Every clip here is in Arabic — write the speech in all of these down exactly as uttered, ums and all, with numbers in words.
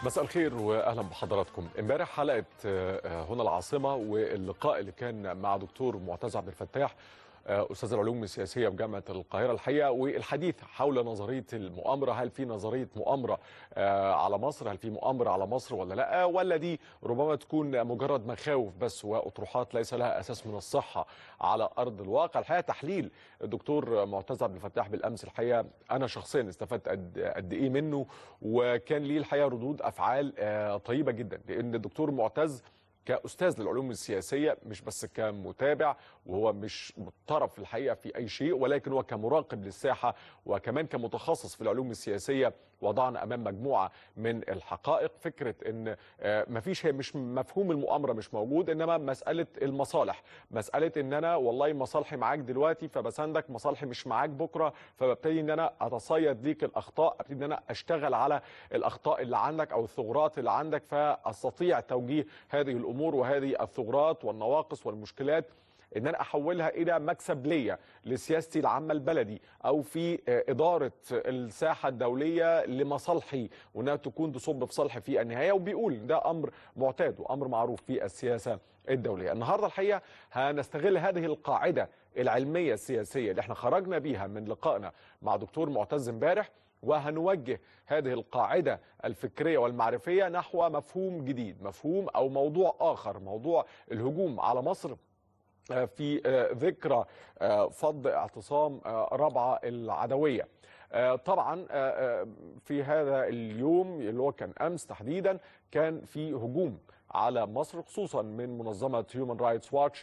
مساء الخير واهلا بحضراتكم. امبارح حلقه هنا العاصمه واللقاء اللي كان مع دكتور معتز عبد الفتاح استاذ العلوم السياسيه بجامعه القاهره الحقيقه، والحديث حول نظريه المؤامره. هل في نظريه مؤامره على مصر؟ هل في مؤامره على مصر ولا لا؟ ولا دي ربما تكون مجرد مخاوف بس واطروحات ليس لها اساس من الصحه على ارض الواقع؟ الحقيقه تحليل الدكتور معتز عبد الفتاح بالامس الحقيقه انا شخصيا استفدت قد قد ايه منه، وكان ليه الحقيقه ردود افعال طيبه جدا، لان الدكتور معتز كأستاذ للعلوم السياسية مش بس كمتابع، وهو مش طرف في الحقيقة في أي شيء، ولكن هو كمراقب للساحة وكمان كمتخصص في العلوم السياسية. وضعنا أمام مجموعة من الحقائق، فكرة إن مفيش، هي مش مفهوم المؤامرة مش موجود، إنما مسألة المصالح، مسألة إن أنا والله مصالحي معاك دلوقتي فبساندك، مصالحي مش معاك بكرة فببتدي إن أنا أتصيد ليك الأخطاء، أبتدي إن أنا أشتغل على الأخطاء اللي عندك أو الثغرات اللي عندك، فأستطيع توجيه هذه الأمور وهذه الثغرات والنواقص والمشكلات ان انا احولها الى مكسب ليا لسياستي العامه البلدي او في اداره الساحه الدوليه لمصالحي، وانها تكون تصب في صالحي في النهايه. وبيقول ده امر معتاد وامر معروف في السياسه الدوليه. النهارده الحقيقه هنستغل هذه القاعده العلميه السياسيه اللي احنا خرجنا بيها من لقائنا مع دكتور معتز امبارح، وهنوجه هذه القاعدة الفكرية والمعرفية نحو مفهوم جديد، مفهوم أو موضوع آخر، موضوع الهجوم على مصر في ذكرى فض اعتصام رابعة العدوية. طبعا في هذا اليوم اللي هو كان أمس تحديدا كان في هجوم على مصر، خصوصا من منظمة هيومن رايتس واتش،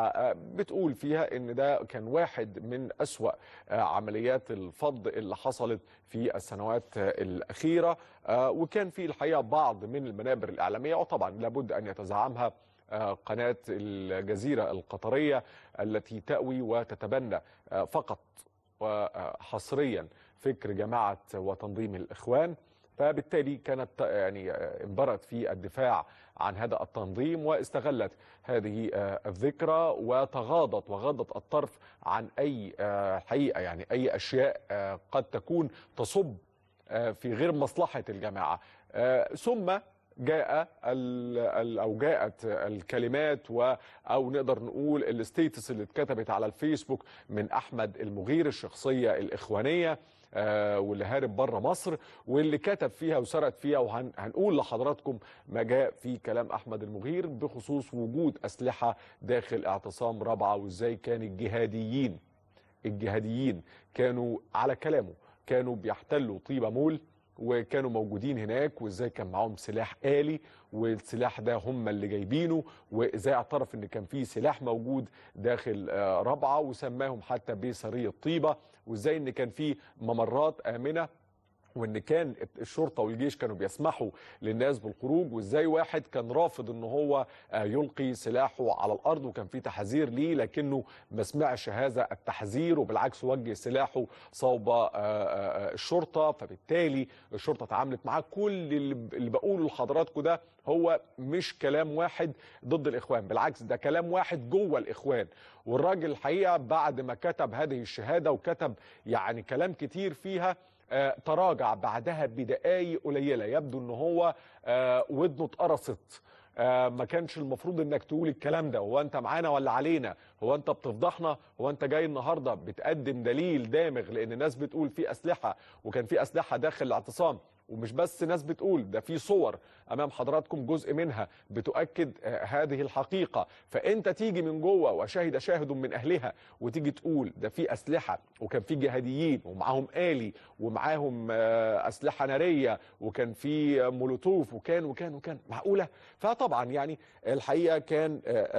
بتقول فيها ان ده كان واحد من أسوأ عمليات الفض اللي حصلت في السنوات الأخيرة، وكان في الحقيقة بعض من المنابر الإعلامية، وطبعا لابد أن يتزعمها قناة الجزيرة القطرية التي تأوي وتتبنى فقط وحصريا فكر جماعة وتنظيم الإخوان، فبالتالي كانت يعني انبرت في الدفاع عن هذا التنظيم واستغلت هذه الذكرى وتغاضت وغضت الطرف عن أي حقيقة، يعني أي أشياء قد تكون تصب في غير مصلحة الجماعة. ثم جاء ال او جاءت الكلمات و او نقدر نقول الستيتس اللي اتكتبت على الفيسبوك من احمد المغير، الشخصيه الاخوانيه آه واللي هارب بره مصر، واللي كتب فيها وسرد فيها، وهنقول لحضراتكم ما جاء في كلام احمد المغير بخصوص وجود اسلحه داخل اعتصام رابعه، وازاي كان الجهاديين الجهاديين كانوا على كلامه كانوا بيحتلوا طيبه مول وكانوا موجودين هناك، وازاي كان معاهم سلاح آلي والسلاح ده هم اللي جايبينه، وازاي اعترف ان كان في سلاح موجود داخل رابعه وسماهم حتى بسريه طيبه، وازاي ان كان في ممرات آمنة، وان كان الشرطه والجيش كانوا بيسمحوا للناس بالخروج، وازاي واحد كان رافض ان هو يلقي سلاحه على الارض وكان في تحذير ليه لكنه ما سمعش هذا التحذير وبالعكس وجه سلاحه صوب الشرطه، فبالتالي الشرطه تعاملت معاه. كل اللي بقوله لحضراتكم ده هو مش كلام واحد ضد الاخوان، بالعكس ده كلام واحد جوه الاخوان. والراجل الحقيقه بعد ما كتب هذه الشهاده وكتب يعني كلام كتير فيها، آه تراجع بعدها بدقايق قليله. يبدو ان هو آه ودنه اتقرصت، آه ما كانش المفروض انك تقول الكلام ده. هو انت معانا ولا علينا؟ هو انت بتفضحنا؟ هو انت جاي النهارده بتقدم دليل دامغ لان الناس بتقول في اسلحه وكان في اسلحه داخل الاعتصام؟ ومش بس ناس بتقول، ده في صور امام حضراتكم جزء منها بتؤكد هذه الحقيقه. فانت تيجي من جوه وشهد شاهد من اهلها وتيجي تقول ده في اسلحه وكان في جهاديين ومعاهم آلي ومعاهم اسلحه ناريه وكان في مولوتوف وكان وكان وكان معقوله؟ فطبعا يعني الحقيقه كان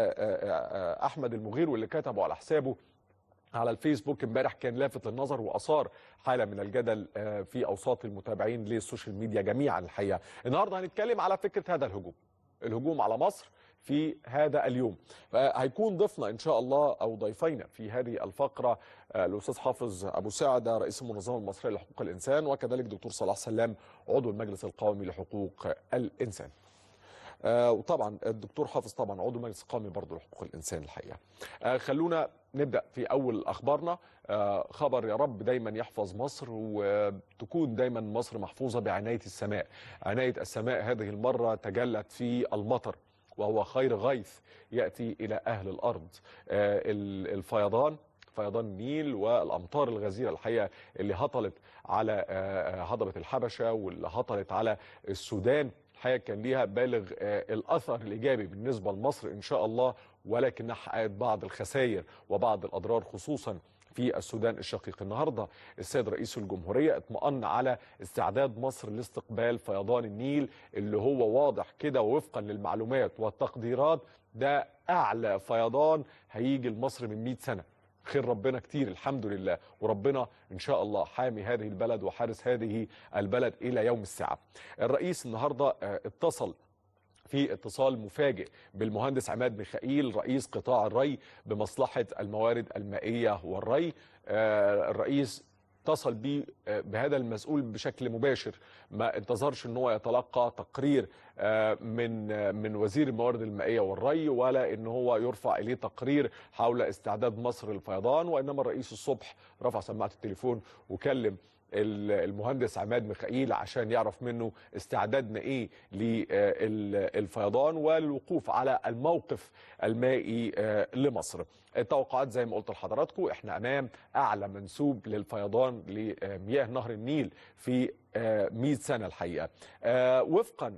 احمد المغير واللي كتبه على حسابه على الفيسبوك امبارح كان لافت للنظر واثار حاله من الجدل في اوساط المتابعين للسوشيال ميديا جميعا. الحقيقه النهارده هنتكلم على فكره هذا الهجوم، الهجوم على مصر في هذا اليوم. فهيكون ضيفنا ان شاء الله او ضيفينا في هذه الفقره الاستاذ حافظ ابو سعده رئيس المنظمه المصريه لحقوق الانسان، وكذلك دكتور صلاح سلام عضو المجلس القومي لحقوق الانسان. آه وطبعا الدكتور حافظ طبعا عضو مجلس قومي برضه لحقوق الانسان الحقيقه. آه خلونا نبدا في اول اخبارنا. آه خبر يا رب دايما يحفظ مصر وتكون دايما مصر محفوظه بعنايه السماء. عنايه السماء هذه المره تجلت في المطر، وهو خير غيث ياتي الى اهل الارض. آه الفيضان، فيضان النيل والامطار الغزيره الحقيقه اللي هطلت على هضبه الحبشه واللي هطلت على السودان، الحقيقه كان ليها بالغ الاثر الايجابي بالنسبه لمصر ان شاء الله، ولكنها حققت بعض الخسائر وبعض الاضرار خصوصا في السودان الشقيق. النهارده السيد رئيس الجمهوريه اطمأن على استعداد مصر لاستقبال فيضان النيل اللي هو واضح كده ووفقا للمعلومات والتقديرات ده اعلى فيضان هيجي لمصر من مئة سنه. خير ربنا كتير الحمد لله، وربنا إن شاء الله حامي هذه البلد وحارس هذه البلد إلى يوم الساعة. الرئيس النهاردة اتصل في اتصال مفاجئ بالمهندس عماد ميخائيل رئيس قطاع الري بمصلحة الموارد المائية والري. الرئيس اتصل بيه بهذا المسؤول بشكل مباشر، ما انتظرش ان هو يتلقى تقرير من من وزير الموارد المائيه والري، ولا ان هو يرفع اليه تقرير حول استعداد مصر للفيضان، وانما الرئيس الصبح رفع سماعه التليفون وكلم المهندس عماد ميخائيل عشان يعرف منه استعدادنا ايه للفيضان والوقوف على الموقف المائي لمصر. التوقعات زي ما قلت لحضراتكم احنا امام اعلى منسوب للفيضان لمياه نهر النيل في مئة سنة الحقيقة. وفقا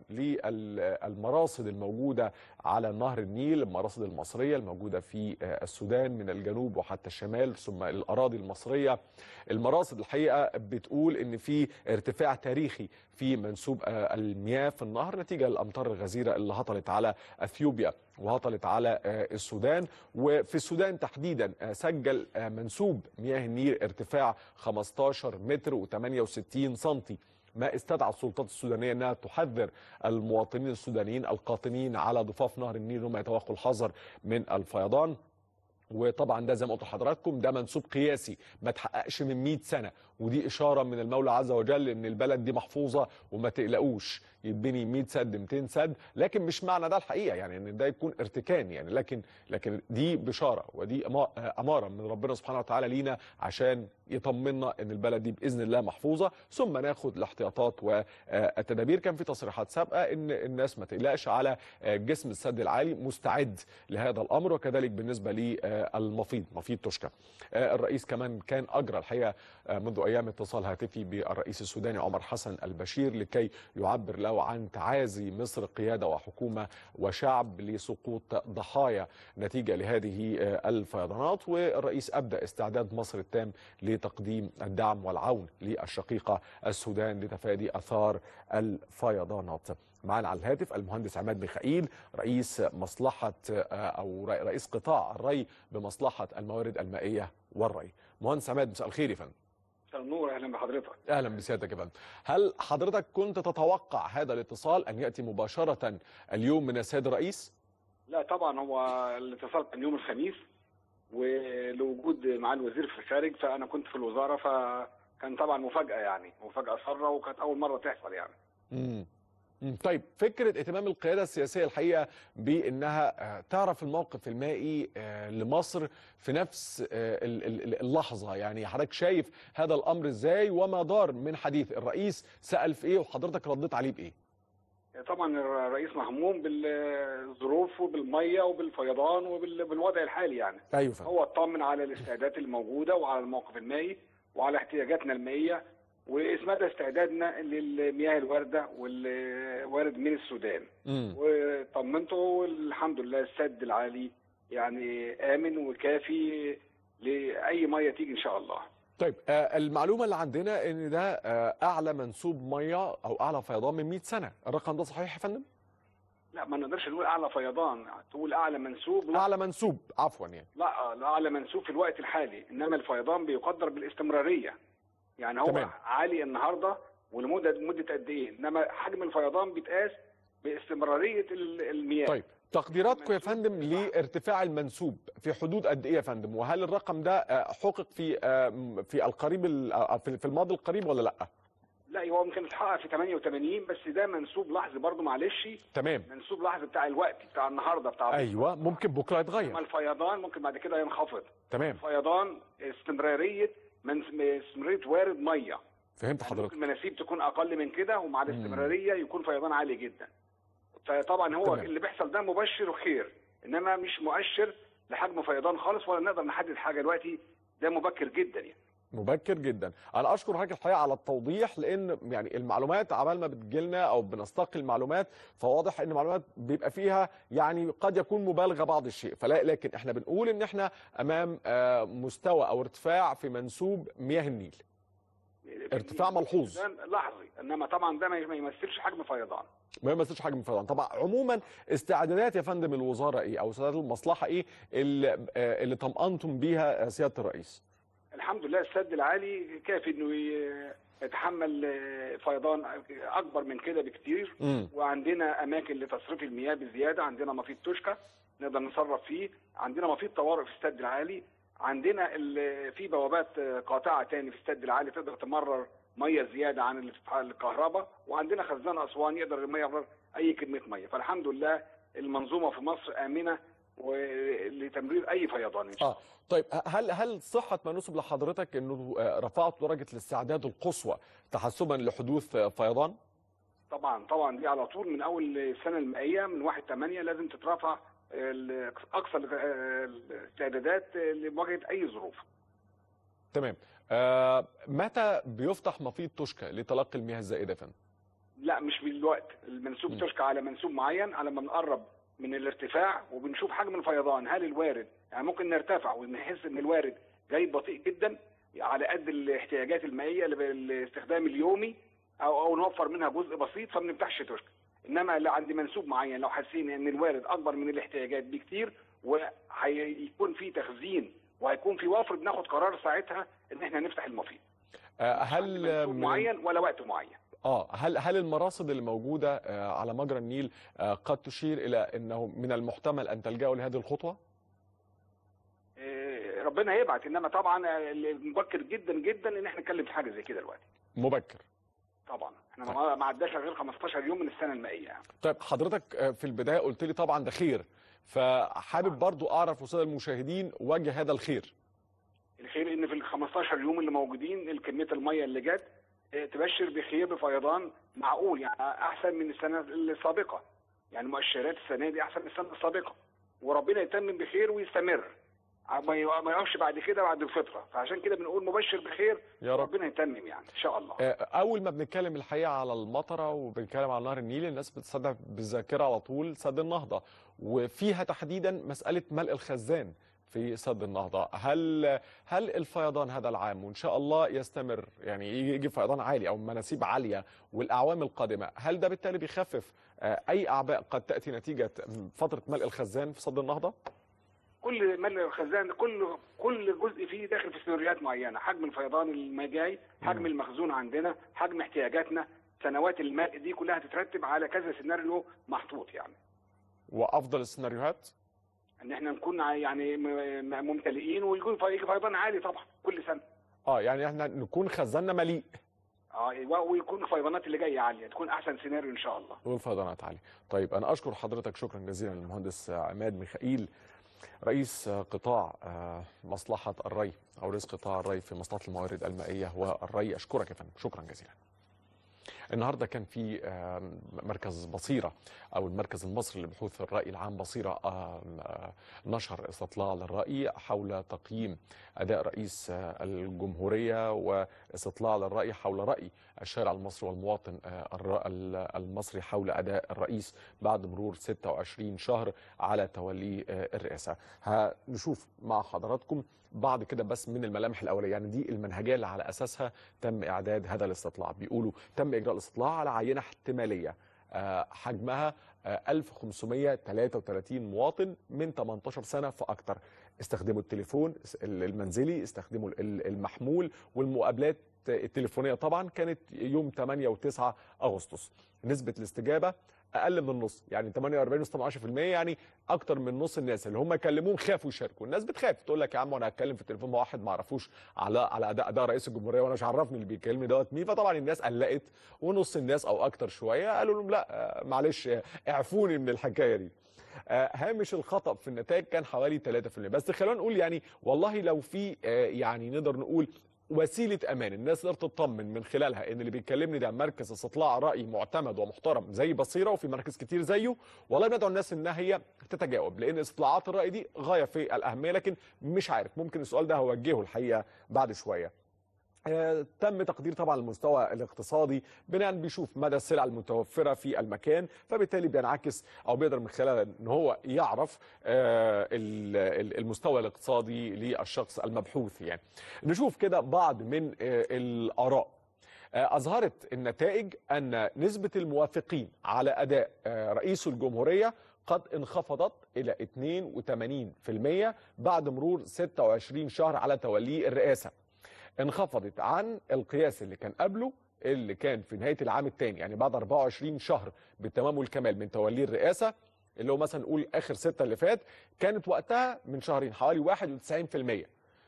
للمراصد الموجودة على نهر النيل، المراصد المصرية الموجودة في السودان من الجنوب وحتى الشمال ثم الأراضي المصرية، المراصد الحقيقة بتقول ان في ارتفاع تاريخي في منسوب المياه في النهر نتيجة للأمطار الغزيرة اللي هطلت على أثيوبيا وهطلت على السودان. وفي السودان تحديدا سجل منسوب مياه النيل ارتفاع خمستاشر متر وثمانية وستين سنتي، ما استدعى السلطات السودانيه انها تحذر المواطنين السودانيين القاطنين على ضفاف نهر النيل انهم يتوخوا الحذر من الفيضان. وطبعا ده زي ما قلت لحضراتكم ده منسوب قياسي ما تحققش من مئة سنه، ودي اشاره من المولى عز وجل ان البلد دي محفوظه وما تقلقوش يتبني مئة سد مئتين سد، لكن مش معنى ده الحقيقه يعني ان ده يكون ارتكان يعني، لكن لكن دي بشاره ودي اماره من ربنا سبحانه وتعالى لينا عشان يطمنا ان البلد دي باذن الله محفوظه، ثم ناخد الاحتياطات والتدابير. كان في تصريحات سابقه ان الناس ما تقلقش على جسم السد العالي مستعد لهذا الامر، وكذلك بالنسبه للمفيض مفيض توشكا. الرئيس كمان كان اجرى الحقيقه منذ ايام اتصال هاتفي بالرئيس السوداني عمر حسن البشير لكي يعبر له عن تعازي مصر قياده وحكومه وشعب لسقوط ضحايا نتيجه لهذه الفيضانات. والرئيس ابدى استعداد مصر التام لتقديم الدعم والعون للشقيقه السودان لتفادي اثار الفيضانات. معنا على الهاتف المهندس عماد ميخائيل رئيس مصلحه او رئيس قطاع الري بمصلحه الموارد المائيه والري. مهندس عماد مساء الخير يا فندم. مساء النور، اهلا بحضرتك. اهلا بسيادتك يا فندم. هل حضرتك كنت تتوقع هذا الاتصال ان ياتي مباشره اليوم من السيد الرئيس؟ لا طبعا، هو الاتصال كان يوم الخميس ولوجود مع الوزير في الخارج، فانا كنت في الوزاره، فكان طبعا مفاجاه يعني مفاجاه ساره وكانت اول مره تحصل يعني. امم طيب، فكرة اهتمام القيادة السياسية الحقيقة بأنها تعرف الموقف المائي لمصر في نفس اللحظة، يعني حضرتك شايف هذا الأمر إزاي وما دار من حديث الرئيس؟ سأل في إيه وحضرتك رديت عليه بإيه؟ طبعا الرئيس مهموم بالظروف وبالمية وبالفيضان وبالوضع الحالي يعني. أيوة فهم. هو اطمن على الاستعدادات الموجودة وعلى الموقف المائي وعلى احتياجاتنا المائية ومدى استعدادنا للمياه الوارده والوارد من السودان. امم وطمنته والحمد لله السد العالي يعني امن وكافي لاي ميه تيجي ان شاء الله. طيب آه المعلومه اللي عندنا ان ده آه اعلى منسوب ميه او اعلى فيضان من مئة سنه، الرقم ده صحيح يا فندم؟ لا ما نقدرش نقول اعلى فيضان، تقول اعلى منسوب. لا. اعلى منسوب عفوا يعني. لا لا اعلى منسوب في الوقت الحالي، انما الفيضان بيقدر بالاستمراريه. يعني هو تمام. عالي النهارده ولمده مده قد ايه، انما حجم الفيضان بيتقاس باستمراريه المياه. طيب تقديراتكم يا فندم لارتفاع المنسوب في حدود قد ايه يا فندم؟ وهل الرقم ده حقق في في القريب في الماضي القريب ولا لا؟ لا هو ممكن يتحقق في ثمانية وثمانين، بس ده منسوب لحظي برضه معلش. تمام. منسوب لحظي بتاع الوقت بتاع النهارده بتاع ايوه ممكن بكره يتغير. اما الفيضان ممكن بعد كده ينخفض. تمام. الفيضان استمراريه من استمراريه وارد ميه. فهمت يعني حضرتك. ممكن المناسيب تكون اقل من كده، ومع الاستمراريه يكون فيضان عالي جدا. فطبعا هو تمام. اللي بيحصل ده مبشر وخير، انما مش مؤشر لحجم فيضان خالص، ولا نقدر نحدد حاجه دلوقتي، ده مبكر جدا يعني. مبكر جدا. انا اشكر حضرتك الحقيقه على التوضيح، لان يعني المعلومات عبال ما بتجيلنا او بنستقي المعلومات فواضح ان المعلومات بيبقى فيها يعني قد يكون مبالغه بعض الشيء، فلا لكن احنا بنقول ان احنا امام مستوى او ارتفاع في منسوب مياه النيل. ارتفاع ملحوظ لحظي، انما طبعا ده ما يمثلش حجم فيضان. ما يمثلش حجم فيضان. طبعا عموما استعدادات يا فندم الوزاره ايه او استعدادات المصلحه ايه اللي, اللي طمأنتم بيها سياده الرئيس؟ الحمد لله السد العالي كافي انه يتحمل فيضان اكبر من كده بكتير. م. وعندنا اماكن لتصريف المياه بزياده، عندنا مفيد توشكا نقدر نصرف فيه، عندنا مفيد طوارئ في السد العالي، عندنا في بوابات قاطعه تاني في السد العالي تقدر تمرر ميه زياده عن الكهرباء، وعندنا خزان اسوان يقدر يمرر اي كميه ميه. فالحمد لله المنظومه في مصر امنه ولتمرير اي فيضان ان شاء الله. آه. طيب هل هل صحه ما نسب لحضرتك انه رفعت درجه الاستعداد القصوى تحسبا لحدوث فيضان؟ طبعا طبعا دي على طول من اول السنه المائيه من واحد ثمانية لازم تترفع اقصى الاستعدادات لمواجهه اي ظروف. تمام. آه متى بيفتح مفيد توشكا لتلقي المياه الزائده يا فندم؟ لا مش بالوقت، المنسوب توشكا على منسوب معين، على ما بنقرب من الارتفاع وبنشوف حجم الفيضان هل الوارد يعني ممكن نرتفع ونحس ان الوارد جاي بطيء جدا على قد الاحتياجات المائيه للاستخدام اليومي او او نوفر منها جزء بسيط فما بنفتحش توشكا. انما لو عند منسوب معين لو حاسين ان الوارد اكبر من الاحتياجات بكتير وهيكون في تخزين وهيكون في وفر بناخد قرار ساعتها ان احنا نفتح المفيد. أه هل منسوب من... معين ولا وقت معين. اه هل هل المراصد اللي موجوده آه على مجرى النيل آه قد تشير الى انه من المحتمل ان تلجأوا لهذه الخطوه؟ آه ربنا يبعت، انما طبعا مبكر جدا جدا ان احنا نتكلم في حاجه زي كده دلوقتي. مبكر. طبعا احنا طيب. ما عداش غير خمستاشر يوم من السنه المائيه يعني. طيب حضرتك في البدايه قلت لي طبعا ده خير، فحابب طبعا. برضو اعرف وسائل المشاهدين وجه هذا الخير. الخير ان في ال خمستاشر يوم اللي موجودين كميه الميه اللي جت تبشر بخير بفيضان معقول، يعني احسن من السنه السابقه، يعني مؤشرات السنه دي احسن من السنه السابقه، وربنا يتمم بخير ويستمر ما يقفش بعد كده بعد الفطره، فعشان كده بنقول مبشر بخير يا رب ربنا يتمم يعني ان شاء الله. اول ما بنتكلم الحقيقه على المطره وبنتكلم على نهر النيل الناس بتصدق بالذاكره على طول سد النهضه، وفيها تحديدا مساله ملء الخزان في سد النهضه. هل هل الفيضان هذا العام وان شاء الله يستمر، يعني يجي فيضان عالي او مناسيب عاليه والاعوام القادمه، هل ده بالتالي بيخفف اي اعباء قد تاتي نتيجه فتره ملء الخزان في سد النهضه؟ كل ملء الخزان كل كل جزء فيه داخل في سيناريوهات معينه، حجم الفيضان اللي جاي، حجم المخزون عندنا، حجم احتياجاتنا، سنوات الماء دي كلها تترتب على كذا سيناريو محطوط يعني. وافضل السيناريوهات ان احنا نكون يعني ممتلئين ويكون فيضان عالي طبعا كل سنه. اه يعني احنا نكون خزاننا مليء. اه ويكون الفيضانات اللي جايه عاليه، تكون احسن سيناريو ان شاء الله. والفيضانات عاليه. طيب انا اشكر حضرتك شكرا جزيلا المهندس عماد ميخائيل رئيس قطاع مصلحه الري او رئيس قطاع الري في مصلحه الموارد المائيه والري. اشكرك يا فندم شكرا جزيلا. النهارده كان في مركز بصيره او المركز المصري لبحوث الراي العام بصيره نشر استطلاع للراي حول تقييم اداء رئيس الجمهوريه واستطلاع للراي حول راي الشارع المصري والمواطن المصري حول اداء الرئيس بعد مرور ستة وعشرين شهر على تولي الرئاسه. هنشوف مع حضراتكم بعض كده بس من الملامح الاوليه، يعني دي المنهجيه اللي على اساسها تم اعداد هذا الاستطلاع. بيقولوا تم اجراء الاستطلاع على عينه احتماليه حجمها ألف وخمسمائة وثلاثة وثلاثين مواطن من ثمانية عشر سنه فاكثر، استخدموا التليفون المنزلي، استخدموا المحمول والمقابلات التليفونيه طبعا كانت يوم ثمانية وتسعة أغسطس. نسبه الاستجابه اقل من النص، يعني ثمانية وأربعين فاصلة عشرة في المية، يعني اكتر من نص الناس اللي هم كلموهم خافوا يشاركوا. الناس بتخاف تقول لك يا عم انا هتكلم في التليفون مع واحد ما اعرفوش على على اداء اداء رئيس الجمهوريه وانا مش عرفني اللي بيكلمني دوت مين. فطبعا الناس قلقت، ونص الناس او اكتر شويه قالوا لهم لا معلش اعفوني من الحكايه دي. هامش الخطأ في النتائج كان حوالي ثلاثة في المية. بس خلونا نقول يعني والله لو في يعني نقدر نقول وسيله امان الناس تقدر تطمن من خلالها ان اللي بيكلمني ده مركز استطلاع راي معتمد ومحترم زي بصيره، وفي مراكز كتير زيه، والله بندعو الناس انها هي تتجاوب، لان استطلاعات الراي دي غايه في الاهميه. لكن مش عارف، ممكن السؤال ده هوجهه الحقيقه بعد شويه. آه، تم تقدير طبعا المستوى الاقتصادي بناء بيشوف مدى السلع المتوفره في المكان، فبالتالي بينعكس او بيقدر من خلالها ان هو يعرف آه، المستوى الاقتصادي للشخص المبحوث. يعني نشوف كده بعض من آه، الاراء. اظهرت النتائج ان نسبه الموافقين على اداء رئيس الجمهوريه قد انخفضت الى اثنين وثمانين في المية بعد مرور ستة وعشرين شهر على توليه الرئاسه. انخفضت عن القياس اللي كان قبله، اللي كان في نهايه العام الثاني، يعني بعد أربعة وعشرين شهر بالتمام والكمال من توليه الرئاسه، اللي هو مثلا نقول اخر ستة اللي فات، كانت وقتها من شهرين حوالي واحد وتسعين في المية.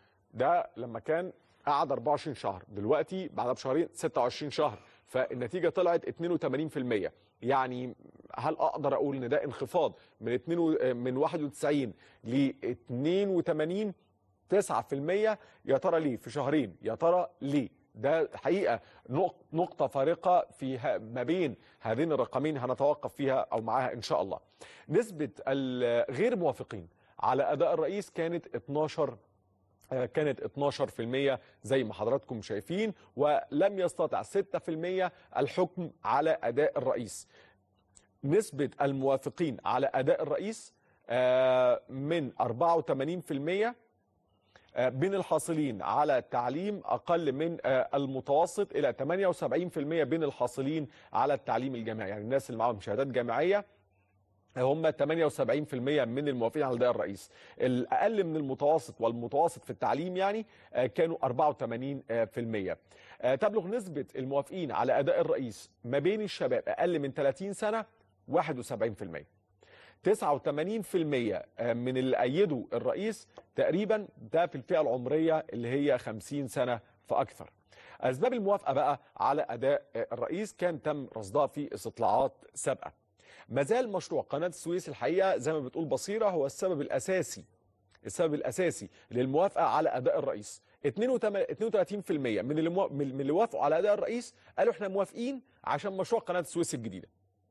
ده لما كان قعد أربعة وعشرين شهر، دلوقتي بعدها بشهرين ستة وعشرين شهر، فالنتيجه طلعت اثنين وثمانين في المية. يعني هل اقدر اقول ان ده انخفاض من اتنين من واحد وتسعين ل اثنين وثمانين؟ تسعة في المية. يا ترى ليه في شهرين؟ يا ترى ليه؟ ده حقيقه نقطه فارقه في ما بين هذين الرقمين هنتوقف فيها او معاها ان شاء الله. نسبه الغير موافقين على اداء الرئيس كانت اتناشر كانت اتناشر في المية زي ما حضراتكم شايفين، ولم يستطع ستة في المية الحكم على أداء الرئيس. نسبة الموافقين على أداء الرئيس من أربعة وثمانين في المية بين الحاصلين على تعليم أقل من المتوسط إلى ثمانية وسبعين في المية بين الحاصلين على التعليم الجامعي، يعني الناس اللي معاهم شهادات جامعية هم ثمانية وسبعين في المية من الموافقين على أداء الرئيس. الأقل من المتوسط والمتوسط في التعليم يعني كانوا أربعة وثمانين في المية. تبلغ نسبة الموافقين على أداء الرئيس ما بين الشباب أقل من ثلاثين سنة واحد وسبعين في المية. تسعة وثمانين في المية من اللي أيدوا الرئيس تقريبا ده في الفئة العمرية اللي هي خمسين سنة فأكثر. أسباب الموافقة بقى على أداء الرئيس كان تم رصدها في استطلاعات سابقة. مازال مشروع قناة السويس الحقيقة زي ما بتقول بصيرة هو السبب الأساسي السبب الأساسي للموافقة على أداء الرئيس. اثنين وثلاثين في المية من اللي مو... من اللي وافقوا على أداء الرئيس قالوا احنا موافقين عشان مشروع قناة السويس الجديدة.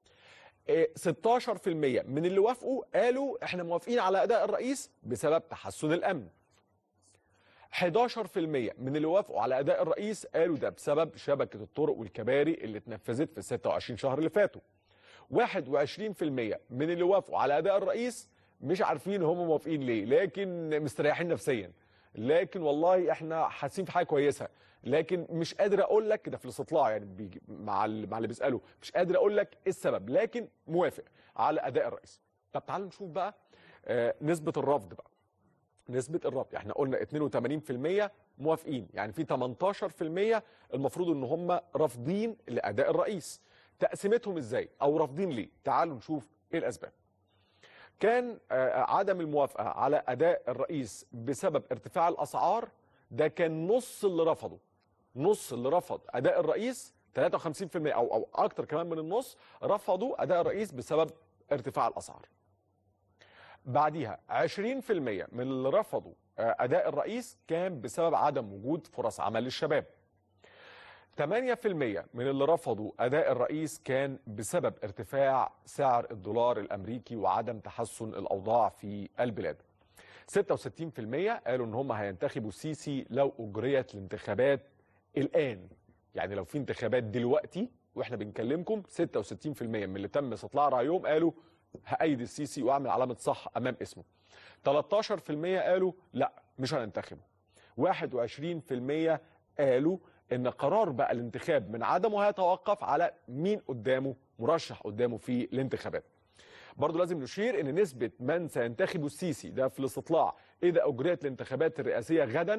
ستاشر في المية من اللي وافقوا قالوا احنا موافقين على أداء الرئيس بسبب تحسن الأمن. حداشر في المية من اللي وافقوا على أداء الرئيس قالوا ده بسبب شبكة الطرق والكباري اللي اتنفذت في ستة وعشرين شهر اللي فاتوا. واحد وعشرين في المية من اللي وافقوا على أداء الرئيس مش عارفين هم موافقين ليه، لكن مستريحين نفسيا، لكن والله احنا حاسين في حاجه كويسه، لكن مش قادر اقول لك ده في الاستطلاع يعني بيجي مع مع اللي بيساله، مش قادر اقول لك ايه السبب، لكن موافق على اداء الرئيس. طب تعالوا نشوف بقى آه نسبه الرفض بقى. نسبه الرفض احنا قلنا اثنين وثمانين في المية موافقين، يعني في ثمانية عشر في المية المفروض ان هم رافضين لاداء الرئيس. تقسيمتهم ازاي او رافضين ليه؟ تعالوا نشوف ايه الاسباب. كان عدم الموافقه على اداء الرئيس بسبب ارتفاع الاسعار، ده كان نص اللي رفضوا. نص اللي رفض اداء الرئيس ثلاثة وخمسين في المية او او اكتر كمان من النص رفضوا اداء الرئيس بسبب ارتفاع الاسعار. بعديها عشرين في المية من اللي رفضوا اداء الرئيس كان بسبب عدم وجود فرص عمل للشباب. ثمانية في المية من اللي رفضوا أداء الرئيس كان بسبب ارتفاع سعر الدولار الأمريكي وعدم تحسن الأوضاع في البلاد. ستة وستين في المية قالوا إن هم هينتخبوا السيسي لو أجريت الانتخابات الآن، يعني لو في انتخابات دلوقتي وإحنا بنكلمكم ستة وستين في المية من اللي تم استطلاع رأيهم قالوا هأيد السيسي وأعمل علامة صح أمام اسمه. ثلاثة عشر في المية قالوا لا مش هننتخبه. واحد وعشرين في المية قالوا ان قرار بقى الانتخاب من عدمه هيتوقف على مين قدامه مرشح قدامه في الانتخابات. برضو لازم نشير ان نسبة من سينتخب السيسي ده في الاستطلاع اذا اجريت الانتخابات الرئاسية غدا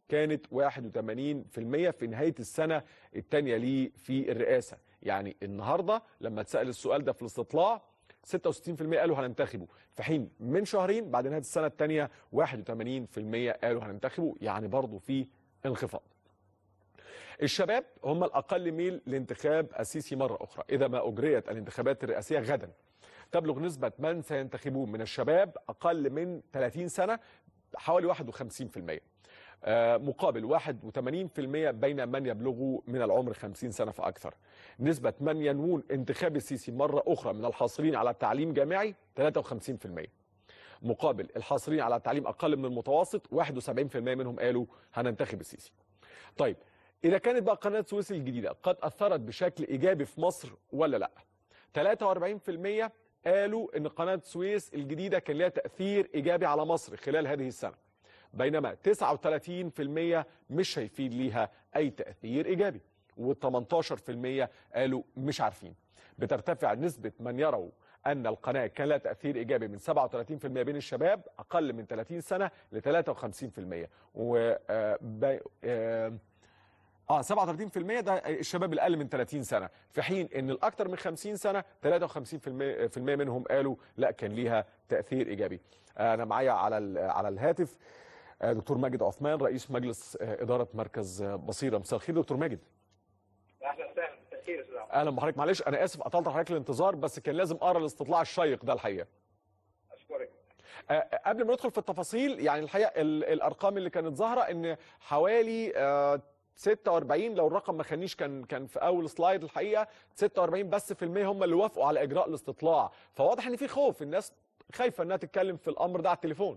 كانت واحد وثمانين بالمئة في نهايه السنه الثانيه ليه في الرئاسه. يعني النهارده لما اتسال السؤال ده في الاستطلاع ستة وستين بالمئة قالوا هننتخبه، في حين من شهرين بعد نهايه السنه الثانيه واحد وثمانين بالمئة قالوا هننتخبه، يعني برضه في انخفاض. الشباب هم الاقل ميل لانتخاب السيسي مره اخرى اذا ما اجريت الانتخابات الرئاسيه غدا. تبلغ نسبه من سينتخبون من الشباب اقل من ثلاثين سنه حوالي واحد وخمسين بالمئة، مقابل واحد وثمانين بالمئة بين من يبلغوا من العمر خمسين سنه فاكثر. نسبه من ينوون انتخاب السيسي مره اخرى من الحاصلين على تعليم جامعي ثلاثة وخمسين بالمئة، مقابل الحاصلين على تعليم اقل من المتوسط واحد وسبعين بالمئة منهم قالوا هننتخب السيسي. طيب إذا كانت بقى قناة السويس الجديدة قد أثرت بشكل إيجابي في مصر ولا لأ؟ ثلاثة وأربعين بالمئة قالوا إن قناة السويس الجديدة كان لها تأثير إيجابي على مصر خلال هذه السنة، بينما تسعة وثلاثين بالمئة مش شايفين ليها أي تأثير إيجابي، و18 بالمئة قالوا مش عارفين. بترتفع نسبة من يروا أن القناة كان لها تأثير إيجابي من سبعة وثلاثين بالمئة بين الشباب أقل من ثلاثين سنة ل ثلاثة وخمسين بالمئة، و اه سبعة وثلاثين بالمئة ده الشباب الاقل من ثلاثين سنه، في حين ان الاكثر من خمسين سنه ثلاثة وخمسين بالمئة منهم قالوا لا كان ليها تاثير ايجابي. انا معايا على على الهاتف دكتور ماجد عثمان رئيس مجلس اداره مركز بصيره. مساء الخير دكتور ماجد. اهلا وسهلا. مساء الخير يا استاذ. اهلا بحضرتك. معلش انا اسف قطعت حضرتك الانتظار بس كان لازم اقرا الاستطلاع الشيق ده الحقيقه. اشكرك. قبل ما ندخل في التفاصيل يعني الحقيقه الارقام اللي كانت ظاهره ان حوالي ستة وأربعين لو الرقم ما خانيش كان كان في اول سلايد الحقيقه ستة وأربعين بس في المية هم اللي وافقوا على اجراء الاستطلاع، فواضح ان في خوف، الناس خايفه انها تتكلم في الامر ده على التليفون.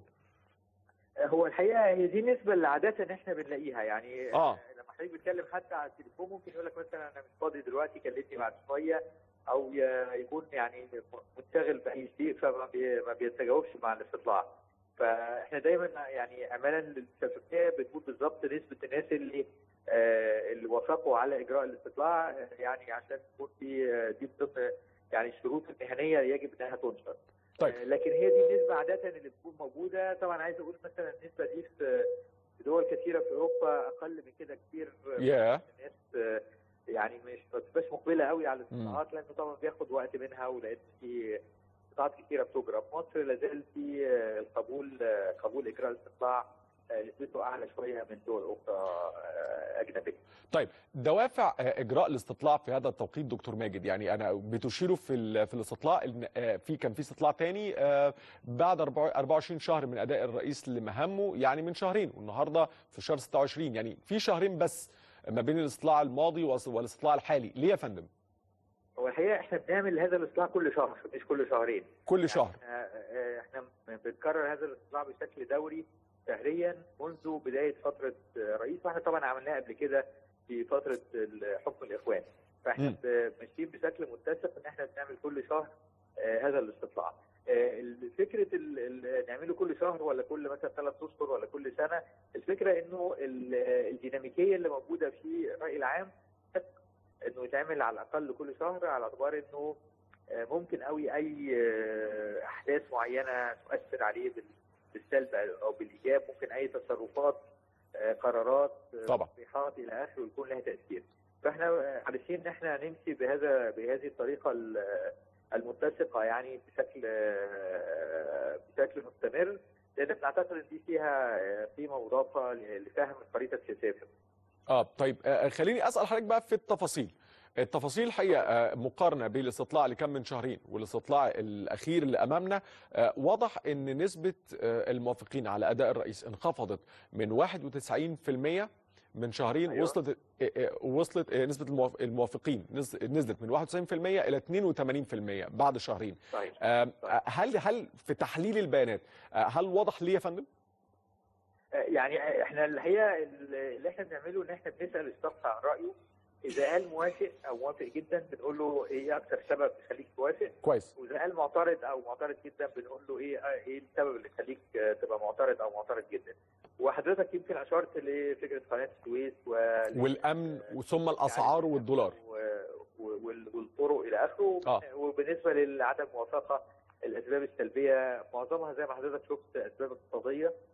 هو الحقيقه هي دي النسبه اللي عاده احنا بنلاقيها، يعني اه لما حضرتك بتتكلم حتى على التليفون ممكن يقول لك مثلا انا مش فاضي دلوقتي كلمني بعد شويه، او يكون يعني منشغل باي شيء فما ما بيتجاوبش مع الاستطلاع. فاحنا دايما يعني امالا للشفافيه بتقول بالظبط نسبه الناس اللي آه اللي وافقوا على اجراء الاستطلاع، آه يعني عشان تكون في آه دي ضمن يعني الشروط المهنيه يجب انها تنشر. طيب. آه لكن هي دي النسبه عاده اللي بتكون موجوده. طبعا عايز اقول مثلا النسبه دي في دول كثيره في اوروبا اقل من كده كتير. yeah. الناس آه يعني مش ما بتبقاش مقبله قوي على الاستطلاعات لانه طبعا بياخد وقت منها، ولقيت في قطاعات كثيره بتجرى. في مصر لازال في القبول قبول اجراء الاستطلاع نسبته اعلى شويه من دول اخرى اجنبيه. طيب دوافع اجراء الاستطلاع في هذا التوقيت دكتور ماجد، يعني انا بتشيروا في في الاستطلاع ان في كان في استطلاع ثاني بعد أربعة وعشرين شهر من اداء الرئيس لمهامه، يعني من شهرين والنهارده في شهر ستة وعشرين، يعني في شهرين بس ما بين الاستطلاع الماضي والاستطلاع الحالي، ليه يا فندم؟ هو الحقيقه احنا بنعمل هذا الاستطلاع كل شهر مش كل شهرين. كل شهر. يعني احنا بنكرر هذا الاستطلاع بشكل دوري شهريا منذ بدايه فتره رئيس، واحنا طبعا عملناها قبل كده في فتره حكم الاخوان. فاحنا ماشيين بشكل متسق ان احنا بنعمل كل شهر هذا الاستطلاع. فكره نعمله كل شهر ولا كل مثلا ثلاث اشهر ولا كل سنه، الفكره انه الديناميكيه اللي موجوده في الراي العام انه يتعمل على الاقل كل شهر، على اعتبار انه ممكن قوي اي احداث معينه تؤثر عليه بالسلب او بالايجاب، ممكن اي تصرفات قرارات طبعا تصريحات الى اخره يكون لها تاثير. فاحنا علشان ان احنا نمشي بهذا بهذه الطريقه المتسقه يعني بشكل بشكل مستمر، لان بنعتقد ان دي فيها قيمه مضافه لفهم الخريطه السياسيه. اه طيب آه خليني اسال حضرتك بقى في التفاصيل. التفاصيل الحقيقه آه مقارنه بين الاستطلاع اللي كان من شهرين والاستطلاع الاخير اللي امامنا، آه واضح ان نسبه آه الموافقين على اداء الرئيس انخفضت من واحد وتسعين بالمئة من شهرين. أيوة. وصلت وصلت نسبه الموافقين نزلت من واحد وتسعين بالمئة الى اثنين وثمانين بالمئة بعد شهرين. طيب. هل هل في تحليل البيانات هل واضح ليه يا فندم؟ يعني احنا الحقيقه اللي احنا بنعمله ان احنا بنسال الشخص عن رايه، اذا قال موافق او موافق جدا بنقول له ايه اكثر سبب يخليك توافق كويس، واذا قال معترض او معترض جدا بنقول له ايه ايه السبب اللي يخليك تبقى معترض او معترض جدا. وحضرتك يمكن اشرت لفكره قناه السويس والامن ثم الاسعار والدولار والطرق الى اخره. آه. وبالنسبه لعدم موافقه الاسباب السلبيه معظمها زي ما حضرتك شفت اسباب اقتصاديه،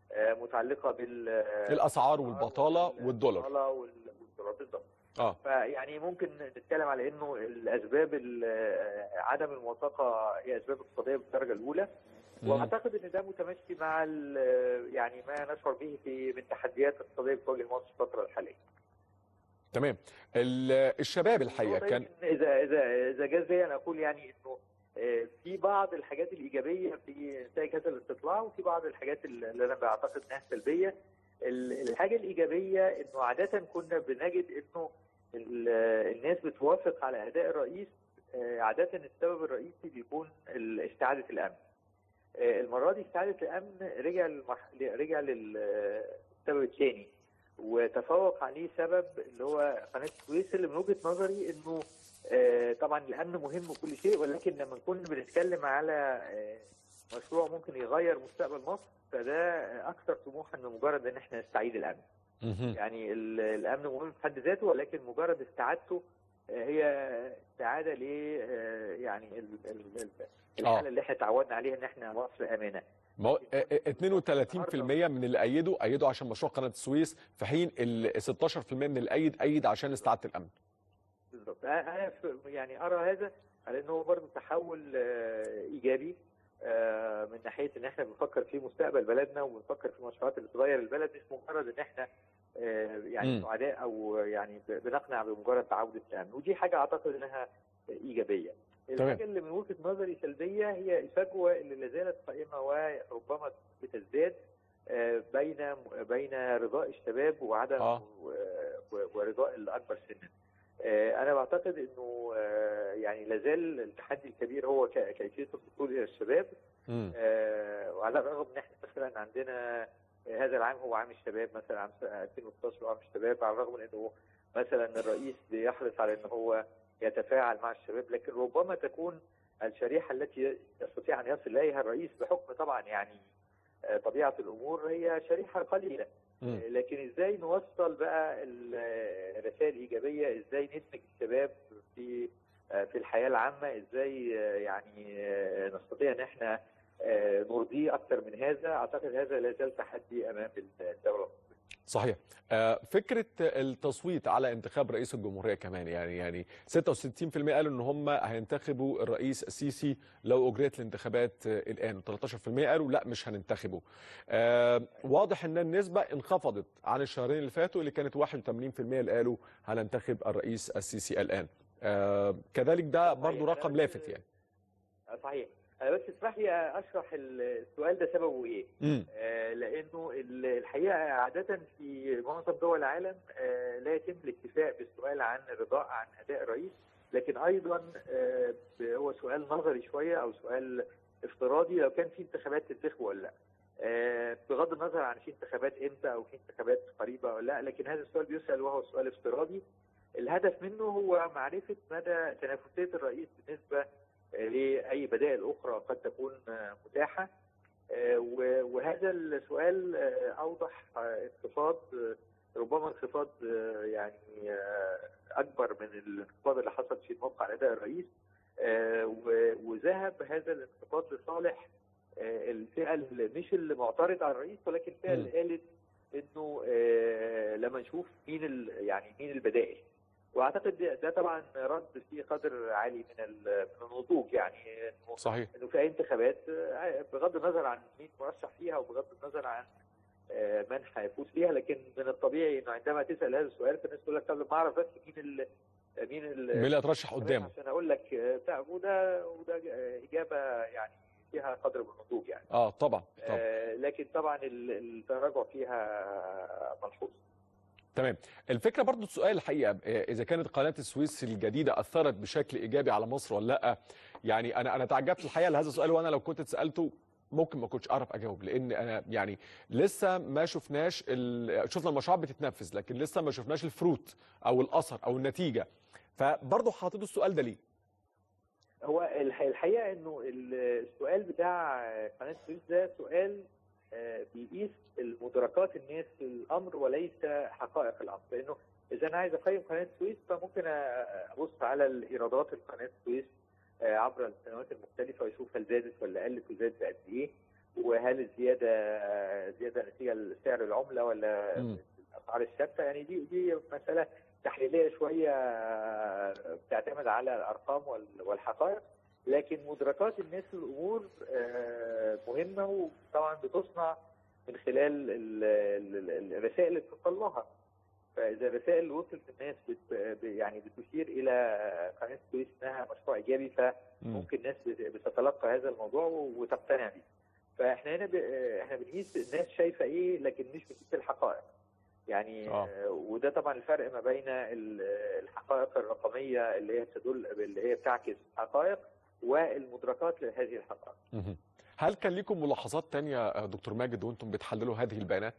متعلقه بال الاسعار والبطاله والدولار والدولار بالظبط. اه فيعني ممكن نتكلم على انه الاسباب عدم الموافقه هي اسباب اقتصاديه بالدرجه الاولى، واعتقد ان ده متماشي مع يعني ما نشعر به في من تحديات اقتصاديه بتواجه مصر الفتره الحاليه. تمام. الشباب الحقيقه كان اذا اذا اذا جاز لي ان اقول يعني انه في بعض الحاجات الايجابيه في نتائج هذا الاستطلاع، وفي بعض الحاجات اللي انا بعتقد انها سلبيه. الحاجه الايجابيه انه عاده كنا بنجد انه الناس بتوافق على اداء الرئيس، عاده السبب الرئيسي بيكون استعاده الامن. المره دي استعاده الامن رجع المح... رجع للسبب الثاني، وتفوق عليه سبب اللي هو قناه السويس، اللي من وجهه نظري انه طبعا الامن مهم وكل شيء، ولكن لما نكون بنتكلم على مشروع ممكن يغير مستقبل مصر فده اكثر طموحا من مجرد ان احنا نستعيد الامن. يعني الامن مهم في حد ذاته، ولكن مجرد استعادته هي استعاده ل يعني الحاله اللي احنا تعودنا عليها ان احنا مصر امنه. اثنين وثلاثين بالمئة من اللي ايدوا ايدوا عشان مشروع قناه السويس، في حين ال ستاشر بالمئة من اللي ايد ايد عشان استعاده الامن. بالظبط. انا يعني ارى هذا على انه برضه تحول ايجابي من ناحيه ان احنا بنفكر في مستقبل بلدنا وبنفكر في المشروعات اللي تغير البلد، مش مجرد ان احنا يعني سعداء او يعني بنقنع بمجرد عوده الامن، ودي حاجه اعتقد انها ايجابيه. الحاجه اللي من وجهه نظري سلبيه هي الفجوه اللي لا زالت قائمه وربما بتزداد بين بين رضاء الشباب وعدم آه. ورضاء الاكبر سنا. انا بعتقد انه يعني لا زال التحدي الكبير هو كيفيه الوصول الى الشباب، وعلى الرغم ان احنا مثلا عندنا هذا العام هو عام الشباب، مثلا عام ألفين وستاشر عام الشباب، على الرغم من انه مثلا الرئيس بيحرص على ان هو يتفاعل مع الشباب، لكن ربما تكون الشريحه التي يستطيع ان يصل اليها الرئيس بحكم طبعا يعني طبيعه الامور هي شريحه قليله. م. لكن ازاي نوصل بقى الرسائل الايجابيه، ازاي ندمج الشباب في في الحياه العامه، ازاي يعني نستطيع ان احنا نرضيه اكثر من هذا. اعتقد هذا لا زال تحدي امام الدوله. صحيح. فكره التصويت على انتخاب رئيس الجمهوريه كمان، يعني يعني ستة وستين بالمئة قالوا ان هم هينتخبوا الرئيس السيسي لو اجريت الانتخابات الان، ثلاثة عشر بالمئة قالوا لا مش هننتخبه. واضح ان النسبه انخفضت عن الشهرين اللي فاتوا اللي كانت واحد وثمانين بالمئة اللي قالوا هننتخب الرئيس السيسي الان. كذلك ده برضو رقم لافت يعني. صحيح. أنا بس اسمح لي أشرح السؤال ده سببه إيه؟ آه لأنه الحقيقة عادة في معظم دول العالم آه لا يتم الاكتفاء بالسؤال عن الرضاء عن أداء الرئيس، لكن أيضا آه هو سؤال نظري شوية أو سؤال افتراضي لو كان في انتخابات تنتخبه ولا لا. آه بغض النظر عن في انتخابات إمتى أو في انتخابات قريبة ولا لا، لكن هذا السؤال بيسأل وهو سؤال افتراضي. الهدف منه هو معرفة مدى تنافسية الرئيس بالنسبة لأي بدائل أخرى قد تكون متاحة، وهذا السؤال أوضح انخفاض، ربما انخفاض يعني أكبر من الانخفاض اللي حصل في موقع أداء الرئيس، وذهب هذا الانخفاض لصالح الفئة اللي مش اللي معترض على الرئيس، ولكن الفئة اللي قالت إنه لما نشوف مين يعني مين البدائل. واعتقد ده طبعا رد فيه قدر عالي من من النضوج، يعني انه صحيح انه في اي انتخابات بغض النظر عن مين مرشح فيها وبغض النظر عن من هيفوز فيها، لكن من الطبيعي انه عندما تسال هذا السؤال فالناس تقول لك طب ما اعرف بس مين ال مين ال مين اللي هترشح قدامه عشان اقول لك بتاع، وده وده اجابه يعني فيها قدر من النضوج يعني. اه طبعا طبعا. آه لكن طبعا التراجع فيها ملحوظ. تمام. الفكره برضو السؤال الحقيقه اذا كانت قناه السويس الجديده اثرت بشكل ايجابي على مصر ولا لا. يعني انا انا تعجبت الحقيقه لهذا السؤال، وانا لو كنت اتسالته ممكن ما كنتش اعرف اجاوب، لان انا يعني لسه ما شفناش شفنا المشروعات بتتنفذ، لكن لسه ما شفناش الفروت او الاثر او النتيجه. فبرضه حاطط السؤال ده ليه؟ هو الحقيقه انه السؤال بتاع قناه السويس ده سؤال بيقيس مدركات الناس في الامر وليس حقائق الامر، لانه اذا انا عايز اقيم قناه السويس فممكن ابص على الايرادات القناه السويس عبر السنوات المختلفه واشوف هل زادت ولا قلت وزادت بقد ايه، وهل الزياده زياده نتيجه لسعر العمله ولا م. الاسعار الثابته. يعني دي دي مساله تحليليه شويه بتعتمد على الارقام والحقائق، لكن مدركات الناس للامور مهمه، وطبعا بتصنع من خلال الرسائل اللي بتوصل لها. فاذا الرسائل اللي وصلت للناس بت يعني بتشير الى قناه السويس انها مشروع ايجابي، فممكن الناس بتتلقى هذا الموضوع وتقتنع به. فاحنا هنا ب... احنا بنقيس الناس شايفه ايه، لكن مش بنقيس الحقائق. يعني آه. وده طبعا الفرق ما بين الحقائق الرقميه اللي هي تدل اللي هي بتعكس حقائق والمدركات لهذه الحقائق. هل كان لكم ملاحظات ثانيه دكتور ماجد وانتم بتحللوا هذه البيانات؟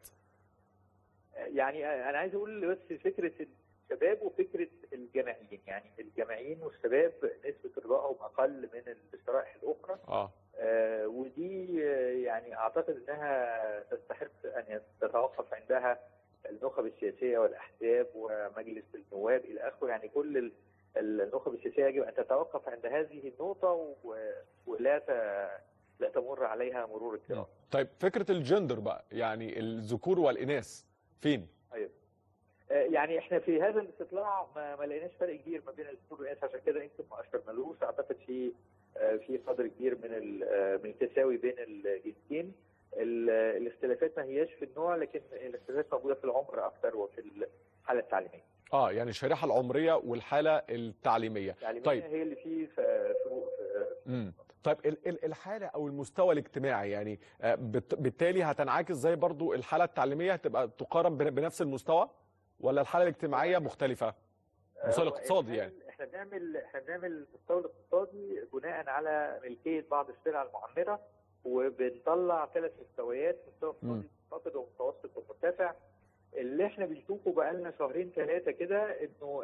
يعني انا عايز اقول بس فكره الشباب وفكره الجامعيين، يعني الجامعيين والشباب نسبه رضائهم اقل من الشرائح الاخرى. اه, آه ودي يعني اعتقد انها تستحق ان تتوقف عندها النخب السياسيه والاحزاب ومجلس النواب الى اخره. يعني كل النخب السياسيه يجب ان تتوقف عند هذه النقطه ولا لا تمر عليها مرور الكرام. طيب فكره الجندر بقى، يعني الذكور والاناث فين؟ ايوه يعني احنا في هذا الاستطلاع ما, ما لقيناش فرق كبير ما بين الذكور والاناث، عشان كده يمكن ما اشرنالوش. اعتقد في في قدر كبير من من التساوي بين الجنسين. الاختلافات ما هياش في النوع، لكن الاختلافات موجوده في العمر اكثر وفي الحاله التعليميه. اه يعني الشريحه العمريه والحاله التعليميه. التعليميه طيب هي اللي فيه فروق. امم طيب الحاله او المستوى الاجتماعي، يعني بالتالي هتنعكس زي برضو الحاله التعليميه، هتبقى تقارن بنفس المستوى ولا الحاله الاجتماعيه مختلفه؟ المستوى الاقتصادي يعني احنا بنعمل احنا بنعمل المستوى الاقتصادي بناء على ملكيه بعض السلع المعمره، وبنطلع ثلاث مستويات: مستوى اقتصادي منخفض ومتوسط ومرتفع. اللي احنا بنشوفه بقى لنا شهرين ثلاثه كده انه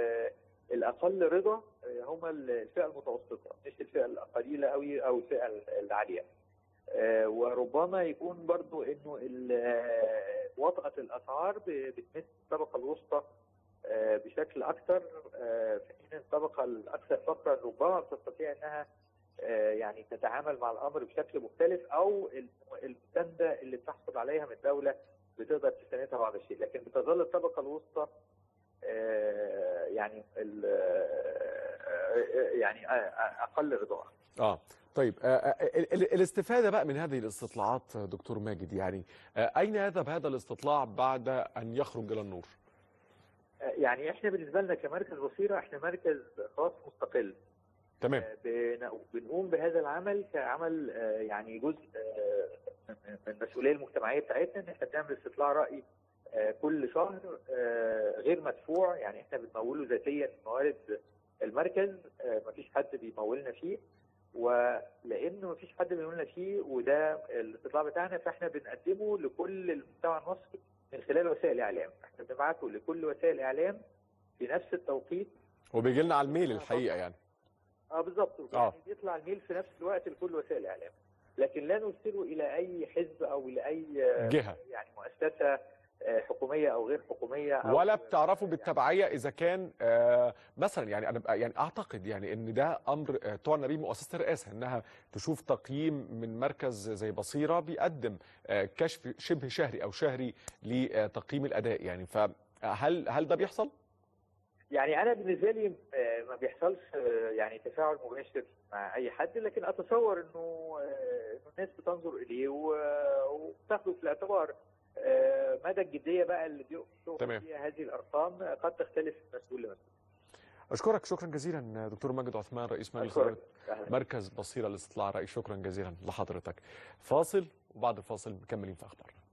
الاقل رضا هم الفئه المتوسطه، مش الفئه القليله قوي او الفئه العاليه. وربما يكون برضو انه وطأة الاسعار بتمس الطبقه الوسطى بشكل اكثر، في حين الطبقه الاكثر فقرا ربما بتستطيع انها يعني تتعامل مع الامر بشكل مختلف، او المسانده اللي بتحصل عليها من الدوله بتقدر تستندها بعض الشيء، لكن بتظل الطبقه الوسطى يعني يعني اقل رضاء. اه طيب آه الاستفاده بقى من هذه الاستطلاعات دكتور ماجد، يعني آه اين يذهب هذا الاستطلاع بعد ان يخرج الى النور؟ يعني احنا بالنسبه لنا كمركز بصيره احنا مركز خاص مستقل. تمام. بنقوم بهذا العمل كعمل يعني جزء من المسؤوليه المجتمعيه بتاعتنا، ان احنا بنعمل استطلاع راي كل شهر غير مدفوع. يعني احنا بنموله ذاتيا من موارد المركز، مفيش حد بيمولنا فيه، ولانه مفيش حد بيمولنا فيه وده الاستطلاع بتاعنا، فاحنا بنقدمه لكل المجتمع المصري من خلال وسائل الاعلام. احنا بنبعته لكل وسائل الاعلام في نفس التوقيت، وبيجي لنا على الميل الحقيقه يعني. اه بالظبط، يعني بيطلع الميل في نفس الوقت لكل وسائل الاعلام، لكن لا نرسله الى اي حزب او لاي جهه، يعني مؤسسه حكوميه او غير حكوميه أو ولا بتعرفوا بالتبعيه اذا كان آه مثلا، يعني انا يعني اعتقد يعني ان ده امر آه تعنى به مؤسسه الرئاسه، انها تشوف تقييم من مركز زي بصيره بيقدم آه كشف شبه شهري او شهري لتقييم الاداء، يعني فهل هل ده بيحصل؟ يعني انا بالنسبه لي ما بيحصلش يعني تفاعل مباشر مع اي حد، لكن اتصور انه الناس بتنظر اليه وبتاخده في الاعتبار. مدى الجديه بقى اللي بيقوم فيها هذه الارقام قد تختلف من مسؤول لمسؤول. اشكرك شكرا جزيلا دكتور ماجد عثمان، رئيس مجلس مركز بصيره للاستطلاع الرأي. شكرا جزيلا لحضرتك. فاصل وبعد الفاصل مكملين في اخبارنا.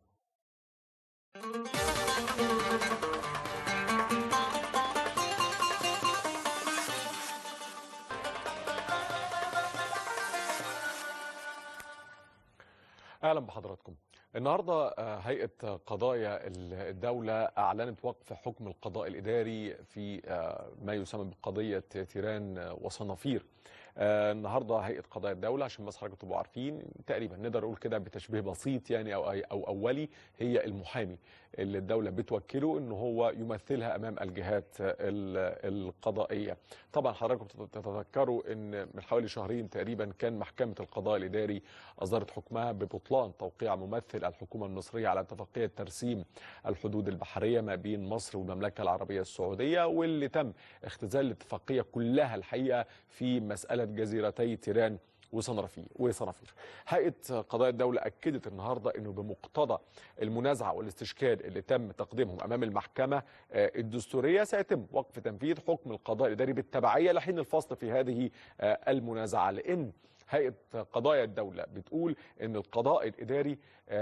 اهلا بحضراتكم. النهارده هيئه قضايا الدوله اعلنت وقف حكم القضاء الاداري في ما يسمى بقضيه تيران وصنافير. آه النهارده هيئه قضاء الدوله، عشان بس حضراتكم تبقوا عارفين، تقريبا نقدر نقول كده بتشبيه بسيط يعني او او اولي، هي المحامي اللي الدوله بتوكله ان هو يمثلها امام الجهات القضائيه. طبعا حضراتكم تتذكروا ان من حوالي شهرين تقريبا كان محكمه القضاء الاداري اصدرت حكمها ببطلان توقيع ممثل الحكومه المصريه على اتفاقيه ترسيم الحدود البحريه ما بين مصر والمملكه العربيه السعوديه، واللي تم اختزال الاتفاقيه كلها الحقيقه في مساله جزيرتي تيران وصنافير وصنافير. هيئه قضاء الدوله اكدت النهارده انه بمقتضى المنازعه والاستشكال اللي تم تقديمهم امام المحكمه الدستوريه سيتم وقف تنفيذ حكم القضاء الاداري بالتبعيه لحين الفصل في هذه المنازعه، لان هيئه قضايا الدوله بتقول ان القضاء الاداري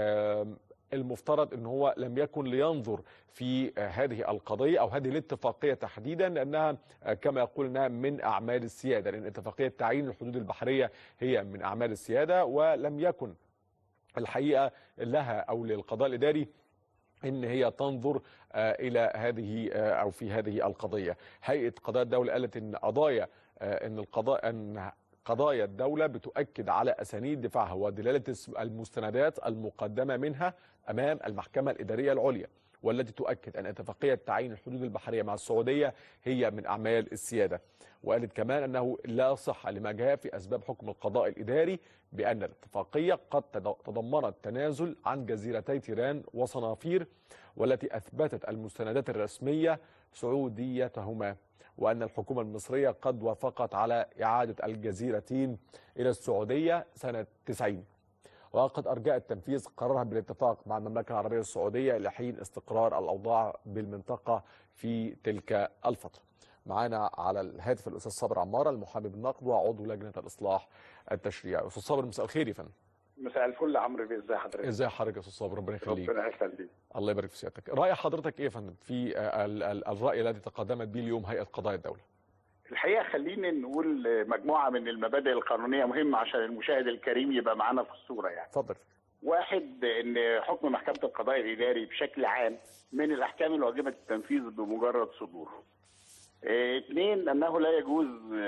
المفترض ان هو لم يكن لينظر في هذه القضيه او هذه الاتفاقيه تحديدا، لانها كما يقول انها من اعمال السياده، لان اتفاقيه تعيين الحدود البحريه هي من اعمال السياده، ولم يكن الحقيقه لها او للقضاء الاداري ان هي تنظر الى هذه او في هذه القضيه. هيئه قضاء الدوله قالت ان قضايا ان القضاء ان قضايا الدولة بتؤكد على أسانيد دفاعها ودلالة المستندات المقدمة منها أمام المحكمة الإدارية العليا، والتي تؤكد أن اتفاقية تعيين الحدود البحرية مع السعودية هي من أعمال السيادة. وقالت كمان أنه لا صحة لما جاء في أسباب حكم القضاء الإداري بأن الاتفاقية قد تضمنت تنازل عن جزيرتي تيران وصنافير، والتي أثبتت المستندات الرسمية سعوديتهما، وأن الحكومة المصرية قد وافقت على إعادة الجزيرتين إلى السعودية سنة تسعين، وقد أرجأت تنفيذ قرارها بالاتفاق مع المملكة العربية السعودية لحين استقرار الأوضاع بالمنطقة في تلك الفترة. معانا على الهاتف الأستاذ صابر عمارة المحامي بالنقد وعضو لجنة الإصلاح التشريعي. أستاذ صابر مساء الخير يا فندم. مساء الفل يا عمرو بيه، ازي حضرتك؟ ازي حضرتك يا استاذ صابر، ربنا يخليك. ربنا يخليك. الله يبارك في سيادتك. راي حضرتك ايه يا فندم في الراي الذي تقدمت به اليوم هيئه قضاء الدوله؟ الحقيقه خلينا نقول مجموعه من المبادئ القانونيه مهمه عشان المشاهد الكريم يبقى معانا في الصوره يعني. اتفضل. واحد، ان حكم محكمه القضاء الاداري بشكل عام من الاحكام الواجبه التنفيذ بمجرد صدوره. اثنين، انه لا يجوز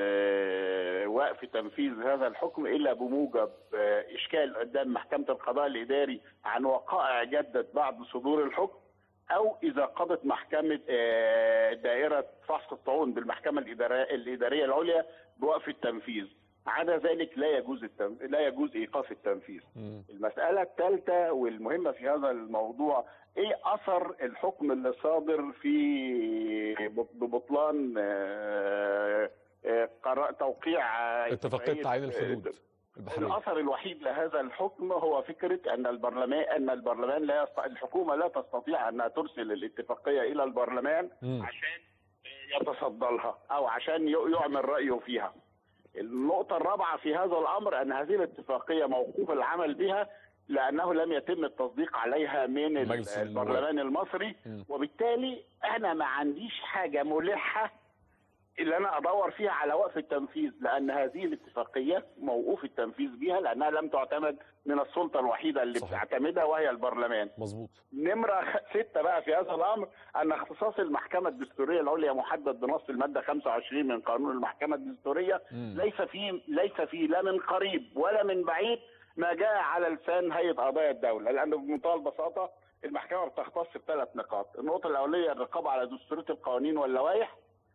وقف تنفيذ هذا الحكم الا بموجب اشكال قدام محكمه القضاء الاداري عن وقائع جدت بعد صدور الحكم، او اذا قضت محكمه دائره فحص الطعون بالمحكمه الاداريه العليا بوقف التنفيذ. عدا ذلك لا يجوز التم... لا يجوز ايقاف التنفيذ. م. المساله الثالثه والمهمه في هذا الموضوع، ايه اثر الحكم اللي صادر في ببطلان قرار توقيع اتفاقيه تعيين الحدود البحريه؟ الاثر الوحيد لهذا الحكم هو فكره ان البرلمان ان البرلمان لا يست... الحكومه لا تستطيع انها ترسل الاتفاقيه الى البرلمان م. عشان يتصدى لها او عشان يعمل رايه فيها. النقطة الرابعة في هذا الأمر أن هذه الاتفاقية موقوف العمل بها لأنه لم يتم التصديق عليها من البرلمان المصري، وبالتالي أنا ما عنديش حاجة ملحة اللي أنا أدور فيها على وقف التنفيذ، لأن هذه الاتفاقية موقوف التنفيذ بها لأنها لم تعتمد من السلطة الوحيدة اللي صحيح. بتعتمدها وهي البرلمان. مظبوط. نمرة ستة بقى في هذا الأمر أن اختصاص المحكمة الدستورية العليا محدد بنص المادة خمسة وعشرين من قانون المحكمة الدستورية. م. ليس فيه ليس فيه لا من قريب ولا من بعيد ما جاء على لسان هيئة قضاء الدولة، لأنه بمنتهى البساطة المحكمة بتختص بثلاث نقاط. النقطة الأولية الرقابة على دستورية القوانين واللوائح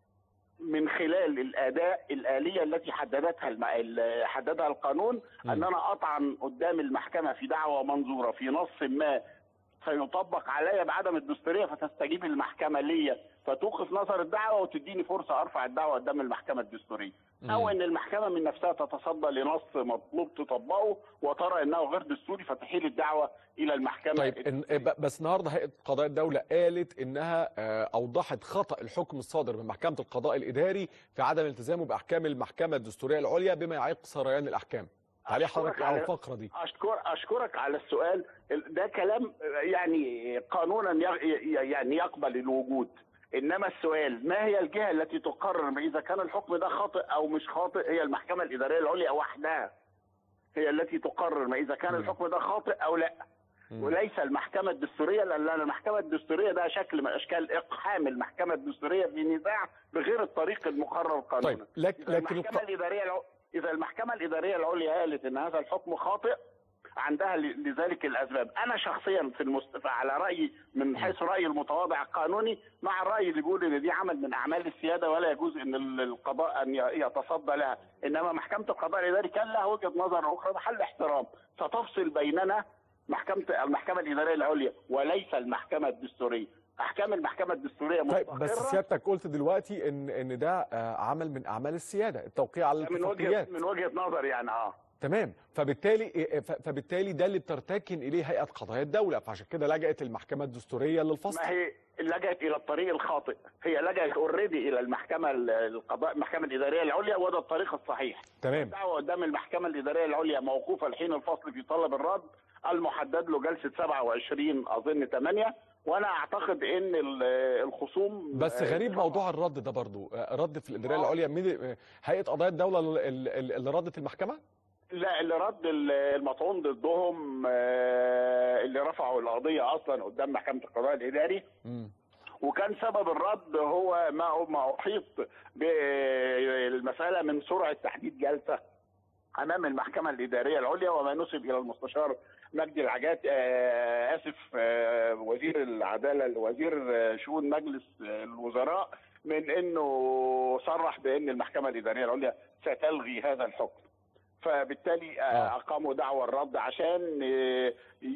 من خلال الاداء الاليه التي حددتها الم... حددها القانون، م. ان انا اطعن قدام المحكمه في دعوى منظوره في نص ما سيطبق عليا بعدم الدستوريه، فتستجيب المحكمه ليا فتوقف نظر الدعوه وتديني فرصه ارفع الدعوه قدام المحكمه الدستوريه، م. او ان المحكمه من نفسها تتصدى لنص مطلوب تطبقه وترى انه غير دستوري فتحيل الدعوه الى المحكمه. طيب إن بس النهارده هيئه قضاء الدوله قالت انها اوضحت خطا الحكم الصادر من محكمه القضاء الاداري في عدم التزامه باحكام المحكمه الدستوريه العليا بما يعيق سريان الاحكام. تعالي حضرتك على الفقره دي. اشكر اشكرك على السؤال ده. كلام يعني قانونا يعني يقبل الوجود، انما السؤال ما هي الجهه التي تقرر اذا كان الحكم ده خاطئ او مش خاطئ؟ هي المحكمه الاداريه العليا وحدها هي التي تقرر ما اذا كان م. الحكم ده خاطئ او لا، م. وليس المحكمه الدستوريه، لان المحكمه الدستوريه ده شكل من اشكال اقحام المحكمه الدستوريه في نزاع بغير الطريق المقرر قانونا. طيب لك لكن المحكمه الاداريه العليا اذا المحكمه الاداريه العليا قالت ان هذا الحكم خاطئ عندها لذلك الاسباب. انا شخصيا في المست... على رايي من حيث رايي المتواضع القانوني مع الراي اللي بيقول ان دي عمل من اعمال السياده ولا يجوز ان القضاء ان يتصدى لها، انما محكمه القضاء الاداري كان لها وجهه نظر اخرى محل احترام ستفصل بيننا محكمه المحكمه الاداريه العليا وليس المحكمه الدستوريه. احكام المحكمه الدستوريه طيب بس سيادتك قلت دلوقتي ان ان ده عمل من اعمال السياده، التوقيع على الاتفاقيات من وجهه نظر يعني اه تمام. فبالتالي فبالتالي ده اللي بترتكن اليه هيئه قضايا الدوله، فعشان كده لجأت المحكمه الدستوريه للفصل. ما هي لجأت الى الطريق الخاطئ، هي لجأت اوريدي الى المحكمه القضاء المحكمه الاداريه العليا وده الطريق الصحيح. تمام. الدعوه قدام المحكمه الاداريه العليا موقوفه لحين الفصل في طلب الرد المحدد له جلسه سبعة وعشرين اظن ثمانية، وانا اعتقد ان الخصوم بس غريب موضوع الرد ده برضو، رد في الاداريه العليا من هيئه قضايا الدوله اللي ردت المحكمه؟ لا، اللي رد المطعون ضدهم اللي رفعوا القضيه اصلا قدام محكمه القضاء الاداري. م. وكان سبب الرد هو ما ما احيط بالمساله من سرعه تحديد جلسه امام المحكمه الاداريه العليا وما نسب الى المستشار مجدي العجات آه اسف آه وزير العداله وزير شؤون مجلس الوزراء من انه صرح بان المحكمه الاداريه العليا ستلغي هذا الحكم. فبالتالي آه اقاموا دعوى الرد عشان آه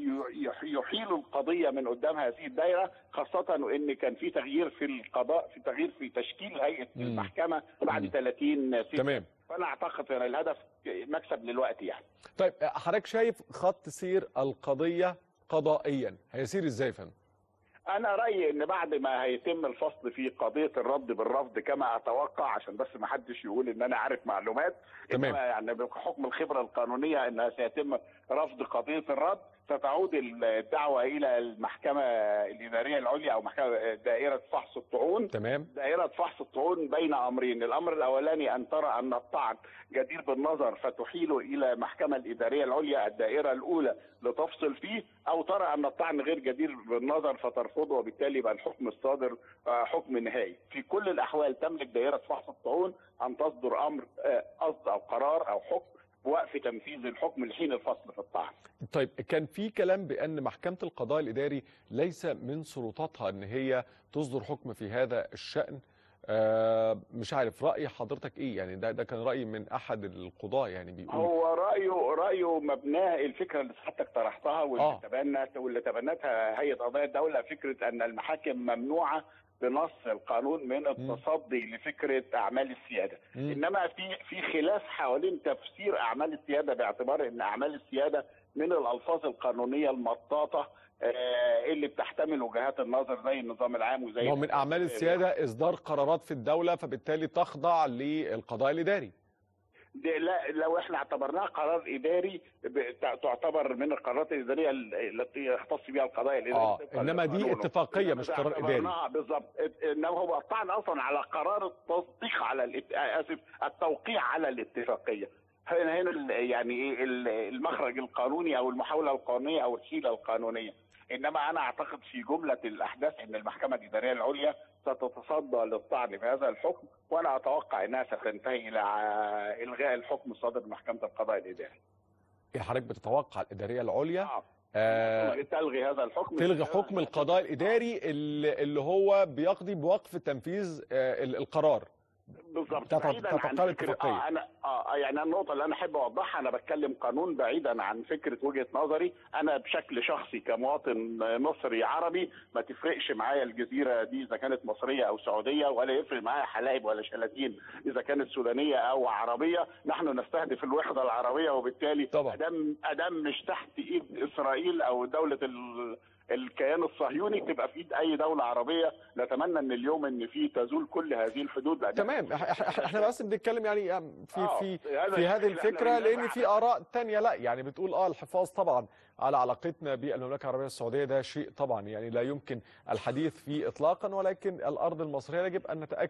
يحيلوا القضيه من قدام هذه الدائره، خاصه ان كان في تغيير في القضاء في تغيير في تشكيل هيئه م. المحكمه بعد م. ثلاثين سنه. تمام. فانا اعتقد ان الهدف مكسب للوقت يعني. طيب حضرتك شايف خط سير القضيه قضائيا هيسير ازاي يا فندم؟ انا رايي ان بعد ما هيتم الفصل في قضيه الرد بالرفض كما اتوقع، عشان بس ما حدش يقول ان انا عارف معلومات، تمام، يعني بحكم الخبره القانونيه انها سيتم رفض قضيه الرد، ستعود الدعوه الى المحكمه الاداريه العليا او محكمه دائره فحص الطعون. تمام. دائره فحص الطعون بين امرين، الامر الاولاني ان ترى ان الطعن جدير بالنظر فتحيله الى المحكمه الاداريه العليا الدائره الاولى لتفصل فيه، او ترى ان الطعن غير جدير بالنظر فترفضه، وبالتالي يبقى الحكم الصادر حكم نهائي. في كل الاحوال تملك دائره فحص الطعون ان تصدر امر قصد او قرار او حكم بوقف تنفيذ الحكم لحين الفصل في الطعن. طيب كان في كلام بان محكمه القضاء الاداري ليس من سلطاتها ان هي تصدر حكم في هذا الشان، آه مش عارف راي حضرتك ايه؟ يعني ده ده كان راي من احد القضاه يعني بيقول هو رايه رايه مبناه الفكره اللي حضرتك طرحتها واللي آه. تبنت واللي تبنتها هيئه قضايا الدوله، فكره ان المحاكم ممنوعه بنص القانون من التصدي م. لفكره اعمال السياده، م. انما في في خلاف حوالين تفسير اعمال السياده باعتبار ان اعمال السياده من الالفاظ القانونيه المطاطه اللي بتحتمل وجهات النظر زي النظام العام وزي هو من اعمال السياده اصدار قرارات في الدوله فبالتالي تخضع للقضاء الاداري. لا، لو احنا اعتبرناها قرار اداري تعتبر من القرارات الاداريه التي يختص بها القضاء الاداري. اه انما دي اتفاقيه مش قرار اداري. بالظبط، انما هو الطعن اصلا على قرار التصديق على الات... اسف التوقيع على الاتفاقيه. هنا هنا يعني ايه المخرج القانوني او المحاوله القانونيه او الحيله القانونيه. انما انا اعتقد في جمله الاحداث ان المحكمه الاداريه العليا ستتصدى للطعن في هذا الحكم، وانا اتوقع انها ستنتهي الى الغاء الحكم الصادر من محكمه القضاء الاداري. ايه حضرتك بتتوقع الاداريه العليا آه. آه تلغي هذا الحكم، تلغي حكم القضاء الاداري اللي, اللي هو بيقضي بوقف تنفيذ آه القرار بالظبط بعيدا عن فكرة اه انا اه يعني النقطه اللي انا احب اوضحها، انا بتكلم قانون بعيدا عن فكره وجهه نظري. انا بشكل شخصي كمواطن مصري عربي ما تفرقش معايا الجزيره دي اذا كانت مصريه او سعوديه، ولا يفرق معايا حلايب ولا شلاتين اذا كانت سودانيه او عربيه. نحن نستهدف الوحده العربيه، وبالتالي ادام ادام مش تحت ايد اسرائيل او دوله ال الكيان الصهيوني تبقى في ايد اي دوله عربيه. نتمنى ان اليوم ان في تزول كل هذه الحدود. تمام، احنا بس بنتكلم يعني في في في هذه الفكره، لان في اراء ثانيه لا يعني بتقول اه الحفاظ طبعا على علاقتنا بالمملكه العربيه السعوديه ده شيء طبعا يعني لا يمكن الحديث فيه اطلاقا، ولكن الارض المصريه يجب ان نتاكد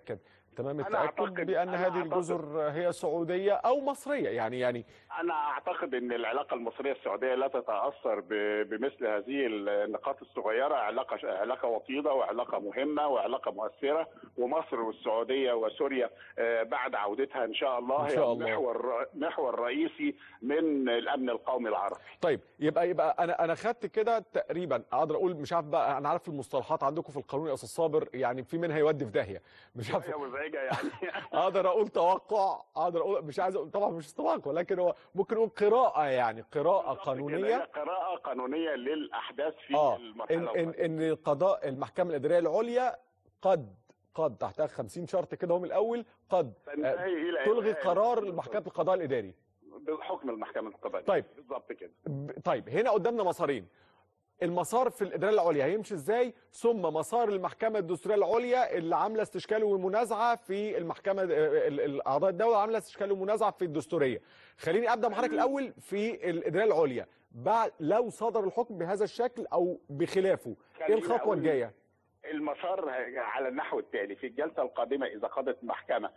تمام التأكد بأن هذه الجزر هي سعودية أو مصرية يعني يعني أنا أعتقد أن العلاقة المصرية السعودية لا تتأثر بمثل هذه النقاط الصغيرة. علاقة علاقة وطيدة وعلاقة مهمة وعلاقة مؤثرة، ومصر والسعودية وسوريا بعد عودتها إن شاء الله, إن شاء الله. هي محور محور رئيسي من الأمن القومي العربي. طيب يبقى يبقى أنا أنا خدت كده تقريبا أقدر أقول، مش عارف بقى، أنا عارف المصطلحات عندكم في القانون يا أستاذ صابر يعني في منها يودي في داهية، مش عارف يعني اقدر اقول توقع، اقدر اقول مش عايز اقول طبعا مش توقع، لكن هو ممكن نقول قراءه، يعني قراءه قانونيه، قراءه قانونيه للاحداث في آه المرحله ان ان ان قضاء المحكمه الاداريه العليا قد قد تحتها خمسين شرط كده هم الاول قد تلغي قرار محكمه القضاء الاداري بحكم المحكمه القضائيه. طيب بالظبط كده. طيب هنا قدامنا مسارين، المسار في الاداره العليا هيمشي ازاي، ثم مسار المحكمه الدستوريه العليا اللي عامله استشكال ومنازعه في المحكمه، اعضاء الدوله عامله استشكال ومنازعه في الدستوريه. خليني ابدا بحضرتك الاول في الاداره العليا، بعد لو صدر الحكم بهذا الشكل او بخلافه ايه الخطوه الجايه؟ المسار على النحو التالي: في الجلسه القادمه اذا قضت المحكمه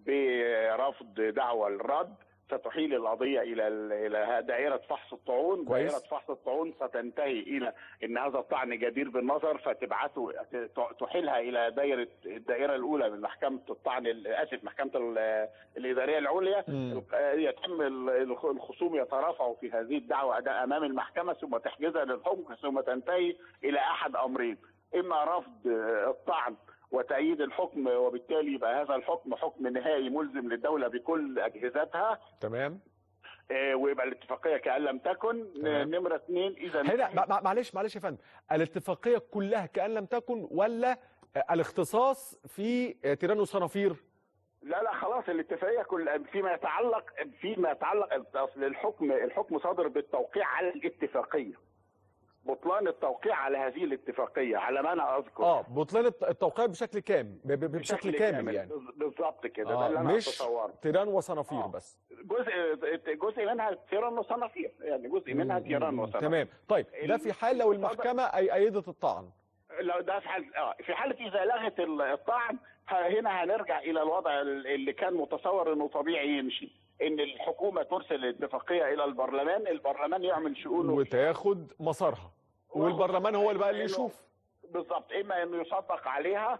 برفض دعوى الرد ستحيل القضيه الى الى دائره فحص الطعون. كويس. دائره فحص الطعون ستنتهي الى ان هذا الطعن جدير بالنظر، فتبعته تحيلها الى دائره الدائره الاولى من محكمه الطعن، اسف محكمه الاداريه العليا. م. يتم الخصوم يترافعوا في هذه الدعوه امام المحكمه ثم تحجيزها للحكم، ثم تنتهي الى احد امرين: اما رفض الطعن وتأييد الحكم، وبالتالي يبقى هذا الحكم حكم نهائي ملزم للدولة بكل أجهزتها. تمام. آه ويبقى الاتفاقية كأن لم تكن. نمرة اثنين إذا هنا معلش معلش يا فندم، الاتفاقية كلها كأن لم تكن ولا الاختصاص في تيران وصنافير؟ لا لا خلاص الاتفاقية كل فيما يتعلق فيما يتعلق أصل الحكم الحكم صادر بالتوقيع على الاتفاقية. بطلان التوقيع على هذه الاتفاقيه على ما انا اذكر. اه بطلان التوقيع بشكل كام؟ بشكل, بشكل كامل, كامل يعني. بالظبط كده. آه ده اللي انا مش اتصوره. تيران وصنافير آه. بس جزء جزء منها تيران وصنافير، يعني جزء منها تيران وصنافير. تمام. طيب ده في حال لو المحكمه اي ايدت الطعن. لو ده في حال اه في حاله اذا لغت الطعن، هنا هنرجع الى الوضع اللي كان متصور انه طبيعي يمشي، ان الحكومه ترسل الاتفاقيه الى البرلمان، البرلمان يعمل شؤونه وتاخد مسارها، والبرلمان هو اللي بقى اللي يشوف. بالظبط، اما انه يصدق عليها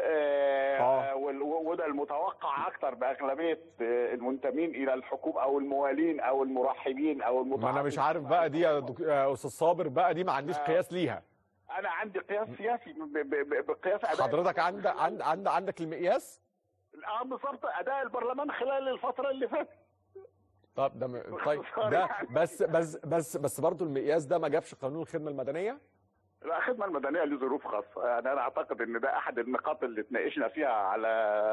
آه آه. وده المتوقع اكتر باغلبيه المنتمين الى الحكومه او الموالين او المرحبين او المتعاطفين. ما انا مش عارف بقى دي يا, دك... يا استاذ صابر، بقى دي ما عنديش آه. قياس ليها. انا عندي قياس سياسي بقياس اداء. حضرتك عندك عند عند عندك المقياس؟ اه بالظبط، اداء البرلمان خلال الفتره اللي فاتت. طب ده م... طيب ده بس بس بس بس برضه المقياس ده ما جابش قانون الخدمه المدنيه؟ لا، الخدمه المدنيه له ظروف خاصه، يعني انا اعتقد ان ده احد النقاط اللي اتناقشنا فيها على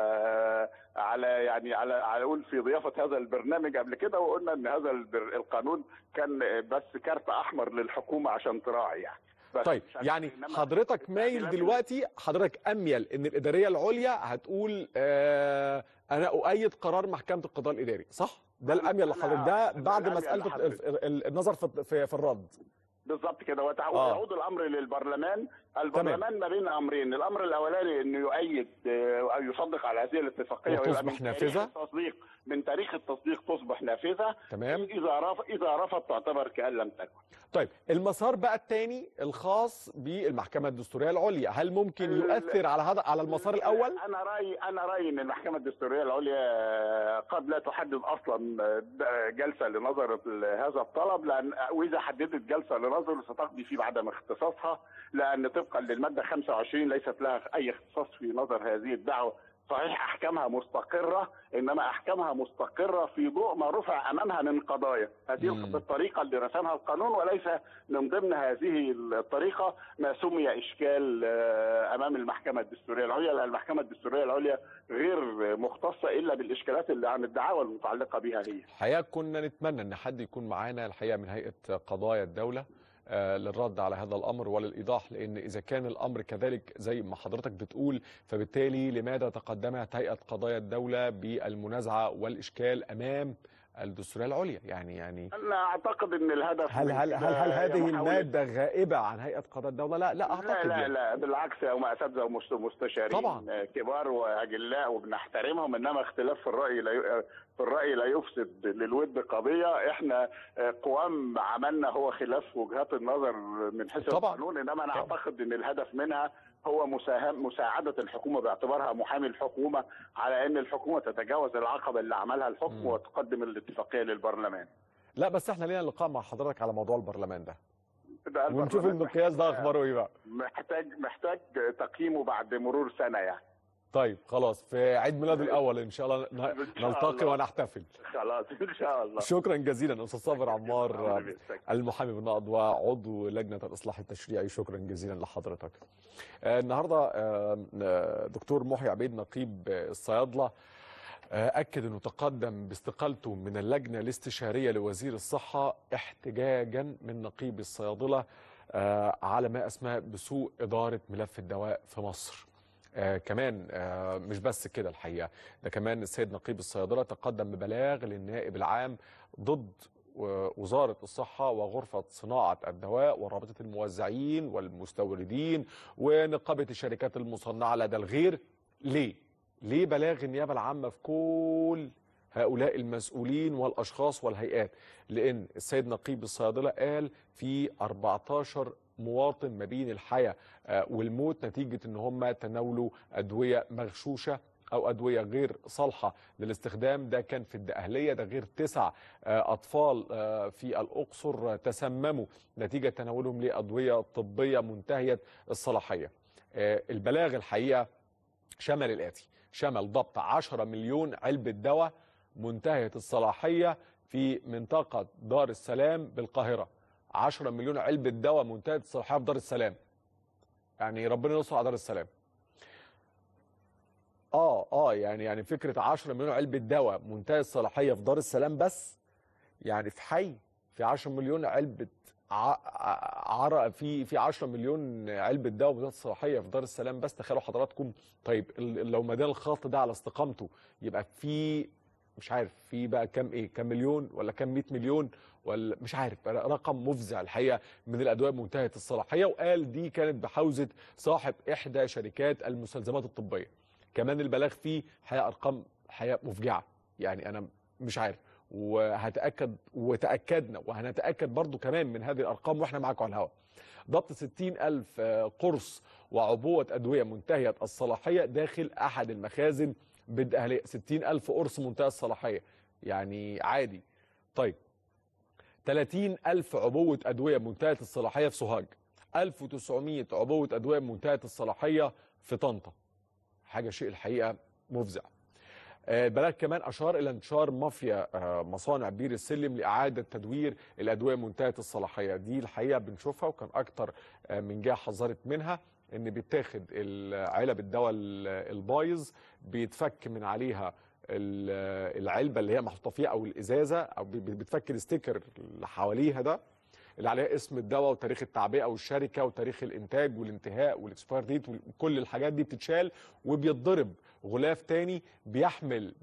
على يعني على على اقول في ضيافه هذا البرنامج قبل كده، وقلنا ان هذا القانون كان بس كارت احمر للحكومه عشان تراعي يعني. طيب يعني حضرتك مايل دلوقتي، حضرتك اميل ان الاداريه العليا هتقول آه انا اؤيد قرار محكمه القضاء الاداري، صح؟ ده الاميل لحضرتك، ده بعد مساله النظر في في الرد. بالظبط كده. ويعود آه. الامر للبرلمان. البرلمان تمام. ما بين امرين: الامر الاولاني انه يؤيد او يصدق على هذه الاتفاقيه وتصبح نافذه، التصديق من تاريخ التصديق تصبح نافذه. تمام. اذا رفض اذا رفض تعتبر كأن لم تكن. طيب المسار بقى الثاني الخاص بالمحكمه الدستوريه العليا، هل ممكن يؤثر على هذا على المسار الاول؟ انا رايي انا رايي ان المحكمه الدستوريه العليا قد لا تحدد اصلا جلسه لنظر هذا الطلب، لان واذا حددت جلسه لنظر ستقضي فيه بعدم اختصاصها، لان طبقا للماده خمسة وعشرين ليست لها اي اختصاص في نظر هذه الدعوه. صحيح احكامها مستقره، انما احكامها مستقره في ضوء ما رفع امامها من قضايا. هذه مم. الطريقه اللي رسمها القانون، وليس من ضمن هذه الطريقه ما سمي اشكال امام المحكمه الدستوريه العليا، لان المحكمه الدستوريه العليا غير مختصه الا بالاشكالات اللي عن الدعاوى المتعلقه بها هي. الحقيقه كنا نتمنى ان حد يكون معانا الحقيقه من هيئه قضايا الدوله للرد على هذا الأمر وللإيضاح، لأن إذا كان الأمر كذلك زي ما حضرتك بتقول، فبالتالي لماذا تقدمت هيئة قضايا الدولة بالمنازعة والإشكال أمام الدستوريه العليا. يعني يعني انا اعتقد ان الهدف هل هل هل, هل هذه الماده غائبه عن هيئه قضاء الدوله؟ لا لا اعتقد. لا لا, يعني. لا بالعكس، هم اساتذه ومستشارين طبعا كبار واجلاء وبنحترمهم، انما اختلاف في الراي لا في الراي لا يفسد للود قضيه. احنا قوام عملنا هو خلاف وجهات النظر من حيث القانون، انما انا طبعا. اعتقد ان الهدف منها هو مساهم مساعده الحكومه باعتبارها محامي الحكومه على ان الحكومه تتجاوز العقبه اللي عملها الحكم م. وتقدم الاتفاقيه للبرلمان. لا بس احنا لينا لقاء مع حضرتك على موضوع البرلمان ده ونشوف المقياس ده اخباره ايه بقى. محتاج محتاج تقييمه بعد مرور سنه يعني. طيب خلاص في عيد ميلاده الاول ان شاء الله نلتقي ونحتفل. خلاص ان شاء الله. شكرا جزيلا استاذ صابر عمار المحامي بالنقض وعضو لجنه الاصلاح التشريعي، شكرا جزيلا لحضرتك. النهارده دكتور محي عبيد نقيب الصيادله أكد أنه تقدم باستقالته من اللجنة الاستشارية لوزير الصحة احتجاجا من نقيب الصيادلة على ما أسمى بسوء إدارة ملف الدواء في مصر. آه كمان آه مش بس كده الحقيقة، ده كمان السيد نقيب الصيادلة تقدم ببلاغ للنائب العام ضد وزارة الصحة وغرفة صناعة الدواء ورابطة الموزعين والمستوردين ونقابة الشركات المصنعة لدى الغير. ليه؟ ليه بلاغ النيابة العامة في كل هؤلاء المسؤولين والأشخاص والهيئات؟ لأن السيد نقيب الصيادلة قال في أربعتاشر مواطن ما بين الحياة والموت نتيجة ان هم تناولوا أدوية مغشوشة أو أدوية غير صالحة للاستخدام. ده كان في الدقهلية، ده غير تسع أطفال في الأقصر تسمموا نتيجة تناولهم لأدوية طبية منتهية الصلاحية. البلاغ الحقيقة شمل الآتي: شمل ضبط عشرة مليون علبة دواء منتهية الصلاحية في منطقة دار السلام بالقاهرة. عشرة مليون علبة دواء منتهية الصلاحية في دار السلام. يعني ربنا يستر على دار السلام. اه اه يعني يعني فكرة عشرة مليون علبة دواء منتهية الصلاحية في دار السلام بس، يعني في حي في عشرة مليون علبة عرق في في عشرة مليون علبة دواء منتهية الصلاحية في دار السلام بس. تخيلوا حضراتكم. طيب لو مدان الخط ده على استقامته يبقى في مش عارف في بقى كام ايه كام مليون ولا كام مئة مليون ولا مش عارف، رقم مفزع الحقيقه من الادويه منتهيه الصلاحيه. وقال دي كانت بحوزه صاحب احدى شركات المستلزمات الطبيه. كمان البلاغ فيه حقيقه ارقام حقيقه مفجعه، يعني انا مش عارف، وهتاكد وتاكدنا وهنتاكد برضو كمان من هذه الارقام واحنا معاكم على الهواء. ضبط ستين ألف قرص وعبوه ادويه منتهيه الصلاحيه داخل احد المخازن بالدقهلية. ستين ألف قرص منتهى الصلاحيه يعني عادي. طيب ثلاثين ألف عبوة أدوية منتهية الصلاحية في سوهاج، ألف وتسعمئة عبوة أدوية منتهية الصلاحية في طنطا. حاجة شيء الحقيقة مفزع. البلاغ كمان أشار إلى انتشار مافيا مصانع بير السلم لإعادة تدوير الأدوية منتهية الصلاحية. دي الحقيقة بنشوفها وكان أكتر من جهة حذرت منها، إن بيتاخد علب الدواء البايظ بيتفك من عليها العلبه اللي هي محطوطه فيها او الازازه، او بتفك الستيكر اللي حواليها ده اللي عليها اسم الدواء وتاريخ التعبئه والشركه وتاريخ الانتاج والانتهاء والاكسباير ديت وكل الحاجات دي بتتشال وبيتضرب غلاف تاني بيحمل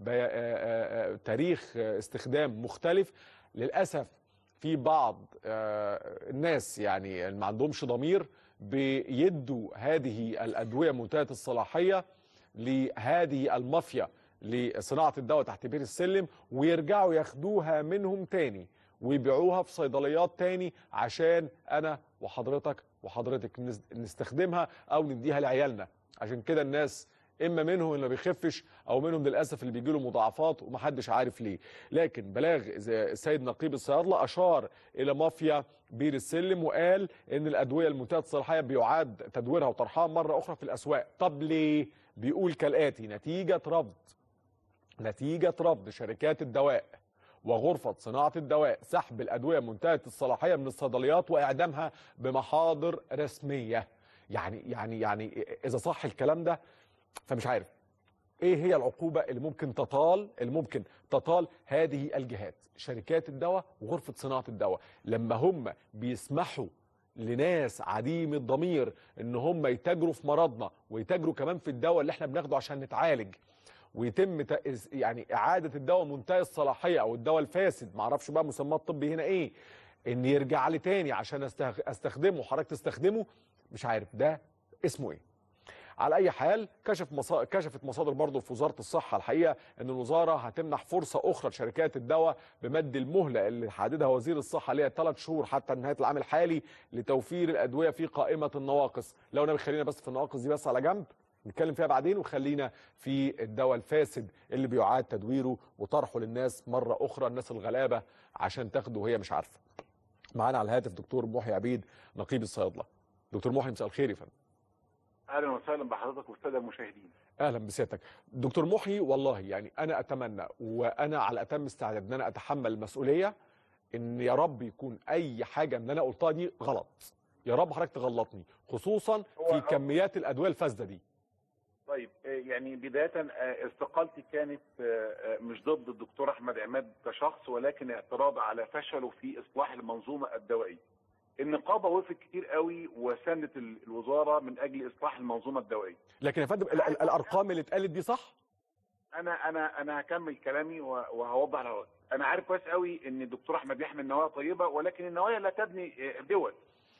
تاريخ استخدام مختلف. للاسف في بعض الناس يعني ما عندهمش ضمير بيدوا هذه الادويه منتهيه الصلاحيه لهذه المافيا لصناعة الدواء تحت بير السلم، ويرجعوا ياخدوها منهم تاني ويبيعوها في صيدليات تاني عشان أنا وحضرتك وحضرتك نستخدمها أو نديها لعيالنا. عشان كده الناس إما منهم اللي ما بيخفش أو منهم للأسف اللي بيجي له مضاعفات ومحدش عارف ليه. لكن بلاغ السيد نقيب الصيادلة أشار إلى مافيا بير السلم وقال إن الأدوية المنتهية الصلاحية بيعاد تدويرها وطرحها مرة أخرى في الأسواق. طب ليه؟ بيقول كالآتي: نتيجة رفض نتيجة رفض شركات الدواء وغرفة صناعة الدواء سحب الأدوية منتهية الصلاحية من الصيدليات وإعدامها بمحاضر رسمية. يعني يعني يعني إذا صح الكلام ده فمش عارف إيه هي العقوبة اللي ممكن تطال اللي ممكن تطال هذه الجهات، شركات الدواء وغرفة صناعة الدواء، لما هم بيسمحوا لناس عديم الضمير إن هم يتاجروا في مرضنا ويتاجروا كمان في الدواء اللي احنا بناخده عشان نتعالج، ويتم يعني اعاده الدواء منتهي الصلاحيه او الدواء الفاسد، ما اعرفش بقى مسماه الطبي هنا ايه، ان يرجع لي تاني عشان استخدمه، حضرتك تستخدمه، مش عارف ده اسمه ايه. على اي حال كشف مصا... كشفت مصادر برضه في وزاره الصحه الحقيقه ان الوزاره هتمنح فرصه اخرى لشركات الدواء بمد المهله اللي حددها وزير الصحه اللي هي ثلاث شهور حتى نهايه العام الحالي لتوفير الادويه في قائمه النواقص. لو انا خلينا بس في النواقص دي بس على جنب نتكلم فيها بعدين، وخلينا في الدواء الفاسد اللي بيعاد تدويره وطرحه للناس مره اخرى، الناس الغلابه عشان تاخده وهي مش عارفه. معانا على الهاتف دكتور محي عبيد نقيب الصيادله. دكتور محي مساء الخير يا فندم. اهلا وسهلا بحضرتك والساده المشاهدين. اهلا بسيادتك دكتور محي. والله يعني انا اتمنى وانا على اتم استعداد ان انا اتحمل المسؤوليه ان يا رب يكون اي حاجه من اللي انا قلتها دي غلط، يا رب حضرتك تغلطني خصوصا في كميات الادويه الفاسده دي. طيب يعني بدايه استقالتي كانت مش ضد الدكتور احمد عماد كشخص، ولكن اعتراض على فشله في اصلاح المنظومه الدوائيه. النقابه وقفت كتير قوي وساندت الوزاره من اجل اصلاح المنظومه الدوائيه. لكن يا فندم الارقام اللي اتقالت دي صح؟ انا انا انا هكمل كلامي وهوضح لحضرتك. انا عارف كويس قوي ان الدكتور احمد يحمل نوايا طيبه، ولكن النوايا لا تبني دول.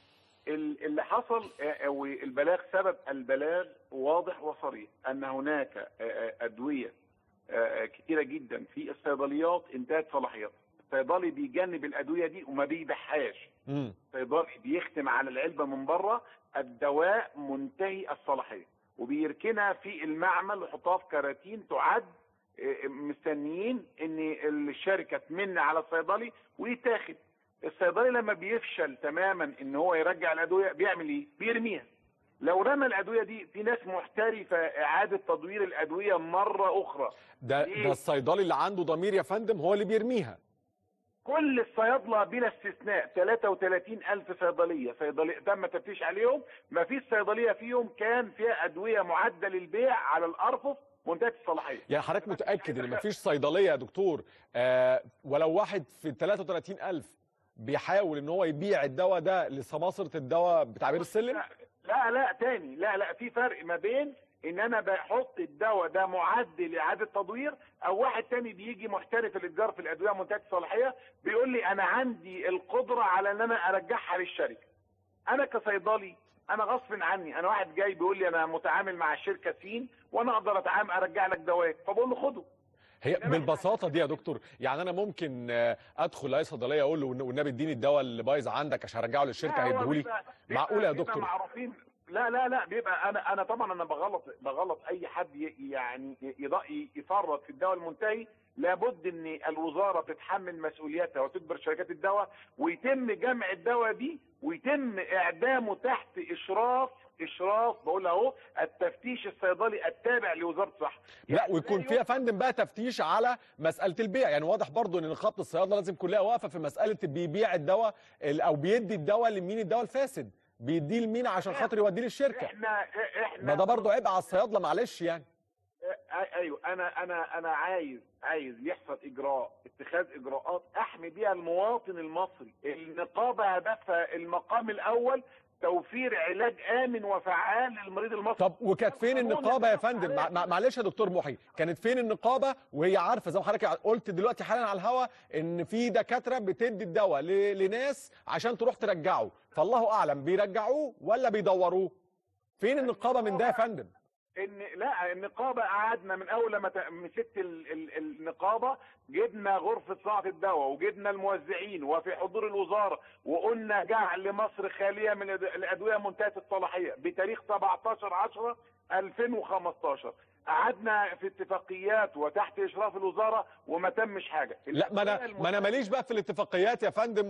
اللي حصل والبلاغ، سبب البلاغ واضح وصريح ان هناك ادويه كتيره جدا في الصيدليات انتهت صلاحيتها. الصيدلي بيجنب الادويه دي وما بيبيعهاش. الصيدلي بيختم على العلبه من بره الدواء منتهي الصلاحيه وبيركنها في المعمل ويحطها في كراتين تعد، مستنيين ان الشركه تمن على الصيدلي ويتاخد. الصيدلي لما بيفشل تماما ان هو يرجع الادويه بيعمل ايه؟ بيرميها. لو رمى الادويه دي، في ناس محترفه اعاده تدوير الادويه مره اخرى. ده ده الصيدلي اللي عنده ضمير يا فندم هو اللي بيرميها. كل الصيادله بلا استثناء ثلاثة وثلاثين ألف صيدليه صيدليه تم تفتيش عليهم، ما فيش صيدليه فيهم كان فيها ادويه معده للبيع على الارفف منتهيه الصلاحيه. يعني حضرتك متاكد ان ما فيش صيدليه يا دكتور آه ولو واحد في ثلاثة وثلاثين ألف بيحاول ان هو يبيع الدواء ده لسماسره الدواء بتعبير السلم؟ لا لا لا تاني لا لا في فرق ما بين ان انا بحط الدواء ده معد لاعاده تدوير، او واحد تاني بيجي محترف الاتجار في الادويه منتهيه الصلاحيه بيقول لي انا عندي القدره على ان انا ارجعها للشركه. انا كصيدلي انا غصب عني، انا واحد جاي بيقول لي انا متعامل مع الشركه سين وانا اقدر اتعامل ارجع لك دواك، فبقول له خده. هي بالبساطه دي يا دكتور، يعني انا ممكن ادخل اي صيدليه اقول له والنبي اديني الدواء اللي بايظ عندك عشان ارجعه للشركه هيديهولي؟ معقوله يا دكتور؟ معروفين. لا لا لا بيبقى انا انا طبعا انا بغلط بغلط اي حد يعني يفرط في الدواء المنتهي. لابد ان الوزاره تتحمل مسؤولياتها وتجبر شركات الدواء ويتم جمع الدواء دي ويتم اعدامه تحت اشراف اشراف بقول اهو التفتيش الصيدلي التابع لوزاره الصحه. لا ويكون في يا فندم بقى تفتيش على مساله البيع، يعني واضح برضو ان نقابه الصيادله لازم كلها واقفه في مساله بيبيع الدواء او بيدي الدواء لمين الدواء الفاسد، بيديه لمين عشان خاطر يوديه للشركه. احنا احنا ما ده برضو عبء على الصيادله معلش يعني. ايوه انا انا انا عايز عايز يحصل اجراء اتخاذ اجراءات احمي بيها المواطن المصري. النقابه هدفها المقام الاول توفير علاج امن وفعال للمريض المصري. طب وكانت فين النقابه يا فندم؟ معلش يا دكتور محي، كانت فين النقابه وهي عارفه زي ما حضرتك قلت دلوقتي حالا على الهوا ان في دكاتره بتدي الدواء لناس عشان تروح ترجعه، فالله اعلم بيرجعوه ولا بيدوروه؟ فين النقابه من ده يا فندم؟ ان لا النقابه قعدنا من اول لما مسكت النقابه جبنا غرفه صناعه الدواء وجبنا الموزعين وفي حضور الوزاره وقلنا جعل مصر خاليه من الادويه منتهيه الصلاحيه بتاريخ سبعتاشر عشرة ألفين وخمستاشر. قعدنا في اتفاقيات وتحت اشراف الوزاره وما تمش حاجه. لا ما انا ما انا ماليش بقى في الاتفاقيات يا فندم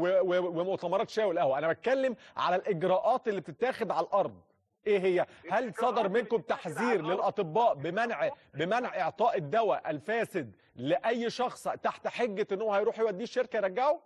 ومؤتمرات شاي والقهوه، انا بتكلم على الاجراءات اللي بتتاخد على الارض. ايه هي؟ هل صدر منكم تحذير للاطباء بمنع بمنع اعطاء الدواء الفاسد لاي شخص تحت حجه ان هو هيروح يوديه الشركه يرجعه؟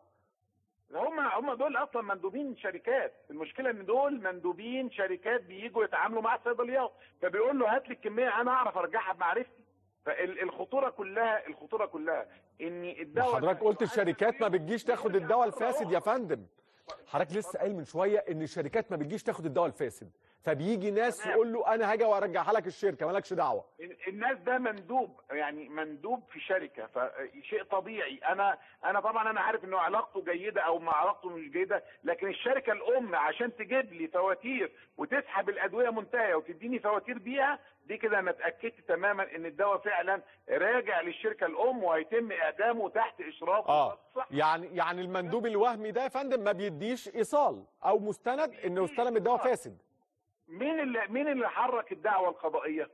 هم هم دول اصلا مندوبين شركات، المشكله ان دول مندوبين شركات بييجوا يتعاملوا مع الصيدليات، فبيقول له هات لي الكميه انا اعرف ارجعها بمعرفتي. فالخطوره كلها الخطوره كلها ان الدواء حضرتك قلت الشركات ما بتجيش تاخد الدواء الفاسد يا فندم. حضرتك لسه قايل من شويه ان الشركات ما بتجيش تاخد الدواء الفاسد، فبيجي ناس تمام. يقول له انا هاجي وارجعها لك الشركه مالكش دعوه. الناس ده مندوب، يعني مندوب في شركه، فشيء طبيعي. انا انا طبعا انا عارف انه علاقته جيده او ما علاقته مش جيده، لكن الشركه الام عشان تجيب لي فواتير وتسحب الادويه منتهيه وتديني فواتير بيها، دي كده انا اتاكدت تماما ان الدواء فعلا راجع للشركه الام وهيتم اعدامه تحت اشراف اه يعني يعني المندوب الوهمي ده يا فندم ما بيديش ايصال او مستند انه استلم الدواء فاسد. مين اللي مين اللي حرك الدعوه القضائيه؟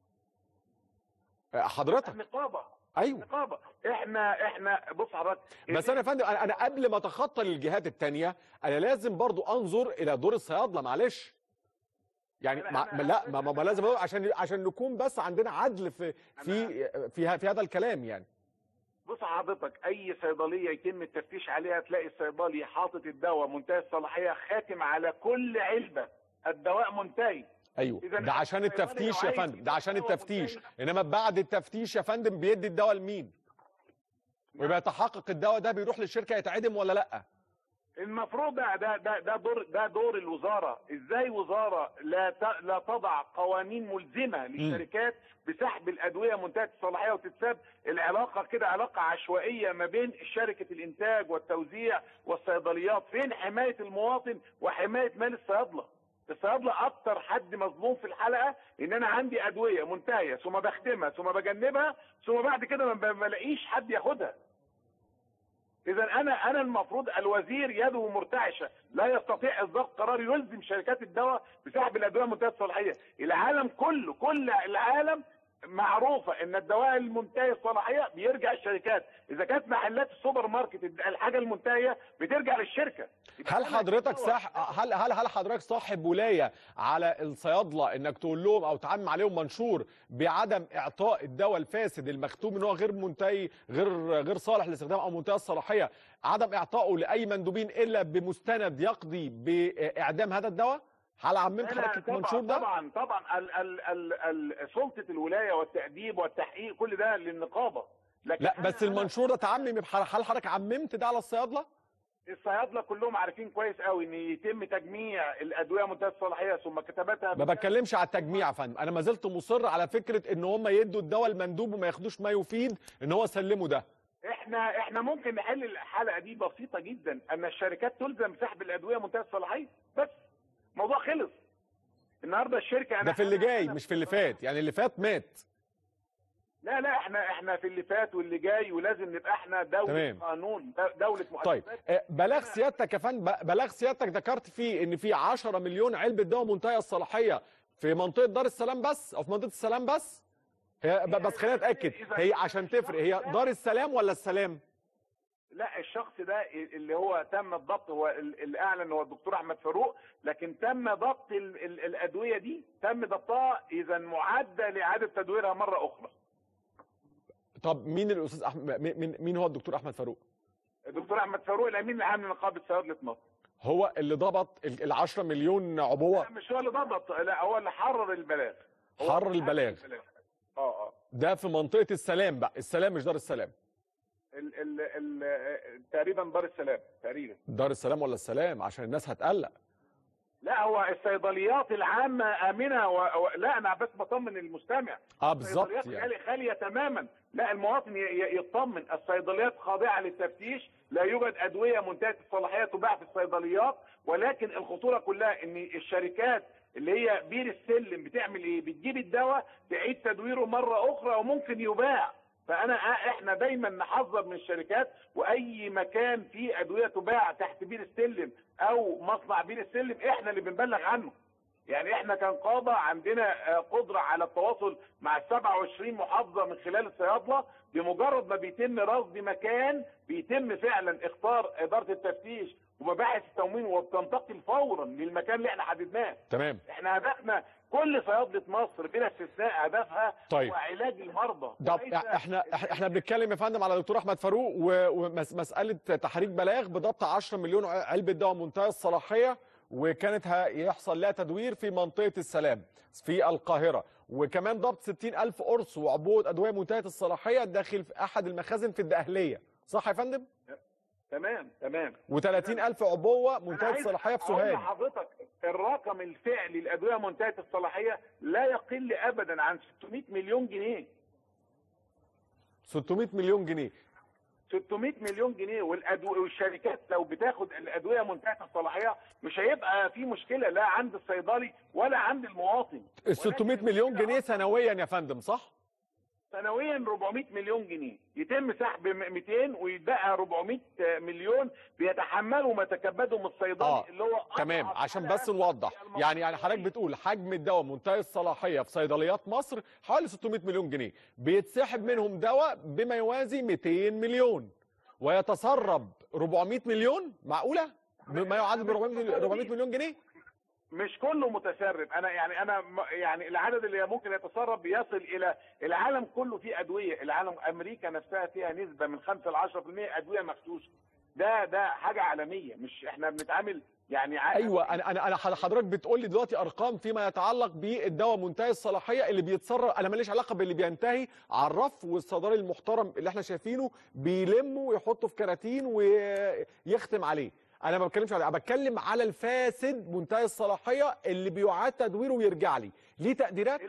حضرتك. النقابه. ايوه النقابه. احنا احنا بص حضرتك، بس انا يا فندم انا قبل ما اتخطى للجهات الثانيه انا لازم برضو انظر الى دور الصيادله، معلش يعني أنا ما أنا لا ما, ما لازم عشان عشان نكون بس عندنا عدل في في في, في هذا الكلام يعني. بص حضرتك، اي صيدليه يتم التفتيش عليها تلاقي الصيدلي حاطط الدواء منتهي الصلاحيه، خاتم على كل علبه الدواء منتهي. ايوه ده عشان التفتيش يا فندم، ده عشان التفتيش، انما بعد التفتيش يا فندم بيدي الدواء لمين؟ ويبقى يتحقق الدواء ده بيروح للشركه يتعدم ولا لا؟ المفروض ده ده ده ده دور ده دور الوزاره. ازاي وزاره لا لا تضع قوانين ملزمه للشركات بسحب الادويه منتهيه الصلاحيه وتتساب العلاقه كده علاقه عشوائيه ما بين شركه الانتاج والتوزيع والصيدليات؟ فين حمايه المواطن وحمايه مال الصيادله؟ الصيادله اكتر حد مظلوم في الحلقه، ان انا عندي ادويه منتهيه ثم بختمها ثم بجنبها ثم بعد كده ما بلاقيش حد ياخدها. اذا انا انا المفروض الوزير يده مرتعشه، لا يستطيع اصدار قرار يلزم شركات الدواء بسحب الادويه منتهيه الصلاحيه. العالم كله، كل العالم معروفه ان الدواء المنتهي الصلاحيه بيرجع الشركات. اذا كانت محلات السوبر ماركت الحاجه المنتهيه بترجع للشركه. هل حضرتك صح هل هل هل حضرتك صاحب ولايه على الصيادله انك تقول لهم او تعمم عليهم منشور بعدم اعطاء الدواء الفاسد المختوم ان هو غير منتهي غير غير صالح للاستخدام او منتهي الصلاحيه، عدم اعطائه لاي مندوبين الا بمستند يقضي باعدام هذا الدواء؟ هل عممت حضرتك المنشور ده؟ طبعا طبعا ال ال ال ال سلطه الولايه والتاديب والتحقيق كل ده للنقابه. لكن لا بس المنشور ده تعمم، هل حضرتك عممت ده على الصيادله؟ الصيادله كلهم عارفين كويس قوي ان يتم تجميع الادويه منتهيه الصلاحيه ثم كتاباتها. ما بتكلمش على التجميع يا فندم، انا ما زلت مصر على فكره ان هم يدوا الدواء المندوب وما ياخدوش ما يفيد ان هو سلمه ده. احنا احنا ممكن نحل الحلقه دي بسيطه جدا، ان الشركات تلزم سحب الادويه منتهيه الصلاحيه بس. الموضوع خلص. النهارده الشركه أنا ده في اللي جاي مش في اللي فات، يعني اللي فات مات. لا لا احنا احنا في اللي فات واللي جاي، ولازم نبقى احنا دوله تمام. قانون، دوله مؤسسات. طيب بلاغ سيادتك يا فندم، بلاغ سيادتك ذكرت فيه ان في عشرة مليون علبه دواء منتهيه الصلاحيه في منطقه دار السلام بس او في منطقه السلام بس؟ هي بس خلينا نتاكد، هي عشان تفرق هي دار السلام ولا السلام؟ لا الشخص ده اللي هو تم الضبط هو اللي اعلن هو الدكتور احمد فاروق، لكن تم ضبط ال ال الادويه دي، تم ضبطها اذا معده لاعاده تدويرها مره اخرى. طب مين الاستاذ احمد مين مين هو الدكتور احمد فاروق؟ الدكتور احمد فاروق الامين العام لنقابه صيادله مصر. هو اللي ضبط ال عشرة مليون عبوه؟ لا مش هو اللي ضبط، لا هو اللي حرر البلاغ. حرر البلاغ. اه اه ده في منطقه السلام بقى، السلام مش دار السلام. ال ال ال تقريبا دار السلام تقريبا. دار السلام ولا السلام عشان الناس هتقلق. لا هو الصيدليات العامه امنه و... و... لا انا بس بطمن المستمع. اه بالظبط يعني خاليه تماما، لا المواطن ي... يطمن، الصيدليات خاضعه للتفتيش، لا يوجد ادويه منتهيه الصلاحيه تباع في الصيدليات، ولكن الخطوره كلها ان الشركات اللي هي بير السلم بتعمل ايه؟ بتجيب الدواء تعيد تدويره مره اخرى وممكن يباع. فانا احنا دايما نحذر من الشركات، واي مكان فيه ادويه تباع تحت بير السلم او مصنع بير السلم احنا اللي بنبلغ عنه. يعني احنا كنقابه عندنا قدره على التواصل مع سبعة وعشرين محافظه من خلال الصيادله، بمجرد ما بيتم رصد مكان بيتم فعلا اختار اداره التفتيش ومباحث التموين وبتنتقل فورا للمكان اللي احنا حددناه. تمام. احنا هدفنا كل صيادله مصر بلا استثناء هدفها طيب. هو علاج المرضى. طب احنا احنا بنتكلم يا فندم على دكتور احمد فاروق ومساله تحريك بلاغ بضبط عشرة مليون علبه دواء منتهي الصلاحيه، وكانت هيحصل لها تدوير في منطقه السلام في القاهره، وكمان ضبط ستين ألف قرص وعبوه ادويه منتهيه الصلاحيه داخل في احد المخازن في الدقهليه، صح يا فندم؟ تمام تمام. وثلاثين ألف عبوه منتهيه الصلاحيه في سوهاج. حضرتك الرقم الفعلي للادويه منتهيه الصلاحيه لا يقل ابدا عن ستمائة مليون جنيه. ستمائة مليون جنيه. ستمائة مليون جنيه، والأدو... والشركات لو بتاخد الادويه منتهيه الصلاحيه مش هيبقى في مشكله لا عند الصيدلي ولا عند المواطن. ال ستمائة مليون جنيه سنويا يا فندم صح؟ سنويا أربعمائة مليون جنيه، يتم سحب مئتين ويتبقى أربعمائة مليون بيتحملوا ما تكبده من الصيدلي آه. اللي هو تمام، عشان بس نوضح يعني يعني حضرتك بتقول حجم الدواء منتهي الصلاحيه في صيدليات مصر حوالي ستمائة مليون جنيه، بيتسحب منهم دواء بما يوازي مئتين مليون ويتسرب أربعمائة مليون، معقوله؟ بما يعادل أربعمائة مليون جنيه؟ مش كله متسرب، انا يعني انا يعني العدد اللي ممكن يتسرب بيصل الى العالم كله فيه ادويه، العالم امريكا نفسها فيها نسبه من خمسة ل عشرة في المئة ادويه مغشوشه. ده ده حاجه عالميه، مش احنا بنتعامل يعني عالم. ايوه انا انا انا حضرتك بتقول لي دلوقتي ارقام فيما يتعلق بالدواء منتهي الصلاحيه اللي بيتسرب، انا ماليش علاقه باللي بينتهي على الرف، والصيدلي المحترم اللي احنا شايفينه بيلمه ويحطه في كراتين ويختم عليه. انا ما بتكلمش على، بتكلم على الفاسد منتهي الصلاحيه اللي بيعاد تدويره ويرجع لي ليه تقديرات.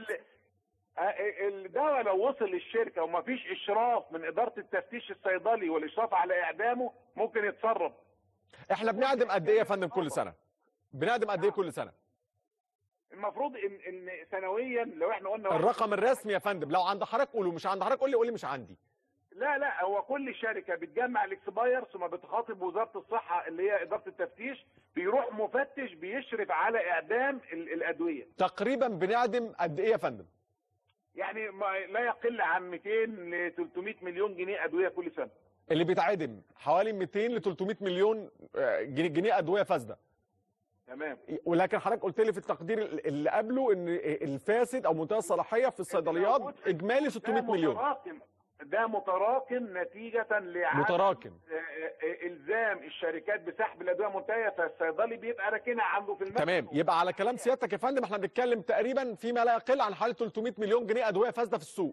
الدواء لو وصل للشركه وما فيش اشراف من اداره التفتيش الصيدلي والاشراف على اعدامه ممكن يتسرب. احنا بنعدم قد ايه يا فندم كل سنه؟ بنعدم قد ايه كل سنه؟ المفروض ان ان سنويا لو احنا قلنا الرقم الرسمي يا فندم، لو عند حضرتك قوله، مش عند حضرتك قول لي قول لي مش عندي. لا لا هو كل شركه بتجمع الاكسباير ثم بتخاطب وزاره الصحه اللي هي اداره التفتيش، بيروح مفتش بيشرف على اعدام الادويه. تقريبا بنعدم قد ايه يا فندم؟ يعني لا يقل عن مئتين ل ثلاثمائة مليون جنيه ادويه كل سنه. اللي بيتعدم حوالي مئتين ل ثلاثمائة مليون جنيه, جنيه ادويه فاسده. تمام. ولكن حضرتك قلت لي في التقدير اللي قبله ان الفاسد او منتهى الصلاحيه في الصيدليات اجمالي ستمائة مليون. متراكم. ده متراكم نتيجه لعدم متراكم الزام الشركات بسحب الادويه منتهيه، فالصيدلي بيبقى راكنها عنده في المكتب. تمام، يبقى على كلام سيادتك يا فندم احنا بنتكلم تقريبا فيما لا يقل عن حوالي ثلاثمائة مليون جنيه ادويه فاسده في السوق.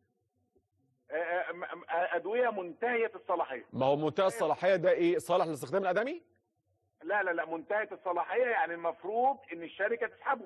ادويه منتهيه الصلاحيه. ما هو منتهى الصلاحيه ده ايه؟ صالح للاستخدام الادمي؟ لا لا لا منتهيه الصلاحيه يعني المفروض ان الشركه تسحبه.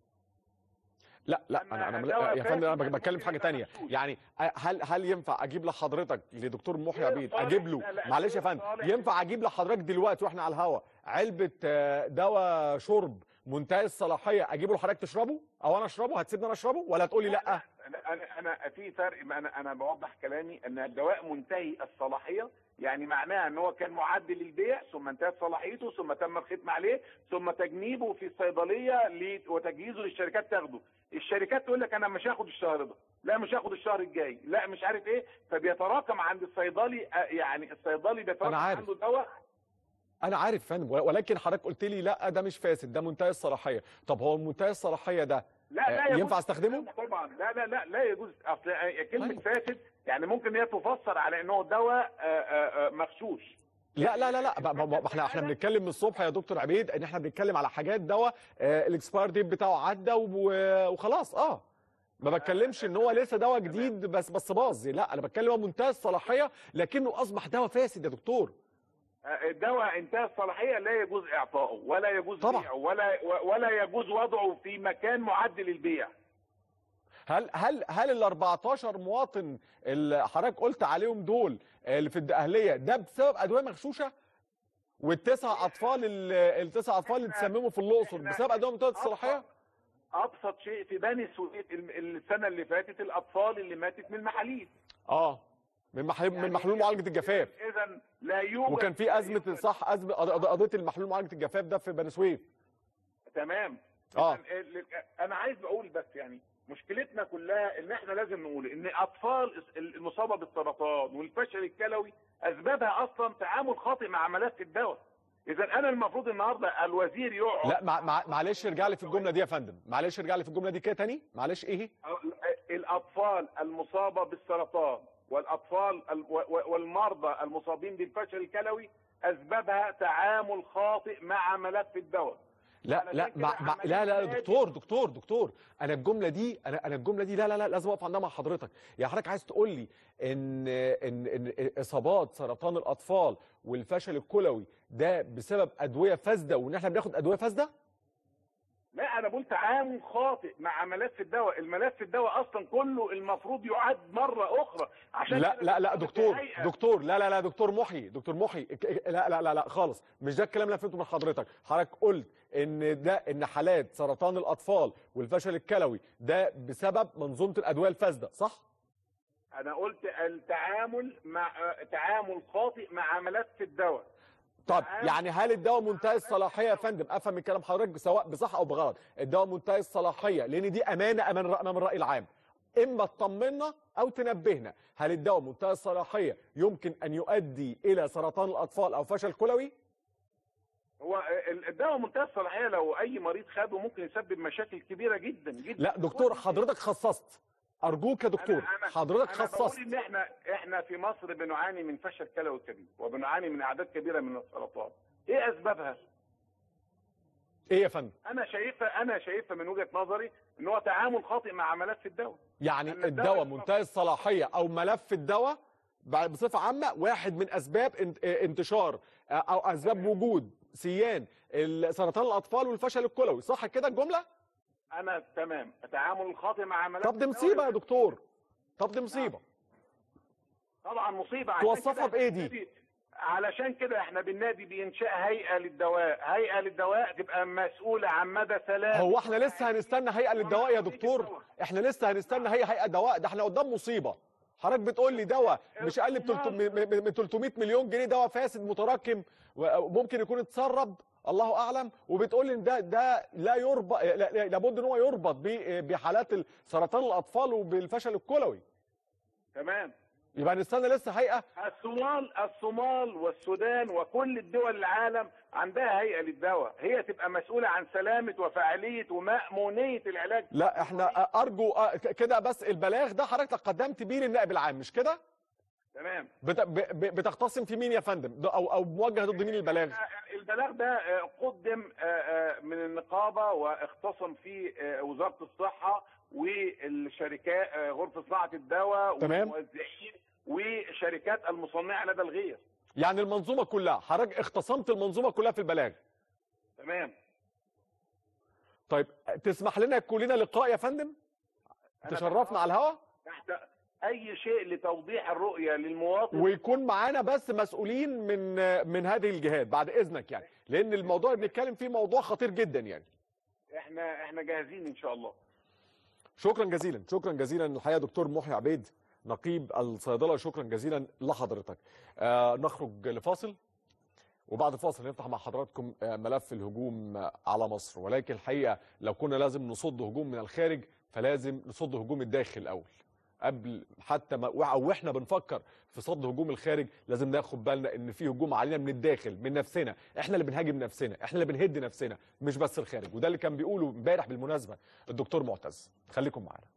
لا لا انا انا يا فندم انا بتكلم في حاجه ثانيه، يعني هل هل ينفع اجيب لحضرتك لدكتور محيي عبيد اجيب له، معلش يا فندم، ينفع اجيب لحضرتك دلوقتي واحنا على الهوا علبه دواء شرب منتهي الصلاحيه اجيبه لحضرتك تشربه او انا اشربه؟ هتسيبني انا اشربه ولا تقول لي لا؟ انا انا في فرق، انا انا بوضح كلامي ان الدواء منتهي الصلاحيه يعني معناها ان هو كان معد للبيع ثم انتهت صلاحيته ثم تم الختم عليه ثم تجنيبه في الصيدليه وتجهيزه للشركات تاخده. الشركات تقول لك انا مش هاخد الشهر ده، لا مش هاخد الشهر الجاي، لا مش عارف ايه، فبيتراكم عند الصيدلي، يعني الصيدلي بيتراكم عنده دواء. انا عارف يا فندم، ولكن حضرتك قلت لي لا ده مش فاسد، ده منتهي الصلاحيه. طب هو منتهي الصلاحيه ده لا لا ينفع استخدمه؟ طبعا لا لا لا لا يجوز. اصل كلمه فاسد يعني ممكن هي تفسر على انه دواء مغشوش. لا لا لا لا احنا احنا بنتكلم من الصبح يا دكتور عبيد ان احنا بنتكلم على حاجات دواء الاكسباير ديت بتاعه عدى وخلاص. اه ما بتكلمش ان هو لسه دواء جديد بس بس باظ، لا انا بتكلم هو منتهى الصلاحيه لكنه اصبح دواء فاسد يا دكتور. الدواء انتهى الصلاحيه لا يجوز اعطائه ولا يجوز طبعا. بيعه ولا ولا يجوز وضعه في مكان معد للبيع. هل هل هل ال أربعتاشر مواطن اللي حضرتك قلت عليهم دول اللي في الدقهليه ده بسبب ادويه مغشوشه؟ والتسع اطفال التسع اطفال اللي اتسمموا في الاقصر بسبب ادويه منتهيه الصلاحيه؟ ابسط شيء في بني سويف السنه اللي فاتت الاطفال اللي ماتت من المحاليل. اه من محلول يعني من محلول معالجه الجفاف. اذا لا يوجد، وكان في ازمه صح ازمه قضيه المحلول معالجه الجفاف ده في بني سويف. تمام. اه انا عايز اقول بس يعني مشكلتنا كلها ان احنا لازم نقول ان اطفال المصابه بالسرطان والفشل الكلوي اسبابها اصلا تعامل خاطئ مع ملف الدواء. اذا انا المفروض النهارده الوزير يقعد. لا مع مع معلش ارجع لي في الجمله دي يا فندم، معلش ارجع لي في الجمله دي كده تاني، معلش ايه؟ الاطفال المصابه بالسرطان والاطفال والمرضى المصابين بالفشل الكلوي اسبابها تعامل خاطئ مع ملف الدواء. لا لا مع مع لا لا دكتور دكتور دكتور انا الجمله دي انا انا الجمله دي لا لا لا لازم اقف عندها مع حضرتك. يعني حضرتك عايز تقول لي ان ان ان اصابات سرطان الاطفال والفشل الكلوي ده بسبب ادويه فاسده وان احنا بناخد ادويه فاسده؟ لا انا بقول تعامل خاطئ مع ملف الدواء، الملف الدواء اصلا كله المفروض يعاد مره اخرى عشان لا لا لا دكتور دكتور لا لا لا دكتور محيي دكتور محيي لا لا لا لا خالص، مش ده الكلام اللي فهمته من حضرتك. حضرتك قلت ان ده ان حالات سرطان الاطفال والفشل الكلوي ده بسبب منظومه الادويه الفاسده، صح؟ انا قلت التعامل مع تعامل خاطئ مع ملف الدواء. طب يعني هل الدواء منتهي الصلاحيه يا فندم؟ افهم من كلام حضرتك سواء بصح او بغلط، الدواء منتهي الصلاحيه لان دي امانه امام امام الراي العام، اما تطمنا او تنبهنا، هل الدواء منتهي الصلاحيه يمكن ان يؤدي الى سرطان الاطفال او فشل كلوي؟ هو الدواء منتهي الصلاحيه لو اي مريض خده ممكن يسبب مشاكل كبيره جدا جدا. لا دكتور حضرتك خصصت، ارجوك يا دكتور أنا أنا حضرتك أنا خصصت. بقول ان احنا احنا في مصر بنعاني من فشل كلوي كبير وبنعاني من اعداد كبيره من السرطان. ايه اسبابها؟ ايه يا فندم؟ انا شايفه انا شايفه من وجهه نظري ان هو تعامل خاطئ مع ملف الدواء. يعني الدواء منتهي الصلاحيه او ملف الدواء بصفه عامه واحد من اسباب انتشار او اسباب وجود سيان سرطان الاطفال والفشل الكلوي، صح كده الجمله؟ انا تمام، التعامل الخاطئ مع ملف طب دي مصيبه يا دكتور، طب دي مصيبه. طبعا مصيبه. توصفها بايه دي؟ علشان كده احنا بالنادي بانشاء هيئه للدواء، هيئه للدواء تبقى مسؤوله عن مدى سلامه. هو احنا لسه هنستنى هيئه للدواء يا دكتور؟ احنا لسه هنستنى هيئه هيئه دواء؟ ده احنا قدام مصيبه. حضرتك بتقول لي دواء مش اقل من ثلاثمائة مليون جنيه، دواء فاسد متراكم وممكن يكون اتسرب الله اعلم، وبتقول لي ان ده ده لا يربط، لابد ان هو يربط بحالات سرطان الاطفال وبالفشل الكلوي. تمام. يبقى نستنى لسه هيئه. الصومال الصومال والسودان وكل الدول العالم عندها هيئه للدواء، هي تبقى مسؤوله عن سلامه وفعاليه ومأمونيه العلاج. لا احنا ارجو كده بس البلاغ ده حضرتك قدمت بيه للنائب العام مش كده؟ تمام. بتختصم في مين يا فندم؟ او او موجه ضد مين البلاغ؟ البلاغ ده قدم من النقابه واختصم في وزاره الصحه والشركات غرفه صناعه الدواء والموزعين وشركات المصنعه لدى الغير. يعني المنظومه كلها، حضرتك اختصمت المنظومه كلها في البلاغ. تمام. طيب تسمح لنا يكون لنا لقاء يا فندم؟ تشرفنا على الهواء؟ تحت اي شيء لتوضيح الرؤيه للمواطن، ويكون معانا بس مسؤولين من من هذه الجهات بعد اذنك، يعني لان الموضوع اللي بنتكلم فيه موضوع خطير جدا يعني. احنا احنا جاهزين ان شاء الله. شكرا جزيلا، شكرا جزيلا الحقيقه دكتور محيي عبيد نقيب الصيدله، شكرا جزيلا لحضرتك. آه نخرج لفاصل وبعد الفاصل نفتح مع حضراتكم ملف الهجوم على مصر، ولكن الحقيقه لو كنا لازم نصد هجوم من الخارج فلازم نصد هجوم الداخل الاول قبل حتى ما، او احنا بنفكر في صد هجوم الخارج لازم ناخد بالنا ان في هجوم علينا من الداخل، من نفسنا، احنا اللي بنهاجم نفسنا، احنا اللي بنهد نفسنا مش بس الخارج، وده اللي كان بيقوله امبارح بالمناسبه الدكتور معتز. خليكم معانا.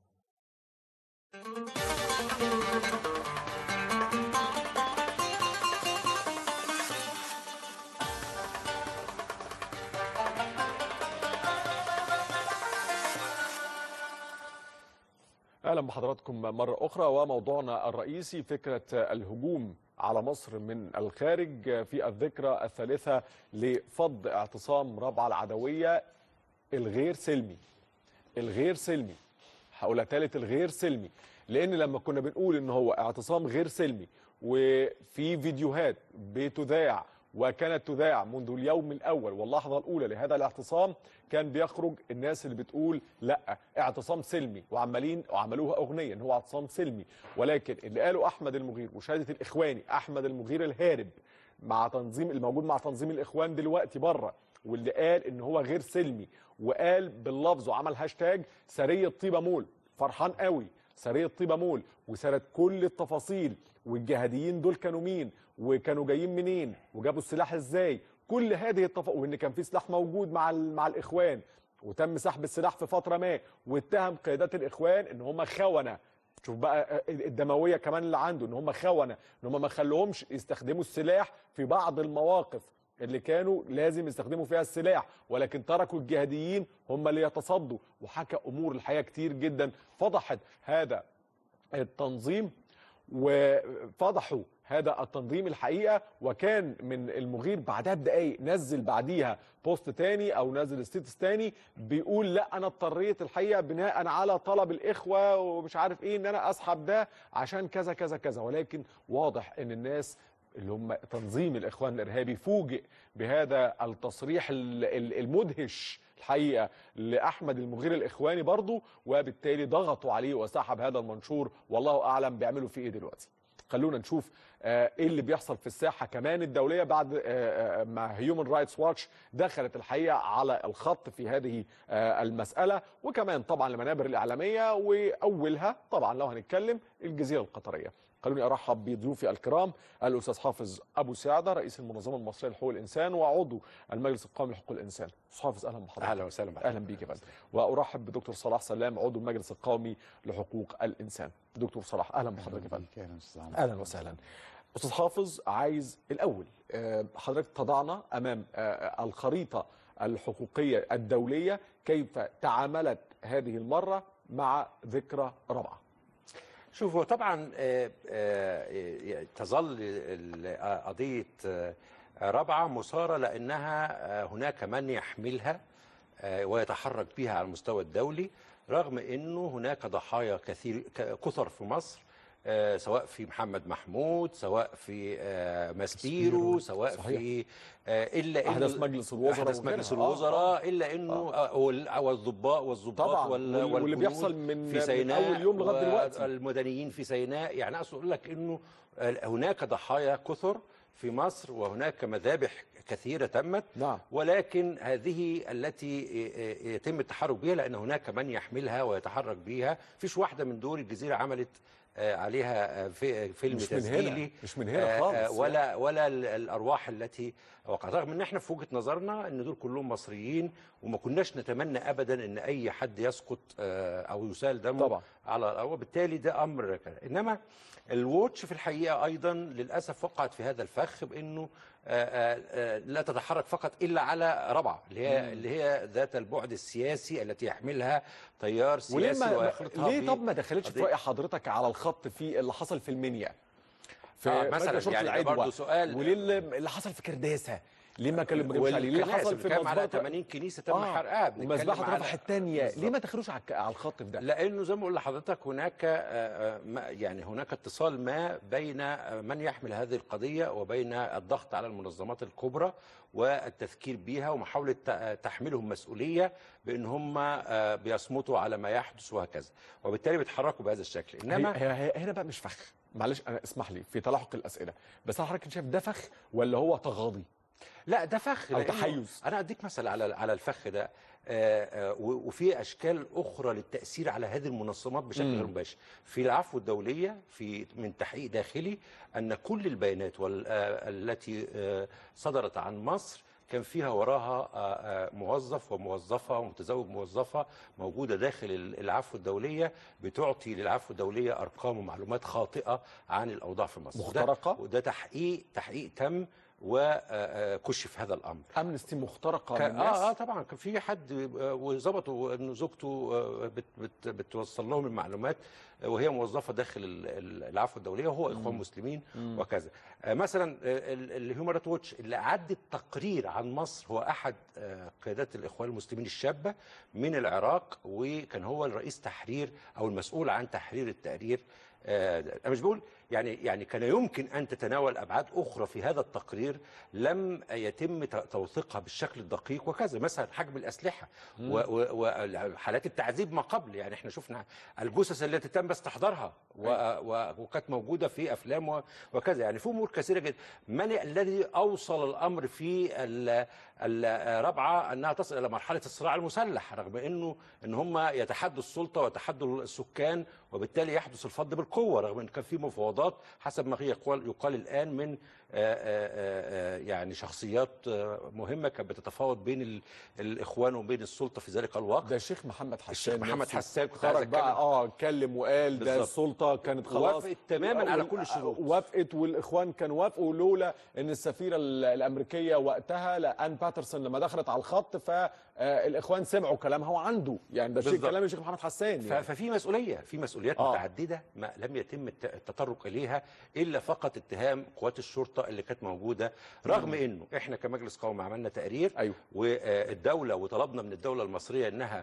اهلا بحضراتكم مره اخرى، وموضوعنا الرئيسي فكره الهجوم على مصر من الخارج في الذكرى الثالثه لفض اعتصام رابعه العدويه الغير سلمي. الغير سلمي، هقولها ثالث، الغير سلمي، لان لما كنا بنقول ان هو اعتصام غير سلمي وفي فيديوهات بتذاع وكانت تذاع منذ اليوم الاول واللحظه الاولى لهذا الاعتصام، كان بيخرج الناس اللي بتقول لا اعتصام سلمي، وعمالين وعملوها اغنيه ان هو اعتصام سلمي، ولكن اللي قاله احمد المغير وشهاده الاخواني احمد المغير الهارب مع تنظيم الموجود مع تنظيم الاخوان دلوقتي بره، واللي قال ان هو غير سلمي، وقال باللفظ وعمل هاشتاج سريه طيبه مول، فرحان قوي سريه طيبه مول، وسرد كل التفاصيل والجهاديين دول كانوا مين وكانوا جايين منين وجابوا السلاح ازاي، كل هذه التفاصيل، وان كان في سلاح موجود مع مع الاخوان وتم سحب السلاح في فتره ما، واتهم قيادات الاخوان ان هم خونه. شوف بقى الدمويه كمان اللي عنده، ان هم خونه، ان هم ما خلوهمش يستخدموا السلاح في بعض المواقف اللي كانوا لازم يستخدموا فيها السلاح، ولكن تركوا الجهاديين هم اللي يتصدوا، وحكى امور الحقيقه كتير جدا فضحت هذا التنظيم وفضحوا هذا التنظيم الحقيقه، وكان من المغير بعدها بدقائق نزل بعديها بوست تاني او نزل ستيتس تاني بيقول لا انا اضطريت الحقيقه بناء على طلب الاخوه ومش عارف ايه ان انا اسحب ده عشان كذا كذا كذا. ولكن واضح ان الناس اللي هم تنظيم الاخوان الارهابي فوجئ بهذا التصريح المدهش الحقيقه لاحمد المغير الاخواني برضه، وبالتالي ضغطوا عليه وسحب هذا المنشور، والله اعلم بيعملوا فيه ايه دلوقتي. خلونا نشوف آه ايه اللي بيحصل في الساحه كمان الدوليه بعد آه ما هيومن رايتس واتش دخلت الحقيقه على الخط في هذه آه المساله، وكمان طبعا المنابر الاعلاميه، واولها طبعا لو هنتكلم الجزيره القطريه. خلوني ارحب بضيوفي الكرام الاستاذ حافظ ابو سعده رئيس المنظمه المصريه لحقوق الانسان وعضو المجلس القومي لحقوق الانسان. استاذ حافظ اهلا بحضرتك. اهلا وسهلا بحضرتك. اهلا بيك يا فندم. وارحب بدكتور صلاح سلام عضو المجلس القومي لحقوق الانسان. دكتور صلاح اهلا بحضرتك يا فندم. اهلا وسهلا. استاذ حافظ، عايز الاول حضرتك تضعنا امام الخريطه الحقوقيه الدوليه، كيف تعاملت هذه المره مع ذكرى رابعه؟ شوفوا طبعا تظل قضية رابعة مثارة لأنها هناك من يحملها ويتحرك بها على المستوى الدولي، رغم أنه هناك ضحايا كثير كثر في مصر، سواء في محمد محمود، سواء في ماسبيرو، سواء صحيح. في الا انه احداث مجلس الوزراء احداث مجلس الوزراء آه. الا انه آه. والضباط والضباط واللي بيحصل من في سيناء من اول يوم لغايه دلوقتي، المدنيين في سيناء. يعني اقصد اقول لك انه هناك ضحايا كثر في مصر وهناك مذابح كثيرة تمت. نعم. ولكن هذه التي يتم التحرك بها لأن هناك من يحملها ويتحرك بها. فيش واحدة من دول الجزيرة عملت عليها في فيلم مش تسجيلي، من هنا. مش من هنا خالص، ولا ولا الارواح التي وقعت، رغم ان احنا في وجهه نظرنا ان دول كلهم مصريين وما كناش نتمنى ابدا ان اي حد يسقط او يسال دمه طبعا. على، وبالتالي ده امر. انما الواتش في الحقيقه ايضا للاسف وقعت في هذا الفخ بانه لا تتحرك فقط الا على رابعه اللي هي مم. اللي هي ذات البعد السياسي التي يحملها تيار سياسي ويخلطها. ليه طب ما دخلتش في راي حضرتك على الخط في اللي حصل في المنيا في آه مثلا؟ يعني برضه سؤال. وليه اللي حصل في كرداسه ليه ما كلموش عليه؟ ليه حصل في مذبحه على ثمانين كنيسه تم آه. حرقها؟ ومذبحه رفح الثانيه ليه ما دخلوش على الخط في ده؟ لانه زي ما بقول لحضرتك هناك يعني هناك اتصال ما بين من يحمل هذه القضيه وبين الضغط على المنظمات الكبرى والتذكير بها ومحاوله تحميلهم مسؤوليه بان هم بيصمتوا على ما يحدث وهكذا، وبالتالي بيتحركوا بهذا الشكل. انما هنا بقى مش فخ، معلش انا اسمح لي في تلاحق الاسئله، بس انا حضرتك شايف ده فخ ولا هو تغاضي؟ لا ده فخ او تحيز. انا اديك مثل على على الفخ ده، آآ آآ وفي اشكال اخرى للتاثير على هذه المنظمات بشكل غير مباشر. في العفو الدوليه في من تحقيق داخلي ان كل البيانات التي صدرت عن مصر كان فيها وراها موظف وموظفه ومتزوج موظفه موجوده داخل العفو الدوليه بتعطي للعفو الدوليه ارقام ومعلومات خاطئه عن الاوضاع في مصر مخترقه، وده, وده تحقيق تحقيق تم وكشف هذا الامر. امنستي مخترقه من الناس؟ اه اه طبعا كان في حد وظبطوا انه زوجته بت بت بتوصل لهم المعلومات وهي موظفه داخل العفو الدوليه وهو اخوان مسلمين وكذا. آه مثلا الهيومن رايتس واتش اللي اعد التقرير عن مصر هو احد آه قيادات الاخوان المسلمين الشابه من العراق، وكان هو الرئيس تحرير او المسؤول عن تحرير التقرير. آه انا مش بقول يعني يعني كان يمكن ان تتناول ابعاد اخرى في هذا التقرير لم يتم توثيقها بالشكل الدقيق وكذا، مثلا حجم الاسلحه وحالات التعذيب ما قبل. يعني احنا شفنا الجثث التي تم استحضارها وكانت موجوده في افلام وكذا. يعني في امور كثيره جدا. من الذي اوصل الامر في الرابعه انها تصل الى مرحله الصراع المسلح، رغم انه ان هم يتحدوا السلطه ويتحدوا السكان وبالتالي يحدث الفض بالقوه، رغم ان كان في مفاوضات حسب ما يقال يقال الان من آآ آآ يعني شخصيات مهمه كانت بتتفاوض بين ال... الاخوان وبين السلطه في ذلك الوقت. ده الشيخ محمد حسان الشيخ محمد حسان خرج بقى اه اتكلم وقال ده السلطه كانت خلاص وافقت تماما على كل الشروط، وافقت والاخوان كانوا وافقوا لولا ان السفيره الامريكيه وقتها لان باترسون لما دخلت على الخط فالاخوان سمعوا كلامها وعنده يعني ده شيء كلام الشيخ محمد حسان يعني. ففي مسؤوليه في مسؤوليات آه. متعدده ما لم يتم التطرق اليها الا فقط اتهام قوات الشرطه اللي كانت موجوده، رغم انه احنا كمجلس قومي عملنا تقرير أيوه. والدوله وطلبنا من الدوله المصريه انها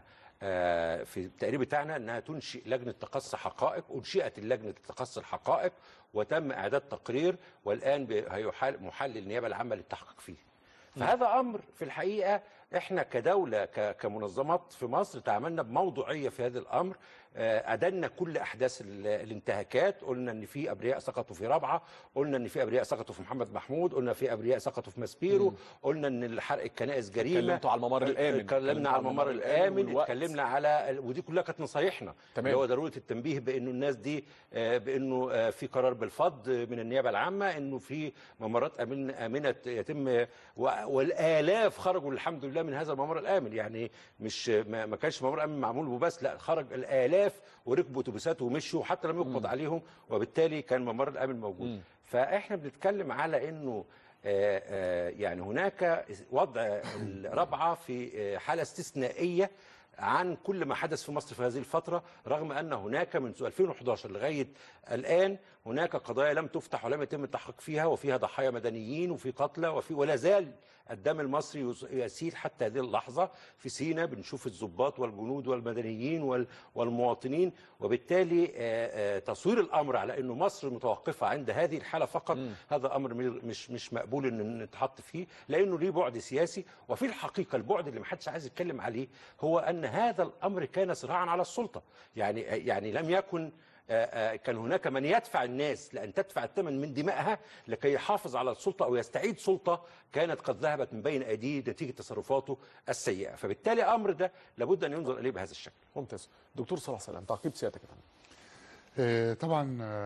في التقرير بتاعنا انها تنشئ لجنه تقصي حقائق، انشئت اللجنه تقصي الحقائق وتم اعداد تقرير والان هيحال محلل النيابه العامه للتحقيق فيه. فهذا امر في الحقيقه احنا كدوله كمنظمات في مصر تعاملنا بموضوعيه في هذا الامر، أدلنا كل أحداث الانتهاكات، قلنا إن في أبرياء سقطوا في رابعة، قلنا إن في أبرياء سقطوا في محمد محمود، قلنا في أبرياء سقطوا في ماسبيرو، قلنا إن حرق الكنائس جريمة، اتكلمتوا على الممر الآمن، اتكلمنا على الممر الآمن، اتكلمنا على ودي كلها كانت نصايحنا اللي هو ضرورة التنبيه بإنه الناس دي بإنه في قرار بالفض من النيابة العامة إنه في ممرات آمنة آمنة يتم، والآلاف خرجوا الحمد لله من هذا الممر الآمن، يعني مش ما كانش ممر آمن معمول وبس، لا خرج الآلاف وركبوا اتوبيسات ومشوا حتى لم يقبض عليهم، وبالتالي كان ممر الامن موجود. مم. فاحنا بنتكلم على انه آآ آآ يعني هناك وضع الرابعه في حاله استثنائيه عن كل ما حدث في مصر في هذه الفتره، رغم ان هناك من ألفين وأحد عشر لغايه الان هناك قضايا لم تفتح ولم يتم التحقيق فيها، وفيها ضحايا مدنيين وفي قتلى وفي ولا زال الدم المصري يسيل حتى هذه اللحظه في سيناء، بنشوف الضباط والجنود والمدنيين والمواطنين، وبالتالي تصوير الامر على انه مصر متوقفه عند هذه الحاله فقط م. هذا امر مش مش مقبول ان نتحط فيه، لانه ليه بعد سياسي، وفي الحقيقه البعد اللي ما حدش عايز يتكلم عليه هو ان هذا الامر كان صراعا على السلطه، يعني يعني لم يكن كان هناك من يدفع الناس لأن تدفع الثمن من دمائها لكي يحافظ على السلطة أو يستعيد سلطة كانت قد ذهبت من بين أيديه نتيجة تصرفاته السيئة، فبالتالي أمر ده لابد أن ينظر إليه بهذا الشكل. ممتاز. دكتور صلاح سلام، تعقيب سيادتك يا فندم. طبعا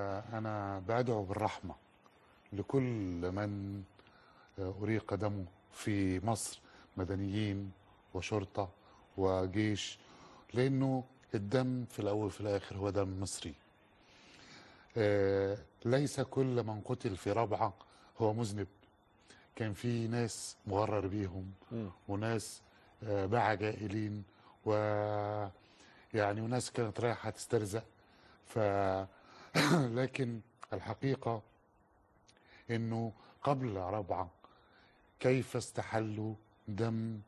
أنا بدعو بالرحمة لكل من أريق دمه في مصر، مدنيين وشرطة وجيش، لأنه الدم في الأول وفي الآخر هو دم مصري. آه ليس كل من قتل في رابعة هو مذنب، كان في ناس مغرر بيهم م. وناس آه باع جائلين و يعني وناس كانت رايحة تسترزق، ف لكن الحقيقة انه قبل رابعة كيف استحلوا دم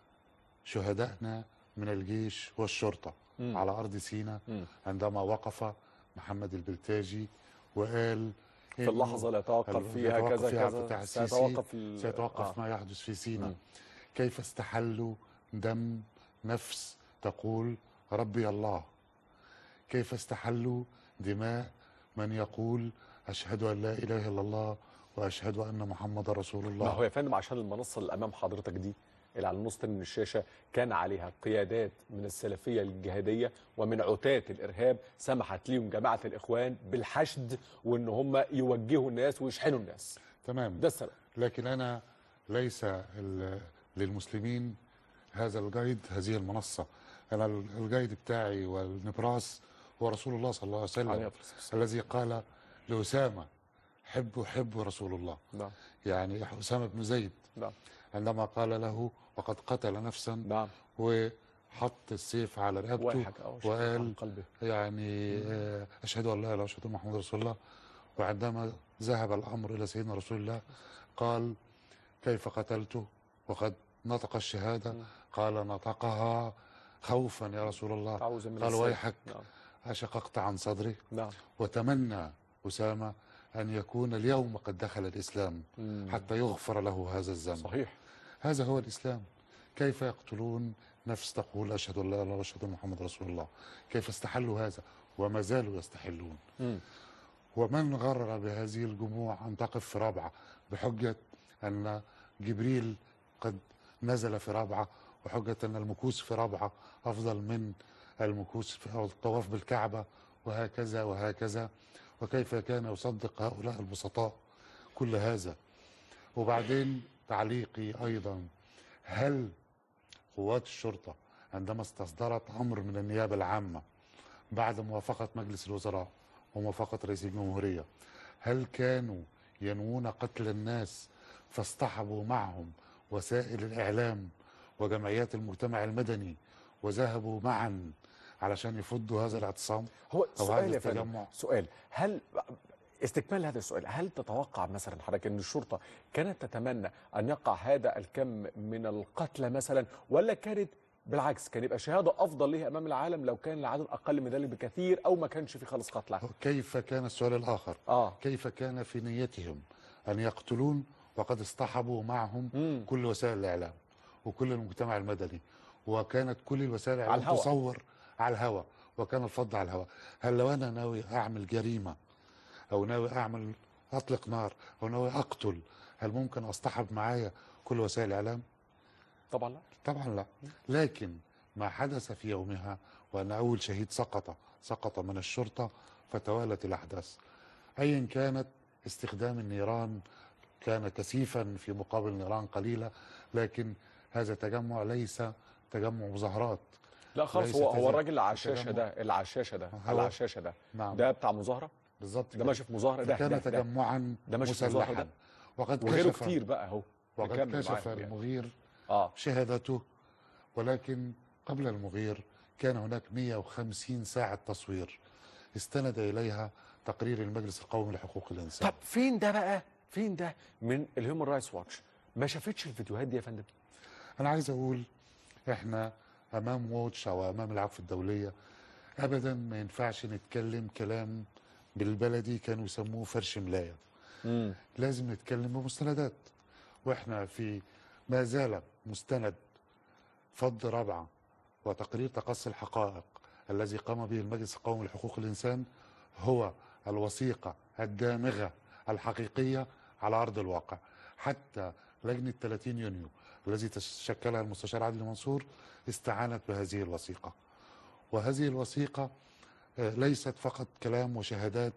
شهدائنا من الجيش والشرطة م. على أرض سيناء عندما وقف محمد البلتاجي وقال في اللحظة لا يتوقف فيها كذا كذا سيتوقف, سيتوقف آه. ما يحدث في سيناء. م. كيف استحلوا دم نفس تقول ربي الله، كيف استحلوا دماء من يقول أشهد أن لا إله إلا الله وأشهد أن محمد رسول الله. ما هو يا فندم عشان المنصة اللي أمام حضرتك دي اللي على النص من الشاشة كان عليها قيادات من السلفية الجهادية ومن عتاة الإرهاب سمحت ليهم جماعة الإخوان بالحشد وإن هم يوجهوا الناس ويشحنوا الناس. تمام، ده السبب. لكن أنا ليس للمسلمين هذا الجايد، هذه المنصة. أنا الجايد بتاعي والنبراس هو رسول الله صلى الله عليه وسلم عليه الذي قال لأسامة حبوا حبوا رسول الله. نعم. يعني أسامة بن زيد. نعم. عندما قال له وقد قتل نفسا. نعم. وحط السيف على رقبته وقال يعني أشهد أن لا إله إلا الله وأشهد أن محمد رسول الله. وعندما ذهب الأمر إلى سيدنا رسول الله قال كيف قتلته وقد نطق الشهادة؟ م. قال نطقها خوفا يا رسول الله. قال ويحك. نعم. أشققت عن صدري. نعم. وتمنى أسامة أن يكون اليوم قد دخل الإسلام م. حتى يغفر له هذا الذنب. صحيح. هذا هو الإسلام. كيف يقتلون نفس تقول أشهد أن لا إله إلا الله وأشهد أن محمد رسول الله؟ كيف استحلوا هذا وما زالوا يستحلون؟ م. ومن غرر بهذه الجموع أن تقف في رابعة بحجة أن جبريل قد نزل في رابعة، وحجة أن المكوس في رابعة أفضل من المكوس في الطواف بالكعبة، وهكذا وهكذا. وكيف كان يصدق هؤلاء البسطاء كل هذا؟ وبعدين تعليقي أيضا، هل قوات الشرطة عندما استصدرت أمر من النيابة العامة بعد موافقة مجلس الوزراء وموافقة رئيس الجمهورية، هل كانوا ينوون قتل الناس فاصطحبوا معهم وسائل الإعلام وجمعيات المجتمع المدني وذهبوا معا علشان يفضوا هذا الاعتصام؟ هو أو سؤال هذا يا فندم، التجمع؟ سؤال، هل استكمال هذا السؤال، هل تتوقع مثلا حضرتك ان الشرطه كانت تتمنى ان يقع هذا الكم من القتلى مثلا، ولا كانت بالعكس كان يبقى شهاده افضل ليه امام العالم لو كان العدد اقل من ذلك بكثير او ما كانش في خالص قتلى؟ كيف كان السؤال الآخر؟ اه كيف كان في نيتهم أن يقتلون وقد اصطحبوا معهم مم. كل وسائل الإعلام وكل المجتمع المدني، وكانت كل الوسائل على الإعلام الهوى. تصور على الهواء، وكان الفض على الهواء. هل لو أنا ناوي أعمل جريمة أو ناوي أعمل أطلق نار أو ناوي أقتل، هل ممكن أصطحب معايا كل وسائل الإعلام؟ طبعا لا. طبعا لا. لكن ما حدث في يومها وأن أول شهيد سقط سقط من الشرطة فتوالت الأحداث. أيا كانت استخدام النيران كان كثيفا في مقابل نيران قليلة، لكن هذا تجمع ليس تجمع مظاهرات. لا خالص، ليس هو هو تجمع- الراجل اللي على الشاشه تجمع. ده اللي على الشاشه ده هو- على الشاشه ده نعم ده بتاع مظاهره، بالظبط ده كده. ماشي في مظاهره، ده كان ده, ده, تجمعا ده ماشي في مظاهره مسلحا، ده، وقد وغيره كشف كتير بقى اهو. وقد نكمل كشف معاهم يعني. المغير اه شهادته، ولكن قبل المغير كان هناك مئة وخمسين ساعة تصوير استند إليها تقرير المجلس القومي لحقوق الإنسان. طب فين ده بقى؟ فين ده من الهيومن رايتس واتش؟ ما شافتش الفيديوهات دي يا فندم؟ أنا عايز أقول إحنا أمام واتش أو أمام العفو الدولية أبدا ما ينفعش نتكلم كلام بالبلدي كانوا يسموه فرش ملاية. امم لازم نتكلم بمستندات، وإحنا في ما زال مستند فض رابعة وتقرير تقصي الحقائق الذي قام به المجلس القومي لحقوق الإنسان هو الوثيقة الدامغة الحقيقية على أرض الواقع. حتى لجنة ثلاثين يونيو الذي تشكلها المستشار عدلي منصور استعانت بهذه الوثيقة، وهذه الوثيقة ليست فقط كلام وشهادات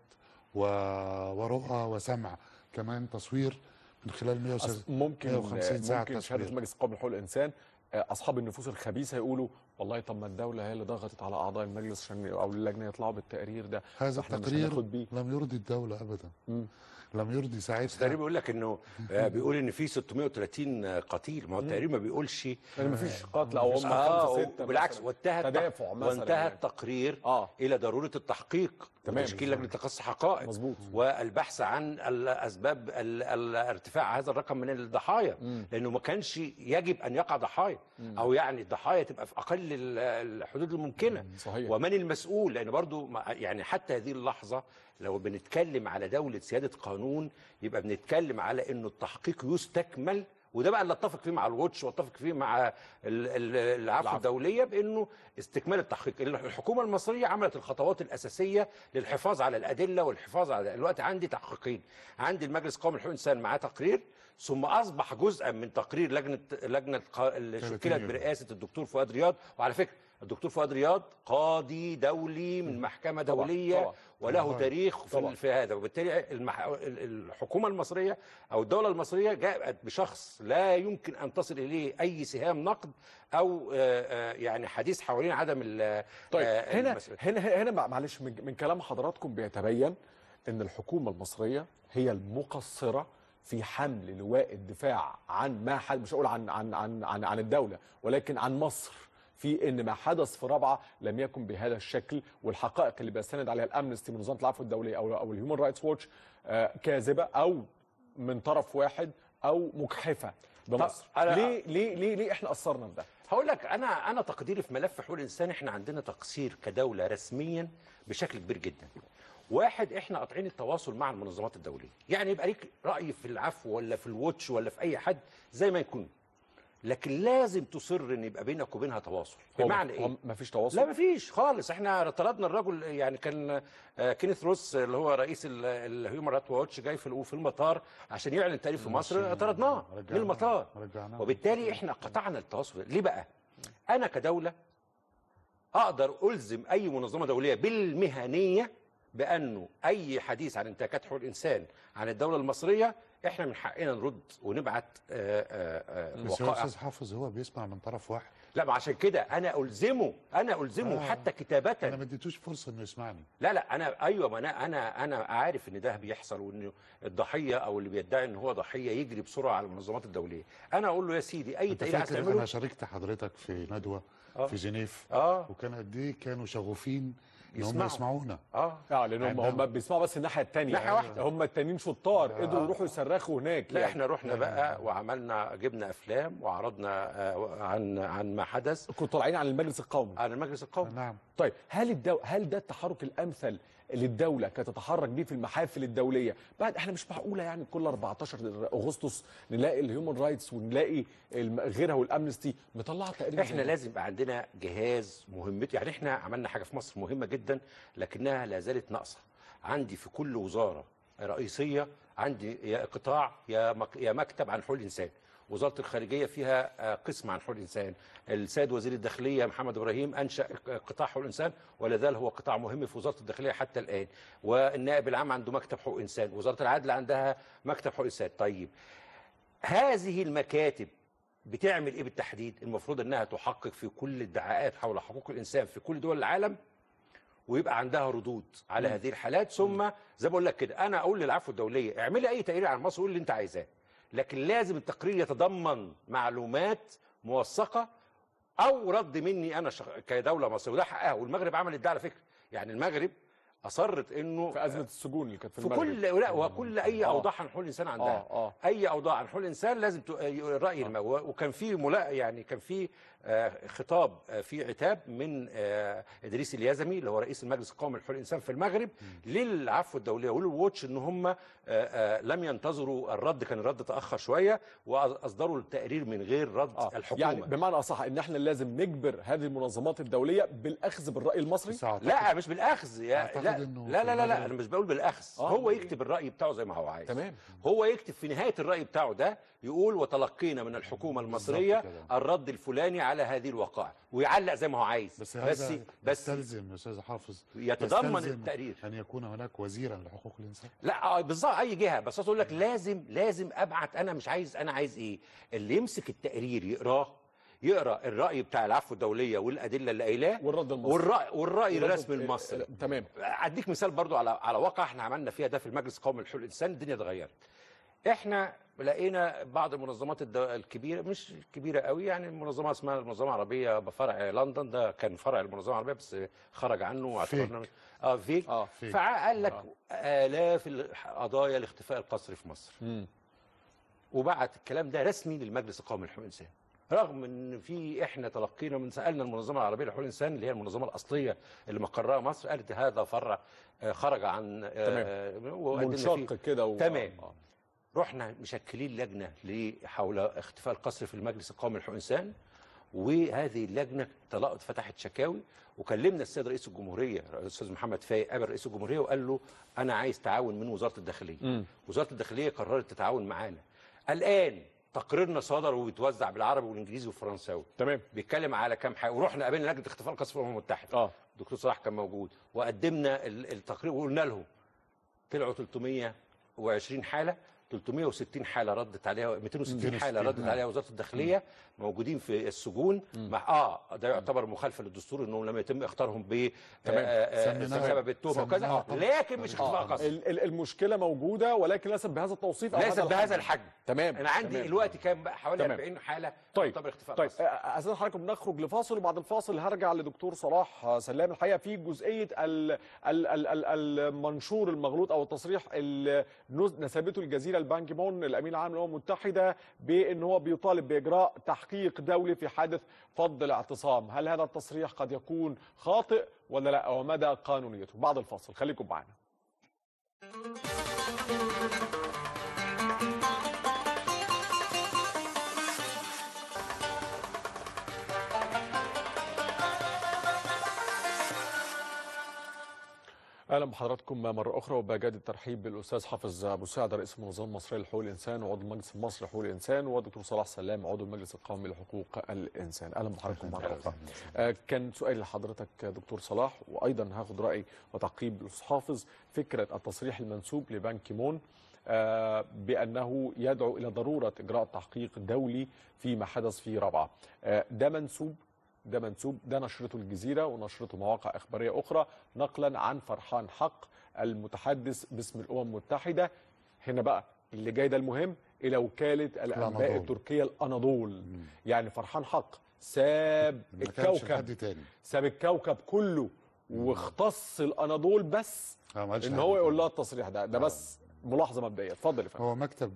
ورؤى وسمع، كمان تصوير من خلال مئة ممكن وخمسين ساعة ممكن شهاده تصوير. المجلس القومي لحقوق الانسان اصحاب النفوس الخبيثه يقولوا والله طب ما الدوله هي اللي ضغطت على اعضاء المجلس عشان او اللجنه يطلعوا بالتقرير ده. هذا إحنا مش التقرير هناخد بيه. لم يرضي الدولة أبدا. مم. لم يرضي بس ساعتها. التقرير بيقول لك انه آه، بيقول ان في ستمائة وثلاثين قتيل، ما هو التقرير ما بيقولش يعني ما فيش قتل او هم اه خمسه سته بالعكس، مثلاً. وانتهى التق- تدافع مثلا وانتهى يعني. التقرير اه الى ضروره التحقيق تمام. وتشكيل لجنه تقصي حقائق مظبوط. والبحث عن الاسباب ال- ال- ارتفاع هذا الرقم من الضحايا، مم. لانه ما كانش يجب ان يقع ضحايا، مم. او يعني الضحايا تبقى في اقل ال- الحدود الممكنه. صحيح. ومن المسؤول؟ لان برضو ما- يعني حتى هذه اللحظه لو بنتكلم على دوله سياده قانون يبقى بنتكلم على انه التحقيق يستكمل، وده بقى اللي اتفق فيه مع الواتش واتفق فيه مع ال- ال- العفو العفو. الدوليه، بانه استكمال التحقيق. الحكومه المصريه عملت الخطوات الاساسيه للحفاظ على الادله والحفاظ على الوقت. عندي تحقيقين، عندي المجلس القومي لحقوق الانسان معاه تقرير، ثم اصبح جزءا من تقرير لجنه لجنه الق- اللي شكلت برئاسه الدكتور فؤاد رياض. وعلى فكره الدكتور فؤاد رياض قاضي دولي من محكمه طبعاً، دوليه طبعاً. وله طبعاً. تاريخ طبعاً. في, في هذا، وبالتالي المح... ال- الحكومه المصريه او الدوله المصريه جاءت بشخص لا يمكن ان تصل اليه اي سهام نقد او آه، آه، يعني حديث حوالين عدم ال- طيب آه، هنا المسؤولية. هنا هنا مع- معلش من من كلام حضراتكم بيتبين ان الحكومه المصريه هي المقصره في حمل لواء الدفاع عن ما حد، مش هقول عن عن عن عن, عن الدوله ولكن عن مصر، في ان ما حدث في رابعه لم يكن بهذا الشكل، والحقائق اللي بيستند عليها الامنستي منظمه العفو الدوليه او او الهيومن رايتس واتش كاذبه او من طرف واحد او مجحفه بمصر. طب أنا- ليه ليه ليه ليه احنا قصرنا في ده؟ هقول لك انا انا تقديري في ملف حقوق الانسان احنا عندنا تقصير كدوله رسميا بشكل كبير جدا. واحد، احنا قاطعين التواصل مع المنظمات الدوليه، يعني يبقى ليك راي في العفو ولا في الواتش ولا في اي حد زي ما يكون، لكن لازم تصر ان يبقى بينك وبينها تواصل. بمعنى ايه؟ ما فيش تواصل؟ لا مفيش خالص. احنا طردنا الرجل، يعني كان آه، كينيث روس اللي هو رئيس الهيومن رايتس واتش جاي في في المطار عشان يعلن تاريخ في مصر، طردناه من المطار. رجعناه. وبالتالي احنا قطعنا التواصل. ليه بقى؟ انا كدوله اقدر الزم اي منظمه دوليه بالمهنيه بانه اي حديث عن انتهاكات حقوق الانسان عن الدوله المصريه احنا من حقنا نرد ونبعت آآ آآ بس يا استاذ حافظ هو بيسمع من طرف واحد. لا ما عشان كده انا الزمه انا الزمه آه. حتى كتابه. انا ما اديتوش فرصه انه يسمعني. لا لا انا ايوه ما انا انا انا عارف ان ده بيحصل، وان الضحيه او اللي بيدعي ان هو ضحيه يجري بسرعه على المنظمات الدوليه. انا اقول له يا سيدي اي تقرير عايز تعمله. انا شاركت حضرتك في ندوه آه. في جنيف اه وكان قد ايه كانوا شغوفين ان هم يسمعوا. يسمعونا. اه اه لان هم هم بيسمعوا بس الناحيه الثانيه، ناحيه واحده. هم التانيين شطار آه. قدروا يروحوا يصرخوا هناك. لا يعني. احنا رحنا بقى وعملنا جبنا افلام وعرضنا آه عن عن ما حدث. كنتوا طالعين عن المجلس القومي. عن المجلس القومي. نعم. طيب هل الدو... هل ده التحرك الامثل اللي الدوله كانت تتحرك بيه في المحافل الدوليه؟ بعد احنا مش معقوله يعني كل أربعتاشر أغسطس نلاقي الهيومن رايتس ونلاقي غيرها والامنستي مطلعه تقريبا. احنا لازم يبقى عندنا جهاز مهمته، يعني احنا عملنا حاجه في مصر مهمه جدا لكنها لا زالت ناقصه. عندي في كل وزاره رئيسيه عندي يا قطاع يا مك... يا مكتب عن حقوق الانسان. وزاره الخارجيه فيها قسم عن حقوق الانسان. السيد وزير الداخليه محمد ابراهيم انشا قطاع حقوق الانسان ولا زال هو قطاع مهم في وزاره الداخليه حتى الان. والنائب العام عنده مكتب حقوق انسان، وزاره العدل عندها مكتب حقوق انسان. طيب هذه المكاتب بتعمل ايه بالتحديد؟ المفروض انها تحقق في كل الادعاءات حول حقوق الانسان في كل دول العالم ويبقى عندها ردود على م. هذه الحالات. ثم زي ما بقول لك كده انا اقول للعفو الدوليه اعملي اي تقرير عن مصر، قول اللي انت عايزاه، لكن لازم التقرير يتضمن معلومات موثقه او رد مني انا شخ... كدوله مصريه، وده حقها. والمغرب عملت ده على فكره، يعني المغرب اصرت انه في ازمه السجون اللي كانت في, في المغرب كل لا وكل اي آه. اوضاع عن حقوق الانسان عندها آه. آه. اي اوضاع عن حقوق الانسان لازم ت... الراي آه. المو... وكان في ملا... يعني كان في آه خطاب آه في عتاب من آه ادريس اليزمي اللي هو رئيس المجلس القومي لحقوق الانسان في المغرب م. للعفو الدوليه وللواتش ان هم آه آه لم ينتظروا الرد، كان الرد تاخر شويه واصدروا التقرير من غير رد آه. الحكومه. يعني بمعنى اصح ان احنا لازم نجبر هذه المنظمات الدوليه بالاخذ بالراي المصري؟ لا مش بالاخذ يا لا لا لا لا, لا انا مش بقول بالاخذ. آه. هو يكتب الراي بتاعه زي ما هو عايز. تمام. هو يكتب في نهايه الراي بتاعه ده يقول وتلقينا من الحكومه المصريه الرد الفلاني على هذه الوقائع ويعلق زي ما هو عايز. بس بس بس يستلزم يا استاذ حافظ يتضمن التقرير ان يكون هناك وزيرا لحقوق الانسان. لا بالظبط اي جهه، بس اقول لك لازم لازم ابعت. انا مش عايز انا عايز ايه اللي يمسك التقرير يقراه، يقرا الراي بتاع العفو الدوليه والادله اللي قايلاه والرد المصري والراي والراي الرسمي المصري. تمام. اديك مثال برضو على على واقع احنا عملنا فيها ده في المجلس القومي لحقوق الانسان. الدنيا اتغيرت. احنا لقينا بعض المنظمات الكبيره مش كبيره قوي، يعني المنظمه اسمها المنظمه العربيه بفرع لندن، ده كان فرع المنظمه العربيه بس خرج عنه واعتبرنا اه فيك. اه فقال لك آه. الاف القضايا لاختفاء القسري في مصر. م. وبعت الكلام ده رسمي للمجلس القومي لحقوق الانسان، رغم ان في احنا تلقينا من سالنا المنظمه العربيه لحقوق الانسان اللي هي المنظمه الاصليه اللي مقرها مصر، قالت هذا فرع خرج عن تمام منشق كده و... تمام. آه. رحنا مشكلين لجنه حول اختفاء القسري في المجلس القومي لحقوق الانسان، وهذه اللجنه طلعت فتحت شكاوي، وكلمنا السيد رئيس الجمهوريه الاستاذ محمد فايق قابل رئيس الجمهوريه وقال له انا عايز تعاون من وزاره الداخليه. م. وزاره الداخليه قررت تتعاون معانا. الان تقريرنا صدر وبيتوزع بالعربي والانجليزي والفرنساوي. تمام. بيتكلم على كام حاجه، ورحنا قابلنا لجنه اختفاء القسري في الامم المتحده. اه الدكتور صلاح كان موجود، وقدمنا التقرير وقلنا لهم طلعوا ثلاثمائة وعشرين حاله، ثلاثمائة وستين حاله ردت عليها، مئتين وستين حاله ردت عليها وزاره الداخليه موجودين في السجون. مع اه ده يعتبر مخالفه للدستور انهم لم يتم اختارهم ب سبب التوبه وكذا، لكن مش اختفاء قسري. المشكله موجوده ولكن ليست بهذا التوصيف او ليست بهذا الحجم. تمام. انا عندي دلوقتي كام بقى حوالي تمام. أربعين حاله طيب تعتبر اختفاء طيب قسري. استاذ حضرتك بنخرج لفاصل، وبعد الفاصل هرجع لدكتور صلاح سلام الحقيقه في جزئيه المنشور المغلوط او التصريح اللي نسبته الجزيره البان كيمون الامين العام للامم المتحده بان هو بيطالب باجراء تحقيق دولي في حادث فض الاعتصام. هل هذا التصريح قد يكون خاطئ ولا لا، ومدى قانونيته؟ بعد الفاصل خليكم معنا. اهلا بحضراتكم مره اخرى، وبجدد الترحيب بالاستاذ حافظ ابو سعد رئيس المنظمه المصريه لحقوق الانسان وعضو المجلس المصري لحقوق الانسان، والدكتور صلاح سلام عضو المجلس القومي لحقوق الانسان. اهلا بحضراتكم مره اخرى. آه كان سؤالي لحضرتك دكتور صلاح، وايضا هاخد راي وتعقيب الاستاذ حافظ، فكره التصريح المنسوب لبان كيمون بأنه يدعو إلى ضرورة إجراء تحقيق دولي فيما حدث في رابعة. ده منسوب ده منسوب ده نشرته الجزيرة ونشرته مواقع إخبارية أخرى نقلا عن فرحان حق المتحدث باسم الأمم المتحدة. هنا بقى اللي جاي ده المهم، إلى وكالة الأنباء التركية الأناضول. يعني فرحان حق ساب الكوكب ساب الكوكب كله واختص الأناضول بس إن هو يقول لها التصريح ده ده بس ملاحظة مبدئية. اتفضل يا فندم. هو مكتب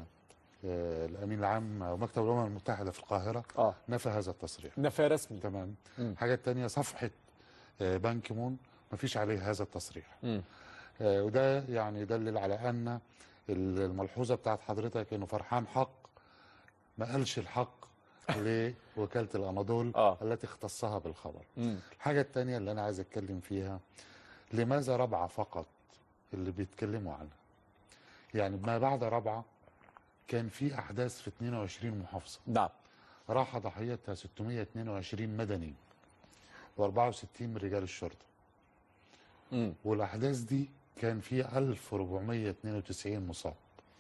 الامين العام او مكتب الامم المتحده في القاهره آه. نفى هذا التصريح، نفى رسمي. تمام. الحاجه الثانيه صفحه بان كيمون ما فيش عليه هذا التصريح. م. وده يعني يدلل على ان الملحوظه بتاعت حضرتك انه فرحان حق ما قالش الحق لوكاله الاناضول آه. التي اختصها بالخبر. م. الحاجه الثانيه اللي انا عايز اتكلم فيها، لماذا رابعه فقط اللي بيتكلموا عنها؟ يعني ما بعد رابعه كان في احداث في اثنين وعشرين محافظه. نعم. راح ضحيتها ستمائة واثنين وعشرين مدني وأربعة وستين من رجال الشرطه. امم والاحداث دي كان في ألف وأربعمائة واثنين وتسعين مصاب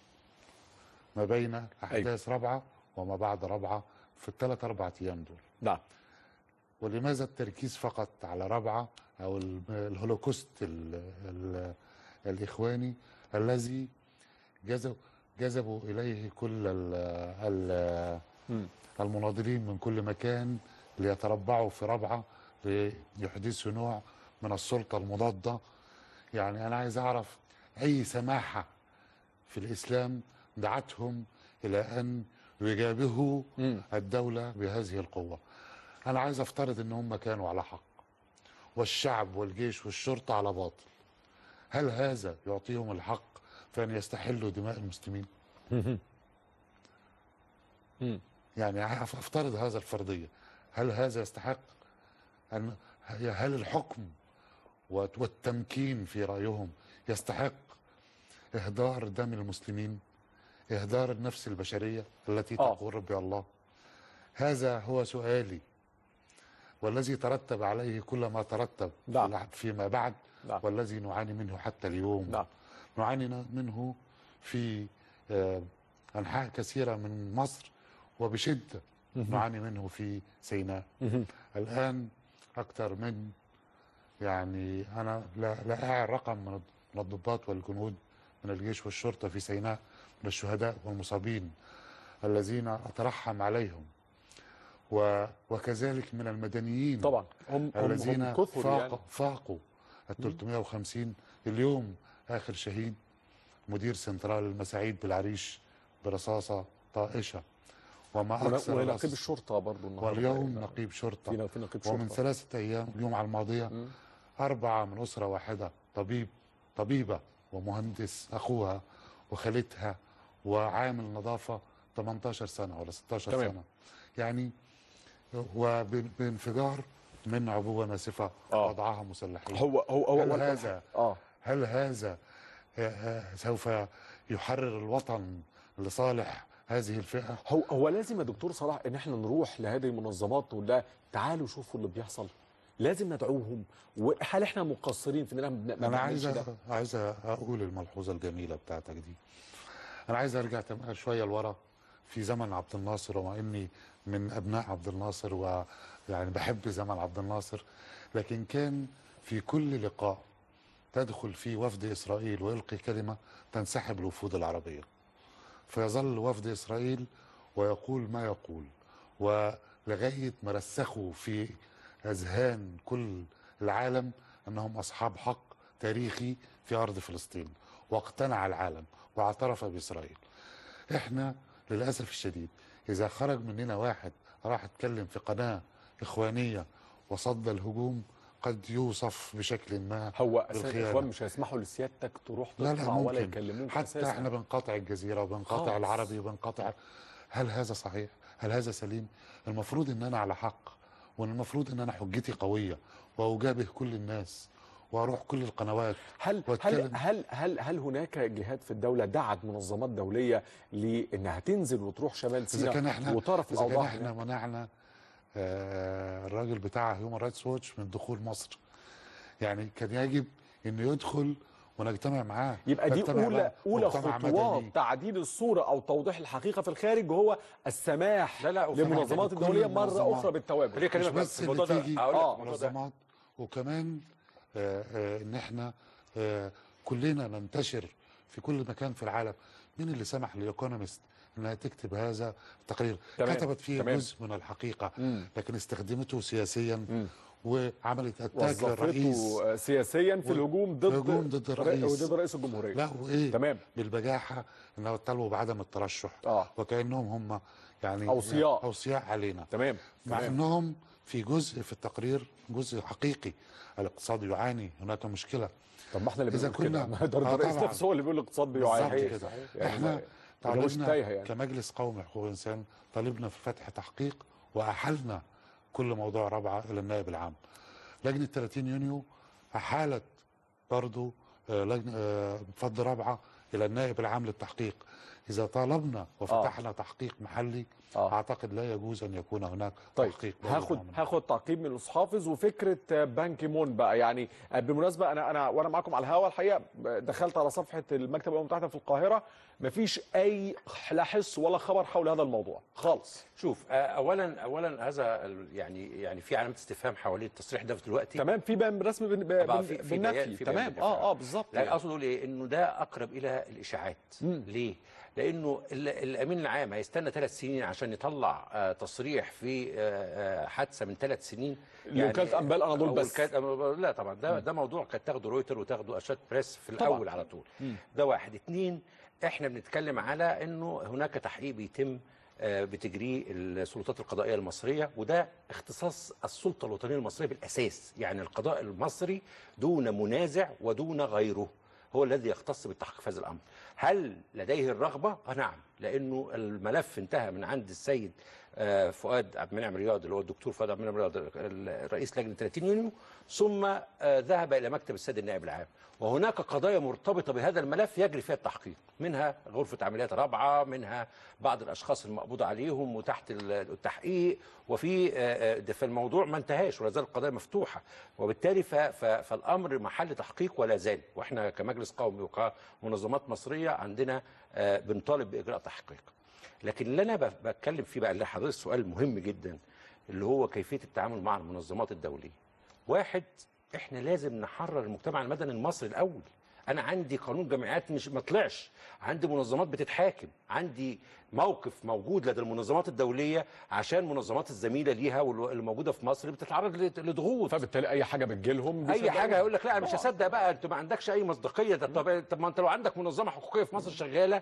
ما بين احداث أيوة. رابعه وما بعد رابعه في الثلاث اربع ايام دول. نعم. ولماذا التركيز فقط على رابعه او الهولوكوست ال ال الاخواني الذي جذب جذبوا إليه كل ال ال المناضلين من كل مكان ليتربعوا في رابعة ليحدثوا نوع من السلطة المضادة؟ يعني أنا عايز أعرف أي سماحة في الإسلام دعتهم إلى أن يجابهوا الدولة بهذه القوة. أنا عايز أفترض أن هم كانوا على حق والشعب والجيش والشرطة على باطل. هل هذا يعطيهم الحق فأن يستحلوا دماء المسلمين؟ يعني أفترض هذا الفرضية، هل هذا يستحق أن هل الحكم والتمكين في رأيهم يستحق إهدار دم المسلمين، إهدار النفس البشرية التي تقول ربي الله؟ هذا هو سؤالي، والذي ترتب عليه كل ما ترتب لا. فيما بعد لا. والذي نعاني منه حتى اليوم. لا. نعاني منه في أنحاء كثيرة من مصر وبشدة نعاني منه في سيناء. الآن أكثر من يعني أنا لا, لا أعي الرقم من الضباط والجنود من الجيش والشرطة في سيناء من الشهداء والمصابين الذين أترحم عليهم، وكذلك من المدنيين طبعا هم الذين هم فاقوا يعني. فاقوا ال ثلاثمائة وخمسين. اليوم آخر شهيد مدير سنترال المساعيد بالعريش برصاصة طائشة، وما أكثر ونقيب الشرطة برضو واليوم نقيب شرطة. في في نقيب شرطة. ومن ثلاثة أيام اليوم على الماضية م. أربعة من أسرة واحدة، طبيب طبيبة ومهندس أخوها وخالتها وعامل نظافة ثمانية عشر سنة ولا ستة عشر تمام. سنة، يعني وبانفجار من عبوة ناسفة آه. وضعها مسلحين. هو هو هو هل هذا آه. هل هذا سوف يحرر الوطن لصالح هذه الفئة؟ هو هو لازم يا دكتور صلاح ان احنا نروح لهذه المنظمات ونقول لها تعالوا شوفوا اللي بيحصل، لازم ندعوهم. وهل احنا مقصرين في اننا ما انا عايز عايز اقول الملحوظه الجميله بتاعتك دي. انا عايز ارجع شويه لورا في زمن عبد الناصر، وما اني من ابناء عبد الناصر ويعني بحب زمن عبد الناصر، لكن كان في كل لقاء تدخل فيه وفد اسرائيل ويلقي كلمه تنسحب الوفود العربيه، فيظل وفد اسرائيل ويقول ما يقول، ولغايه ما رسخوا في اذهان كل العالم انهم اصحاب حق تاريخي في ارض فلسطين، واقتنع العالم واعترف باسرائيل. احنا للاسف الشديد اذا خرج مننا واحد راح اتكلم في قناه اخوانيه وصد الهجوم قد يوصف بشكل ما. هو الاخوان مش هيسمحوا لسيادتك تروح تطلع ولا يكلموك حتى أساساً. احنا بنقاطع الجزيره وبنقاطع خالص. العربي وبنقاطع. هل هذا صحيح؟ هل هذا سليم؟ المفروض ان انا على حق، والمفروض ان انا حجتي قويه واجابه كل الناس واروح كل القنوات. هل هل هل هل هل هناك جهات في الدوله دعت منظمات دوليه لانها تنزل وتروح شمال سيناء وطرف الاوضاع؟ اذا كان احنا منعنا آه الراجل بتاع هيومن رايتس ووتش من دخول مصر، يعني كان يجب انه يدخل ونجتمع معاه. يبقى دي نجتمع اولى مع اولى مجتمع خطوات مدني. تعديل الصوره او توضيح الحقيقه في الخارج، وهو السماح لا لا للمنظمات كل الدوليه مره المنظمات. اخرى بالتواجد. مش بس اللي تيجي آه. منظمات، وكمان آه آه ان احنا آه كلنا ننتشر في كل مكان في العالم. مين اللي سمح للايكونومست انها تكتب هذا التقرير؟ تمام. كتبت فيه تمام. جزء من الحقيقه، مم. لكن استخدمته سياسيا مم. وعملت اتاك للرئيس وظفته سياسيا في الهجوم ضد الهجوم ضد الرئيس وضد رئيس الجمهوريه. لا وايه تمام. بالبجاحه انه طلبوا بعدم الترشح اه وكانهم هم يعني اوصياء اوصياء علينا، تمام. مع تمام. انهم في جزء في التقرير جزء حقيقي. الاقتصاد يعاني، هناك مشكله. طب ما احنا اللي إذا بنقول كده، كنا- ما ده آه الرئيس طبعاً. نفسه هو اللي بيقول الاقتصاد بالظبط بيعاني. كده. يعني احنا ما- طالبنا تايهة يعني. كمجلس قومي لحقوق الانسان، طالبنا في فتح تحقيق واحلنا كل موضوع رابعه الى النائب العام. لجنه ثلاثين يونيو احالت برضو آه، لجنه آه، فض رابعه الى النائب العام للتحقيق. اذا طالبنا وفتحنا آه. تحقيق محلي آه. اعتقد لا يجوز ان يكون هناك طيب تحقيق. هاخد هاخد تعقيب من الحافظ وفكره بان كيمون بقى. يعني بالمناسبه انا انا وانا معاكم على الهوا الحقيقه دخلت على صفحه المكتب الامم المتحده في القاهره، مفيش اي لا حس ولا خبر حول هذا الموضوع خالص. شوف آه، اولا اولا هذا ال- يعني يعني في علامه استفهام حوالين التصريح ده في دلوقتي. تمام، في بيان رسمي بن- بن- طبعاً في- في بيان- بالنفي. في بيان تمام بالدفاع. اه اه بالظبط. لا اقصد اقول ايه، انه ده اقرب الى الاشاعات. مم. ليه؟ لانه ال- الامين العام هيستنى ثلاث سنين عشان يطلع آه، تصريح في آه، آه، حادثه من ثلاث سنين لوكالة أنباء الأناضول أو بس. وكالة أنباء- لا طبعا ده ده موضوع كانت تاخده رويتر وتاخده اشاد بريس في طبعاً. الاول على طول. مم. ده واحد. اتنين، احنا بنتكلم على انه هناك تحقيق بيتم آه، بتجريه السلطات القضائيه المصريه، وده اختصاص السلطه الوطنيه المصريه بالاساس. يعني القضاء المصري دون منازع ودون غيره هو الذي يختص بالتحقيق في هذا الامر. هل لديه الرغبه؟ آه نعم، لانه الملف انتهى من عند السيد آه، فؤاد عبد المنعم رياض، اللي هو الدكتور فؤاد عبد المنعم رياض رئيس لجنه ثلاثين يونيو، ثم آه، ذهب الى مكتب السيد النائب العام. وهناك قضايا مرتبطه بهذا الملف يجري فيها التحقيق، منها غرفه عمليات رابعه، منها بعض الاشخاص المقبوض عليهم وتحت التحقيق، وفي آه، آه، في الموضوع ما انتهاش ولا زال القضايا مفتوحه، وبالتالي ف- ف- فالامر محل تحقيق ولا زال. واحنا كمجلس قومي وكمنظمات مصريه عندنا آه، بنطالب باجراء تحقيق. لكن اللي انا ب- بتكلم فيه بقى اللي حضرتك سؤال مهم جدا، اللي هو كيفيه التعامل مع المنظمات الدوليه. واحد، احنا لازم نحرر المجتمع المدني المصري الاول. انا عندي قانون جمعيات مش ما طلعش، عندي منظمات بتتحاكم، عندي موقف موجود لدى المنظمات الدوليه عشان منظمات الزميله ليها واللي موجوده في مصر بتتعرض لضغوط، فبالتالي اي حاجه بتجيلهم اي حاجه هيقول لك لا انا مش هصدق بقى، انت ما عندكش اي مصداقيه. ده طب طب ما انت لو عندك منظمه حقوقيه في مصر شغاله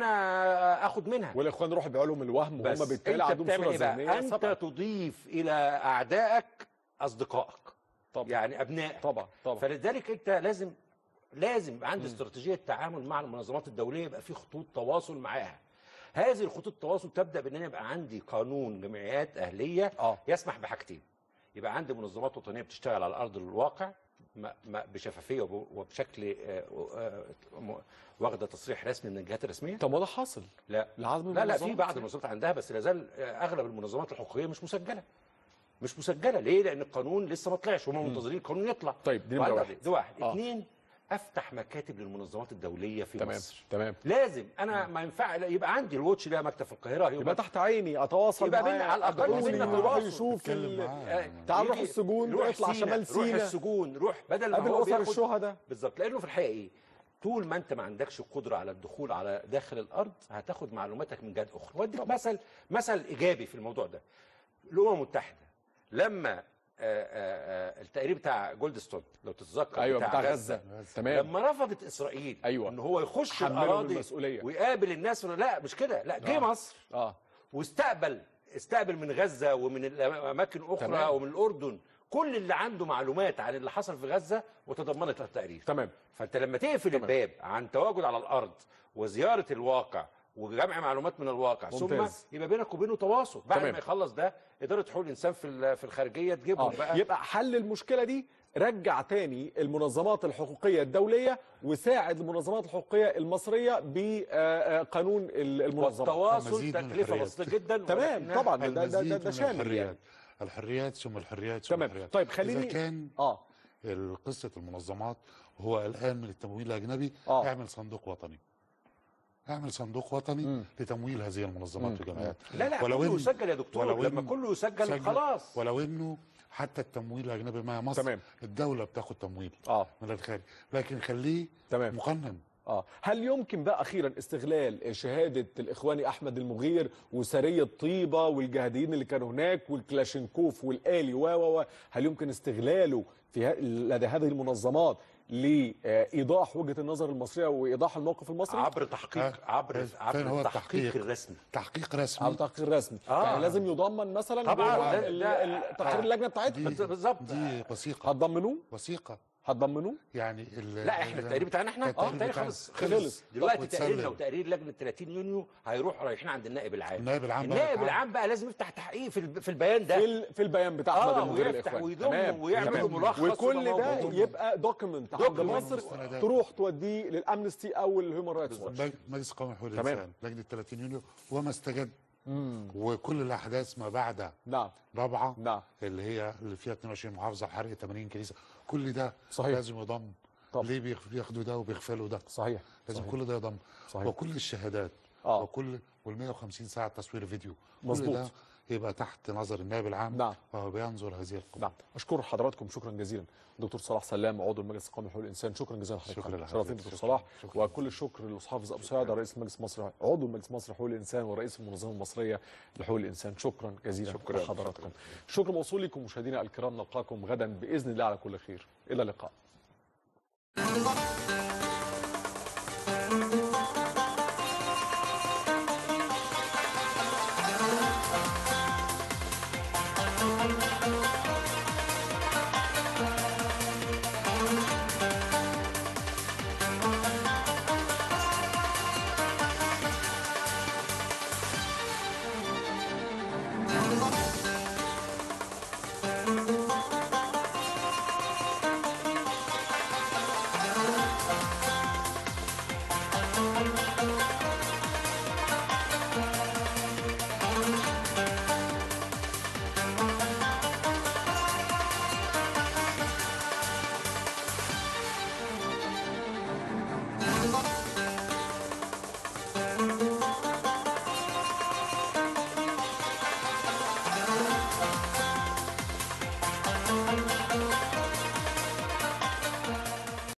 انا اخد منها. والاخوان يروحوا يبيعوا لهم الوهم وهم بالتالي انت عندهم بتعمل صوره ايه بقى؟ ذهنيه انت سابقة. تضيف الى اعدائك اصدقائك، طبعا يعني ابنائك. طبعا طبعا. فلذلك انت لازم لازم يبقى عندي استراتيجيه تعامل مع المنظمات الدوليه، يبقى في خطوط تواصل معاها. هذه الخطوط التواصل تبدا بان انا يبقى عندي قانون جمعيات اهليه اه يسمح بحاجتين. يبقى عندي منظمات وطنيه بتشتغل على ارض الواقع ما- ما- بشفافيه وب- وبشكل آه، آه، م- واخده تصريح رسمي من الجهات الرسميه. طب ما ده حاصل لا لعزم لا لا في المنظمات. بعض المنظمات عندها، بس لا زال اغلب المنظمات الحقوقيه مش مسجله. مش مسجله ليه؟ لان القانون لسه ما طلعش، هم منتظرين القانون يطلع. طيب دي نمرة واحد. واحد. ده واحد. آه. اثنين، افتح مكاتب للمنظمات الدوليه في تمام مصر. تمام. لازم انا ما ينفع يبقى عندي الواتش ده مكتب في القاهره، يبقى تحت عيني اتواصل يبقى معاه، بينا على الأقل أدعوني، بينا يروح تواصل. يشوف اتكلم ال- معاه. تعال نروح يجي- السجون، روح اطلع سينا، شمال روح سينا. السجون، روح بدل ما قابل هو اسر بياخد الشهداء. بالظبط. لانه في الحقيقه ايه؟ طول ما انت ما عندكش قدره على الدخول على داخل الارض هتاخد معلوماتك من جهات اخرى. واديك مثل مثل ايجابي في الموضوع ده. الامم المتحده لما آآ آآ التقرير بتاع جولدستون لو تتذكر، ايوه بتاع, بتاع غزه, غزة. تمام. لما رفضت اسرائيل أيوة. ان هو يخش حمله الاراضي بالمسؤولية. ويقابل الناس، لا مش كده، لا جه آه. مصر اه واستقبل استقبل من غزه ومن الاماكن اخرى تمام. ومن الاردن كل اللي عنده معلومات عن اللي حصل في غزه وتضمنت التقرير. تمام. فانت لما تقفل تمام. الباب عن تواجد على الارض وزياره الواقع وجمع معلومات من الواقع، ممتاز. ثم يبقى بينك وبينه تواصل. بعد تمام. ما يخلص ده اداره حقوق الانسان في في الخارجيه تجيبهم آه. بقى. يبقى حل المشكله دي رجع تاني المنظمات الحقوقيه الدوليه وساعد المنظمات الحقوقيه المصريه بقانون المنظمات. والتواصل تكلفه بسيطه جدا. تمام طبعا ده ده ده, ده, ده شامل الحريات. يعني. الحريات ثم الحريات ثم تمام. الحريات. طيب خليني إذا كان اه قصه المنظمات هو قلقان من التمويل الاجنبي، آه. اعمل صندوق وطني، اعمل صندوق وطني مم. لتمويل هذه المنظمات والجمعيات. لا لا كله يسجل يا دكتور، لما كله يسجل خلاص. ولو انه حتى التمويل الاجنبي مع مصر تمام. الدوله بتاخد تمويل آه. من الخارج، لكن خليه تمام. مقنن. اه هل يمكن بقى اخيرا استغلال شهاده الاخواني احمد المغير وسريه طيبه والجهاديين اللي كانوا هناك والكلاشينكوف والالي و و هل يمكن استغلاله في لدى هذه المنظمات لايضاح وجهه النظر المصريه وايضاح الموقف المصري عبر تحقيق عبر عبر هو التحقيق الرسمي تحقيق رسمي عبر التحقيق الرسمي آه. يعني لازم يضمن مثلا طبعا تقرير اللجنه بتاعتنا بالظبط دي وثيقه هتضمنوه وثيقه هتضمنوه يعني لا احنا التقرير بتاعنا احنا اه التقرير خلص خلص دلوقتي تقريرنا وتقرير لجنه ثلاثين يونيو هيروح رايحين عند النائب العام. النائب العام النائب العام بقى لازم يفتح تحقيق في في البيان ده في في البيان بتاع احمد المغير الاخواني ويضم ويعمل ملخص وكل ده يبقى دوكيمنت عند مصر تروح توديه للامنستي او الهيومن رايتس واتش. مجلس قومي لحقوق الانسان لجنه ثلاثين يونيو وما استجد مم. وكل الاحداث ما بعد نعم رابعه نعم اللي هي اللي فيها اثنين وعشرين محافظه حرق ثمانين كنيسه، كل ده صحيح. لازم يضم. طب. ليه بياخدوا ده وبيغفلوا ده؟ صحيح لازم صحيح. كل ده يضم. صحيح. وكل الشهادات آه. وكل وال مئة وخمسين ساعه تصوير فيديو مظبوط. كل ده يبقى تحت نظر النائب العام. نعم. وهو بينظر هذه القضيه. نعم اشكر حضراتكم شكرا جزيلا. دكتور صلاح سلام عضو المجلس القومي لحقوق الانسان، شكرا جزيلا لحضرتك. شرفتني دكتور صلاح. شكرا. وكل الشكر للاستاذ حافظ ابو سعد رئيس المجلس المصري عضو المجلس المصري لحقوق الانسان ورئيس المنظمه المصريه لحقوق الانسان، شكرا جزيلا شكرا لحضراتكم. شكر موصول لكم مشاهدينا الكرام، نلقاكم غدا باذن الله على كل خير، الى اللقاء.